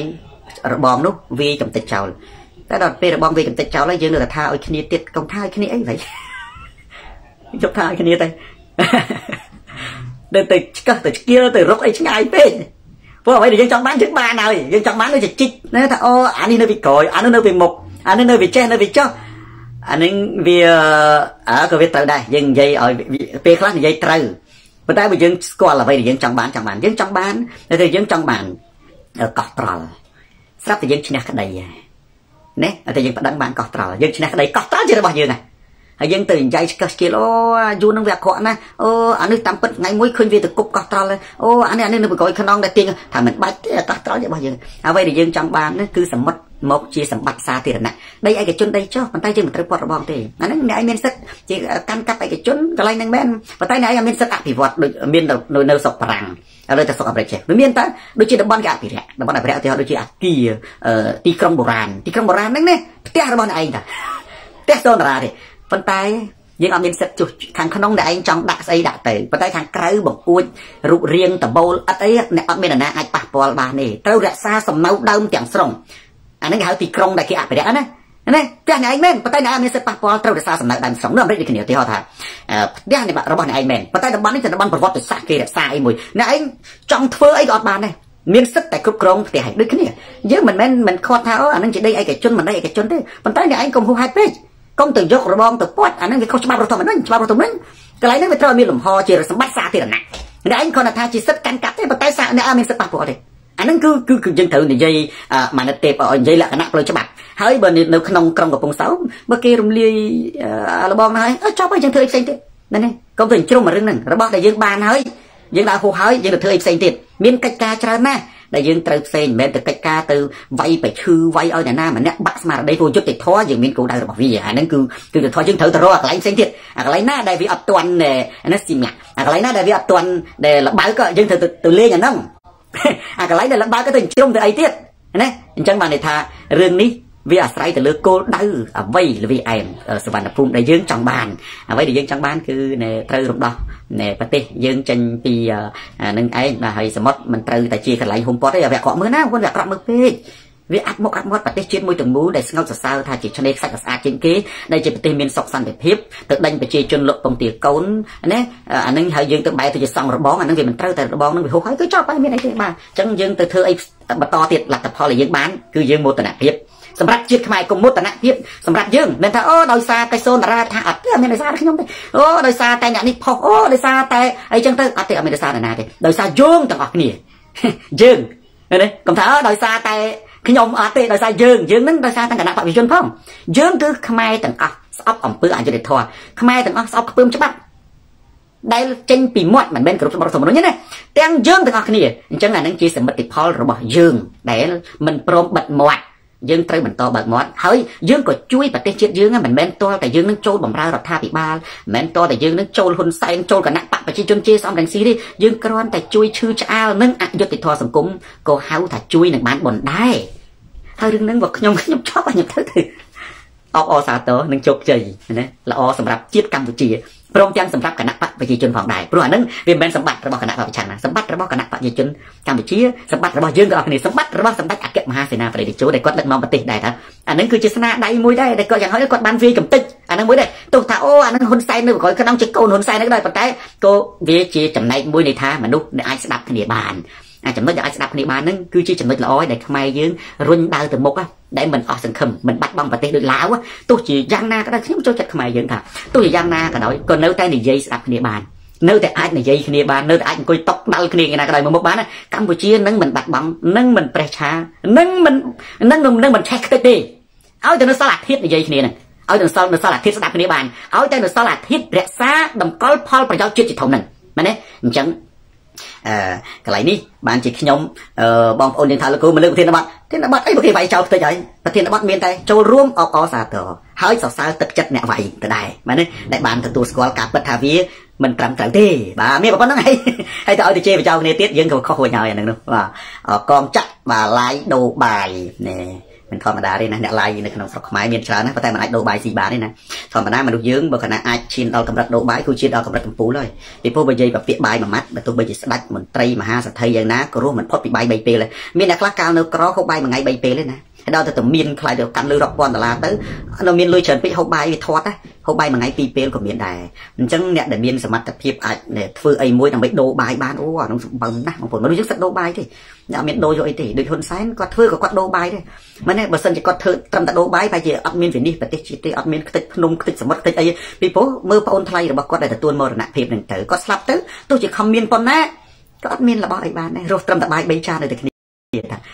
bom lúc vì cầm tịch chào ta đợt về bom vì cầm tịch chào lấy dân là tha ở kia tiết công tha cái này ấy vậy chụp tha cái này đây từ từ từ kia từ lúc ấy ngay bên vô vậy thì dân trong bán trước ba nào dân trong bán nó chỉ chích nó ta ô anh đi nơi bị còi anh nơi bị mục anh nơi bị che nơi bị cho anh ấy vì ở cái việc từ đây dân dây ở về khác thì dây trừ người ta bây giờ coi là vậy thì dân trong bán trong bán dân trong bán thì dân trong bán ở cọt tròn sắp thì dân chỉ là cái đầy nè thì dân đăng bàn cọt trò dân này đây cọt trò chưa bao nhiêu này dân từ dây kia ô du nông việc họ nè ô anh ấy tắm bật ngay mũi khơi về từ cục cọt trò lên ô anh ấy anh ấy nó gọi khăn non đại tiền thằng mình bách cọt trò chưa bao nhiêu à vậy thì dân trong bàn nó cứ sầm mất một chia sầm bạch xa tiền này đây ai cái chốn đây cho bàn tay chưa một tay bọt bom thì anh ấy miên sức chỉ căn cắp ai cái chốn cái này năng men bàn tay này miên sức ạ thì vọt miên đầu nơi nơi sọc răng ở đây ta sọc bạch nó miên ta đôi chỉ đập bom cái thì rẻ đập bom này rẻ thì họ đôi chỉ kia ti krong bồ ran ti krong bồ ran đấy nè tiếc đập bom này anh ta tiếc đâu ra thì bàn tay nhưng ông miên sức chụp thằng khăn ông này anh trong đặt xây đặt từ bàn tay thằng cái bọc uốn rụt riêng tờ bầu ấy nè ông miên là anh bạc bò bà này trâu rẻ xa sầm máu đau chẳng sòng anh ấy hảo thì krong đại kia à phải đấy nè nè cái này anh men, bắt tay này anh sẽ bắt ball trâu để xa sầm lại đàn sống nó không biết cái nhiều thì họ thà, cái này bạn robot này anh men, bắt tay đập bắn thì đập bắn bật sát kia xa ai mùi, nè anh trong thưa ấy gọt bàn này, miếng sức tại cục krong thì hành đôi cái này, chứ mình men mình kho tháo, anh ấy chỉ đây ai cái chân mình đây cái chân đấy, bắt tay này anh cùng hú hai page, công từ dốc robot từ quát, anh ấy không cho ba robot mình nói, ba robot mình, cái này nó phải trâu miếng lủng ho chỉ rồi sắm bắt xa thì là nè, nè anh còn là tha chỉ sức cắn cắt thế bắt tay xa nè anh mình sẽ bắt ball đây. anh nó cứ cứ cứ dân thử này dây mà nó tẹp ở dây là cái nắp lên cho bạn hỡi bên nếu không trong một phong sáu bên kia rung ly là bon này cho bây dân thử xanh tiếp này này công trình chung mà rừng này nó bắt đại dương bàn hỡi dân đã hô hỡi dân được thử xanh tiếp miên cách ca cho nè đại dương từ xanh miên từ cách ca từ vay phải chư vay ở nhà na mà nè bắt mà đây thôi chút thì thoa dân miên cụ đại bảo vì anh nó cứ cứ thoa dân thử từ rồi lại xanh tiếp à cái na đại vì ấp toàn này nó xìm nhạc à cái na đại vì ấp toàn để là báo cái dân thử từ lê nhà nông à cái lấy đây là ba cái tình chung từ ấy tiết này chẳng bạn này thà rừng ní vì à sai từ lứa cô đau à vây là vì em ở sân bàn phun đại dương trong bàn à vây đại dương trong bàn cứ nè trâu rụng đỏ nè bát tê dương chân pi à nâng ấy là hay sớm mình trâu tại chia cái lại hôm qua đấy vẹt cọ mới nào con vẹt cọ mới phê vì áp mốc áp mốc bát tê chuyên môi từng mũ để ngao sao thà chỉ cho nên sạch sạch trên kế đây chỉ bát tê miên sọc săn để hiếp tự đánh phải chia chân lộ bằng tiền cốn nè anh nâng hay dương tự bài từ xong rồi bón anh nâng vì mình trâu từ bón nâng vì hô khói cứ cho bài miên này thì mà chẳng dương từ thưa ấy bát to tiệt là tập ho là dương bán cứ dương một tờ nạp hiếpสำหรับจิตขมายกมุตตะนะเพียบสำหรับยื่นเน้นท่าโอ้โดยซาไตโซนราธาอัดเอเมริกาขยมโอ้โดยซาไตเนี่ยนี่พอโอ้โดยซาไตไอจังเตออัดเตอเมริกาเนี่ยนะโดยซายื่นต่างออกนี่ยื่นเนี่ยกำท่าโดยซาไตขยมอัดเตโดยซายื่นยื่นนั้นโดยซาต่างกันนักปะวิจุนพ่อยื่นคือขมายต่างออกซับอ่อมปื้ออันจะเด็ดทัวขมายต่างออกซับปื้มฉบับได้เจนปีมวดเหมือนเป็นกรุ๊ปสมรสมรสเนี่ยแต่ยังยื่นต่างออกนี่จังนั้นนั่งจีสมบัติพอลระบบยื่นแต่มันโปรมบัดมวดdương trời mình to bạc mót hơi dương có chui bật tên chết dương á mình men to tại dương nó trôi bằng ra đọt tha bị ba men to tại dương nó trôi hôn say trôi cả nặng bạc và chi chôn chia xong đánh xí đi dương con tại chui chư cha nâng ăn vô tịt thò sầm cúng cô háo thà chui nâng bán bồn đai hơi đừng nâng vật nhom nhom chóp vào nhom thứ thì o o xả tớ nâng chốt chơi này là o sầm rạp chiết cam chiaพร้อมจังสำหรับคณะปฏิจจของได้เพราะนั้นเวียนเป็นสมบัติระบบคณะปฏิชันนะสมบัติระบบคณะปฏิจจการปฏิชีสมบัติระบบยื่นก็ออกนี่สมบัติระบบสมบัติอักเก็บมหาเสนาปฏิจูได้กดเล็กมองปฏิได้ครับอันนั้นคือเจตนาได้มวยได้ได้ก็อย่างน้อยกดบันวีกับติ๊กอันนั้นมวยได้ตัวท่าโอ้อันนั้นหุ่นไซนึกก่อนก็น้องจะโกนหุ่นไซนึกได้ปัจจัยก็เวียจีจำในมวยในท่ามนุษย์ในไอ้สดับขณีบานจำนวนอย่างไอ้สดับขณีบานนั่นคือจีจำนวนละอ้อยได้ขมายยืนรุ่นดาวถึงมุกอ่ะได้เหมือนออกสังคมเหมือนบัดบังปฏิโดยล้าวอ่ะตัวจีย่างนาก็ได้ที่มันโจจัดขมายยืนค่ะตัวจีย่างนาก็ได้ก็เนื้อแต่ในยีสดับขณีบานเนื้อแต่ไอ้ในยีขณีบานเนื้อแต่ไอ้ก็ตกดาวขณีกันนะก็ได้มามุกบ้านนะกัมพูชีนั่งเหมือนบัดบังนั่งเหมือนประชานั่งเหมือนนั่งนั่งเหมือนแท็กตี้เอาแต่เนื้อสลัดทิศในยีขณีนั่นเอาแต่เนื้อสลัดทิศสดับขณีบานเอาแต่เนื้อสลัดทิศเรศาดำก้อพอลประโยชน์จิตจิตถมนั่นมันเนี่ยจังcái này ní bạn chỉ nhom bom ôn điện thoại là cô mình lên thiên bắc thiên bắc ấy một khi vậy chào tới vậy thiên bắc miền tây châu rùm ở ở xa tờ hơi sao sao thực chất nè vậy từ đây mà nên đại bạn từ tu school cả bất thà vía mình trầm trầm đi bà miền bắc nó hay hay tao thì chơi với châu này tiết dân không hồi nhời này nữa và con chắc và lái đồ bài nè mình thò mà đá đi nè nè lái này không sọc máy miền trái nè có tay mà lái đồ bài gì bán đi nè thò mà đá mà được dướng bởi khả năng ai chín đo cầm đặt đồ bài khu chín đo cầm đặt cầm phú rồi thì phô bây giờแบบviệc bài mà mắt mà tôi bây giờ sẽ đặt mình tây mà ha sẽ thấy giờ ná cóรู้mình phốt bị bài bay pêเลยmiền đặc lá cao nữa có không bay mà ngay bay pê lên nè đo từ từ miền khai được căn lư đọc quan là tới nó miền lôi trần bị hậu bay bị thoát á hậu bay mà ngay pi pê của miền đài chẳng nè để miền sẽ mặt tập hiệp ai để phơi ấy muối thằng bị đồ bài bán ô nó bằng nè một phần nó rất rất đồ bài thì nhà miền đồ rồi thì được hôn sáng có phơi có quạt đồ bài đấy mà nè bờ sân chỉ có thưa trầm tại đồ bài phải chỉ admin phải đi phải tích chỉ admin tích nung tíchสมมติtích ấy vì phố mưa phun thay rồi bọc quạt để tuôn mưa rồi nè hiệp đừng tử có slap tới tôi chỉ không miền pon nè có admin là bao ấy bán này rồi trầm tại bài bay cha này được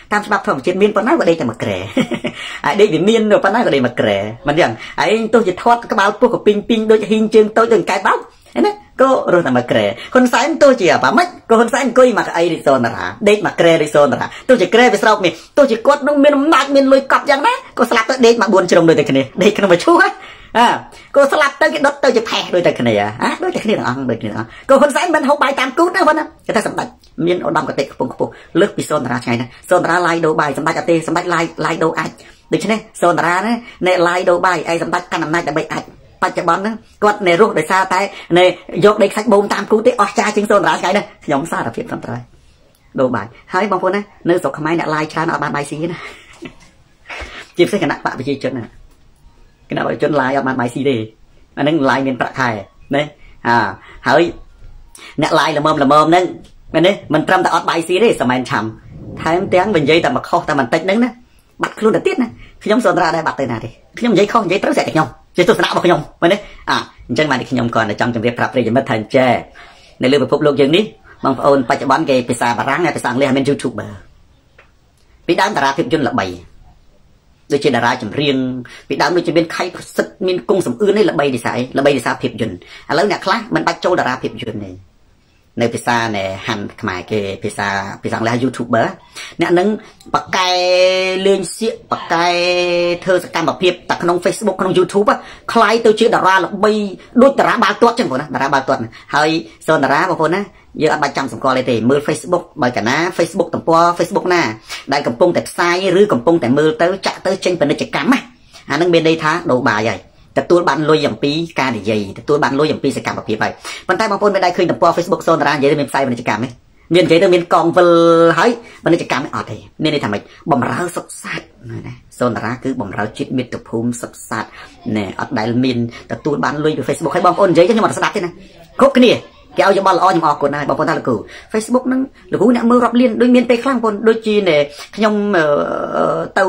តាមច្បាប់ធម្មជាតិមានប៉ុណ្ណាក៏ដេកតែមួយក្រែហើយដេកវាមានប៉ុណ្ណាក៏ដេកមួយក្រែមិនយ៉ាងហើយទោះជាធាត់ក្បាលពោះក៏ពីងពីងដូចហ៊ីងជើងតូចដូចកែបបោកណាក៏រស់តែមួយក្រែហ៊ុនសែនទោះជាប៉ាម៉េចក៏ហ៊ុនសែនអង្គុយមកកៅអីរិះសូនតារាដេកមួយក្រែរិះសូនតារាទោះជាក្រែវាស្រោបមានទោះជាគាត់នឹងមានអំណាចមានលុយកប់យ៉ាងណាក៏ស្លាប់ទៅដេកមកបួនជ្រុងដូចតែគ្នាដេកក្នុងមួយឈូសអើក៏ស្លាប់ទៅគេដុតទៅជាផេះដូចតែគ្នាអាដូចតែគ្នាទាំងអង្គដូចគ្នាទាំងអង្គក៏ហ៊ុនសែនមិនហូបបាយតាមគូតណាបងណាគេថាសម្ដេចមានឧត្តមកតេខ្ពង់ខ្ពស់លើកពីសូនតារាឆ្ងាយណាស់សូនតារាឡាយដូបាយសម្ដេចអត់ទេសម្ដេចឡាយឡាយដូអាចដូច្នេះសូនតារាណាអ្នកឡាយដូបាយឯសម្ដេចកាន់អំណាចដើម្បីអាចបច្ចុប្បន្នហ្នឹងគាត់នៅរស់ដោយសារតែនៅយកដីខ្សាច់បូមតាមគូទេអស់ចាជាងសូនតារាឆ្ងាយណាស់ខ្ញុំសារភាពត្រឹមត្រូវដូបាយហើយបងប្អូនណានៅស្រុកខ្មែរអ្នកឡាយច្រើនអត់បានបាយស៊ីណាជាពិសេសគណៈបកប្រជាជនណាគណៈបកប្រជាជនឡាយអត់បានបាយស៊ីទេអាហ្នឹងឡាយមានប្រាក់ខែណាអាហើយអ្នកឡាយល្មមល្មមហ្នឹងមែនទេមិនត្រឹមតែអត់បាយស៊ីទេសមែនឆាំថែមទាំងនិយាយតែមកខុសតែបន្តិចហ្នឹងណាបាត់ខ្លួនទៅទៀតណាខ្ញុំសូនតារាដែរបាត់ទៅណាទេខ្ញុំនិយាយខុសនិយាយត្រូវស្អែកខ្ញុំជាទស្សនៈរបស់ខ្ញុំមែនទេអាអញ្ចឹងបានខ្ញុំគាត់តែចង់ជម្រាបប្រាប់ប្រិយមិត្តថាអញ្ចេះនៅលើពិភពលោកយើងនេះបងប្អូនបច្ចុប្បន្នគេភាសាបារាំងហើយភាសាអង់គ្លេសមាន YouTuber ពីដើមតារាភាពយន្តល្បីដូចជាតារាចម្រៀងពីដើមដូចជាមានខៃប្រសិទ្ធមានគង់សំអឿននេះល្បីដោយសារអីល្បីដោយសារភាពយន្តឥឡូវអ្នកខ្លះមិនបាច់ចូលតារាភាពយន្តទេនៅភាសានៃហាន់ខ្មែរគេភាសាភាសាអង់គ្លេស YouTuber អ្នកនឹងបកកែលេងសៀកបកកែធ្វើសកម្មភាពតែក្នុង Facebook ក្នុង YouTube คล้ายទៅជាតារាល្បីដូចតារាបាល់ទាត់ចឹងបងណាតារាបាល់ទាត់ហើយសូនតារាបងប្អូនណាយើងអត់បាច់ចាំសម្គាល់ទេមើល Facebook បើកាលណា Facebook ទំព័រ Facebook ណាដែលកំពុងតែផ្សាយឬកំពុងតែមើលទៅចាក់ទៅចេញពាណិជ្ជកម្មណាអានឹងមានន័យថាដូរបាយហើយទទួលបានលុយអំពីការនិយាយទទួលបានលុយអំពីសកម្មភាពហើយប៉ុន្តែបងប្អូនមិនដែលឃើញទំព័រ Facebook សូនតារានិយាយទៅមានផ្សាយពាណិជ្ជកម្មទេមាននិយាយទៅមានកងវិលហើយពាណិជ្ជកម្មអត់ទេមានន័យថាម៉េចបំរើសុខសាន្តណាសូនតារាគឺបំរើជាតិមាតុភូមិសុខសាន្តណែអត់ដែលមានទទួលបានលុយពី Facebook ហើយបងប្អូននិយាយខ្ញុំអត់ស្ដាប់ទេណាគ្រប់គ្នាគេឲ្យយោបល់ល្អខ្ញុំអរគុណហើយបងប្អូនថាលោកគ្រូ Facebook ហ្នឹងលោកគ្រូអ្នកមើលរាប់លានដូចមានពេលខ្លះបងប្អូនដូចជាខ្ញុំទៅ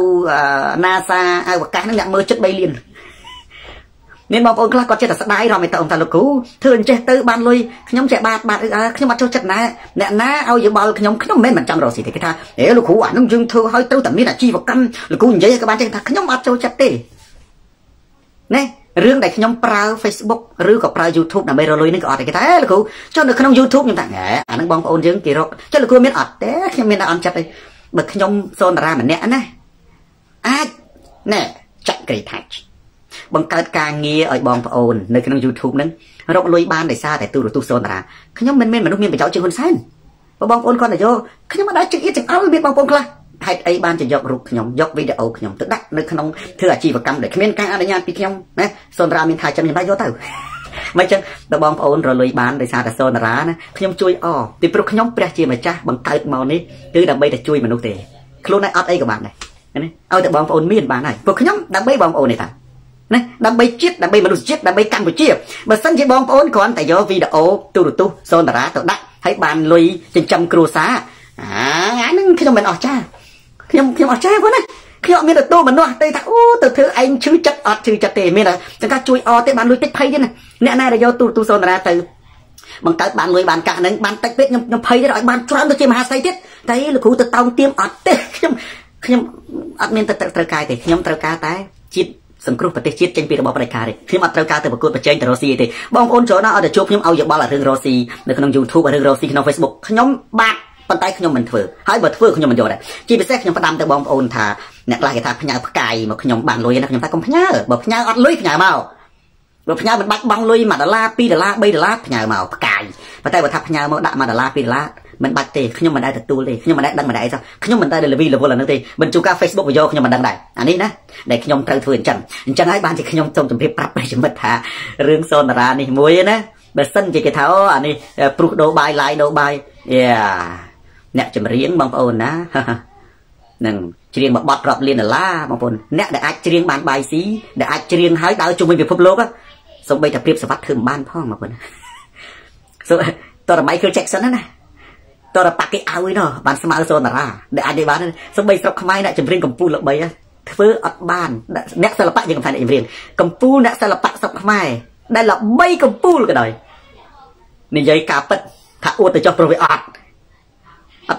NASA អវកាសហ្នឹងអ្នកមើលចិត្តបីលានមានបងប្អូនខ្លះគាត់ចេះតែស្ដាយរំឲ្យតើអង្គថាលោកគ្រូធ្វើអញ្ចេះទៅបានលុយខ្ញុំចេះបាតបាតខ្ញុំអត់ចូលចិត្តណាអ្នកណាឲ្យយោបល់ខ្ញុំខ្ញុំមិនមែនមិនចង់រកស៊ីទេគេថាហេលោកគ្រូអានឹងយើងធ្វើឲ្យទៅតែមានអាជីវកម្មលោកគ្រូនិយាយឲ្យក៏បានចេះថាខ្ញុំអត់ចូលចិត្តទេណែរឿងដែលខ្ញុំប្រើ Facebook ឬក៏ប្រើ YouTube ដើម្បីរកលុយនេះក៏អត់ទេគេថាហេលោកគ្រូចុះនៅក្នុង YouTube ខ្ញុំថាហេអានឹងបងប្អូនយើងគេរកចុះលោកគ្រូមានអត់ទេខ្ញុំមានតែអត់ចិត្តទេបើខ្ញុំសូនតារាម្នាក់ណាអាចណែចាក់ Great Touchបង្កើតការងារឲ្យបងប្អូននៅក្នុង YouTube ហ្នឹងរកលុយបានដោយសារតែទូរទស្សន៍សូនតារាខ្ញុំមិនមែនមនុស្សមានប្រយោជន៍ជាងហ៊ុនសែនបើបងប្អូនគាត់ទៅយកខ្ញុំមិនដែរជិះអៀតចង្អុលមានបងប្អូនខ្លះហេតុអីបានជាយករូបខ្ញុំយកវីដេអូខ្ញុំទៅដាក់នៅក្នុងធ្វើអាជីវកម្មដែលគ្មានការអនុញ្ញាតពីខ្ញុំណាសូនតារាមានថាចឹងខ្ញុំដែរយកទៅមិនចឹងដល់បងប្អូនរលុយបានដោយសារតែសូនតារាណាខ្ញុំជួយអពីព្រោះខ្ញុំព្រះជាម្ចាស់បង្កើតមកនេះគឺដើម្បីតែជួយមនុស្សទេខ្លួនឯងអត់អីក៏បានដែរណាឲ្យតែបងប្អូនមានបានហើយព្រោះខ្ញុំដើម្បីបងប្អូននេះតាណាដើម្បីជាតិដើម្បីមនុស្សជាតិដើម្បីកម្ពុជាបើសិនជាបងប្អូនគ្រាន់តែយកវីដេអូទូរទស្សន៍សូនតារាទៅដាក់ហើយបានលុយចិញ្ចឹមគ្រួសារអាហ្នឹងខ្ញុំមិនអស់ចាខ្ញុំខ្ញុំអស់ចាគាត់ណាខ្ញុំអត់មានទទួលមនុស្សទេថាអូទៅធ្វើឯងឈឺចិត្តអត់ឈឺចិត្តទេមានតែចង្កាជួយអទេបានលុយតិចភ័យទេណាអ្នកណាដែលយកទូរទស្សន៍សូនតារាទៅបង្កើតបានលុយបានកាក់ហ្នឹងបានតិចពេកខ្ញុំខ្ញុំភ័យទេឲ្យបានច្រើនទៅជាមហាស័យទៀតតែលោកគ្រូទៅតោងទៀមអត់ទេខ្ញុំខ្ញុំអត់មានទៅត្រូវការទេខ្ញុំត្រូវការតែជាតិសង្គ្រោះប្រទេសជាតិចេញពីរបបផ្ដាច់ការទេខ្ញុំអត់ត្រូវការទៅប្រកួតប្រជែងទៅរកស៊ីទេបងប្អូនច្រើនណាស់អត់ទៅជួបខ្ញុំឲ្យយោបល់រឿងរកស៊ីនៅក្នុង YouTube រឿងរកស៊ីក្នុង Facebook ខ្ញុំបាត់ប៉ុន្តែខ្ញុំមិនធ្វើហើយបើធ្វើខ្ញុំមិនយកដែរជាពិសេសខ្ញុំផ្ដាំទៅបងប្អូនថាអ្នកខ្លះគេថាផ្ញើផ្កាយមកខ្ញុំបានលុយណាខ្ញុំថាកុំផ្ញើបើផ្ញើអត់លុយផ្ញើមកបើផ្ញើមិនបាច់បង់លុយមួយដុល្លារពីរដុល្លារបីដុល្លារផ្ញើមកផ្កាយប៉ុន្តែបើថាផ្ញើមកដាក់មួយដុល្លារពីរដុល្លារមិនបាច់ទេខ្ញុំមិនដែលទទួលទេខ្ញុំមិនដែលដឹងមិនដែលអីសោះខ្ញុំមិនដែល level level អានោះទេមិនជួការ Facebook វីដេអូខ្ញុំមិនដឹងដែរអានេះណាដែលខ្ញុំត្រូវធ្វើអញ្ចឹងអញ្ចឹងហើយបានជាខ្ញុំសូមជម្រាបប្រាប់ប្រិយមិត្តថារឿងសូនតារានេះមួយណាបើសិនជាគេថាអូអានេះព្រុសដូរបាយឡាយដូរបាយយ៉ាអ្នកចម្រៀងបងប្អូនណានឹងច្រៀងមួយបទរាប់លានដុល្លារបងប្អូនអ្នកដែលអាចច្រៀងបានបាយស៊ីដែលអាចច្រៀងហើយដើរជុំវិញពិភពលោកសូម្បីតែព្រៀបសវត្ថធ្វើមិនបានផងបងប្អូនសូតរMichael Jackson ណាតរប៉ាគេឲ្យណោះបានស្មើសូនតារាដែលអាចបានសូម្បីស្រុកខ្មែរអ្នកចម្រៀងកម្ពុជាល្បីធ្វើអត់បានអ្នកសិល្បៈយើងកំថាអ្នកចម្រៀងកម្ពុជាអ្នកសិល្បៈស្រុកខ្មែរដែលល្បីកម្ពុជាក៏ដោយនិយាយការពិតថាអួតទៅចុះព្រោះវាអត់អត់អាច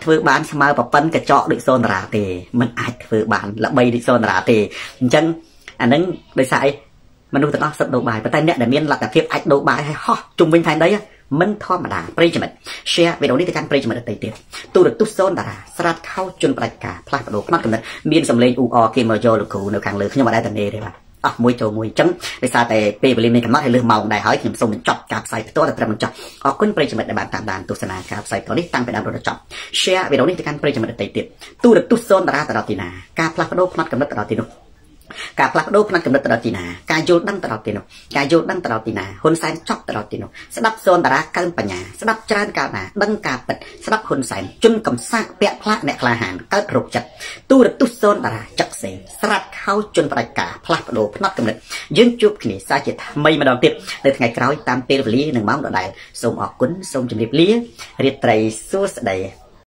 ធ្វើបានស្មើប្រព័ន្ធកញ្ចក់ដូចសូនតារាទេมันអាចធ្វើបានល្បីដូចសូនតារាទេអញ្ចឹងអានឹងដោយសារអីមនុស្សទាំងអស់សិតដូរបាយប៉ុន្តែអ្នកដែលមានលទ្ធភាពអាចដូរបាយឲ្យហោះជុំវិញផែនដីមិនធម្មតាប្រិយមិត្ត share វីដេអូនេះទៅកាន់ប្រិយមិត្តដទៃទៀតទូរទស្សន៍សូនតារាស្រាតខោជន់ផ្ដាច់ការផ្លាស់ប្ដូរផ្នត់កំណត់មានសម្លេងអ៊ូអគេមកយកលោកគ្រូនៅខាងលើខ្ញុំអត់ដែរតានេទេបាទអស់មួយចូលមួយអញ្ចឹងដោយសារតែពេលវេលាមានកំណត់ហើយលើសម៉ោងដែរហើយខ្ញុំសូមបញ្ចប់ការផ្សាយផ្ទាល់តែត្រឹមបញ្ចប់អរគុណប្រិយមិត្តដែលបានតាមដានទស្សនាការផ្សាយផ្ទាល់នេះតាំងពីដើមរហូតដល់ចប់ share វីដេអូនេះទៅកាន់ប្រិយមិត្តដទៃទៀតទូរទស្សន៍សូនតារាទៅដល់ទីណាការផ្លាស់ប្ដូរផ្នត់កំណត់ទៅដល់ទីនោះការផ្លាស់ប្ដូរផ្នត់កំណត់ទៅដល់ទីណាការយល់ដឹងទៅដល់ទីនោះការយល់ដឹងទៅដល់ទីណាហ៊ុនសែនចប់ទៅដល់ទីនោះស្ដាប់សូនតារាកើនបញ្ញាស្ដាប់ច្រើនកាលណាដឹងការពិតស្ដាប់ហ៊ុនសែនជន់កំសាកពាក់ផ្លាកអ្នកក្លាហានកើតរោគចិត្តទូរទស្សន៍សូនតារាចឹកសេស្រាត់ខោជន់ផ្ដាច់ការផ្លាស់ប្ដូរផ្នត់កំណត់យើងជួបគ្នាសាជាថ្មីម្ដងទៀតនៅថ្ងៃក្រោយតាមពេលវេលានិងម៉ោងដដែលសូមអរគុណសូមជម្រាបលារាត្រីសួស្ដី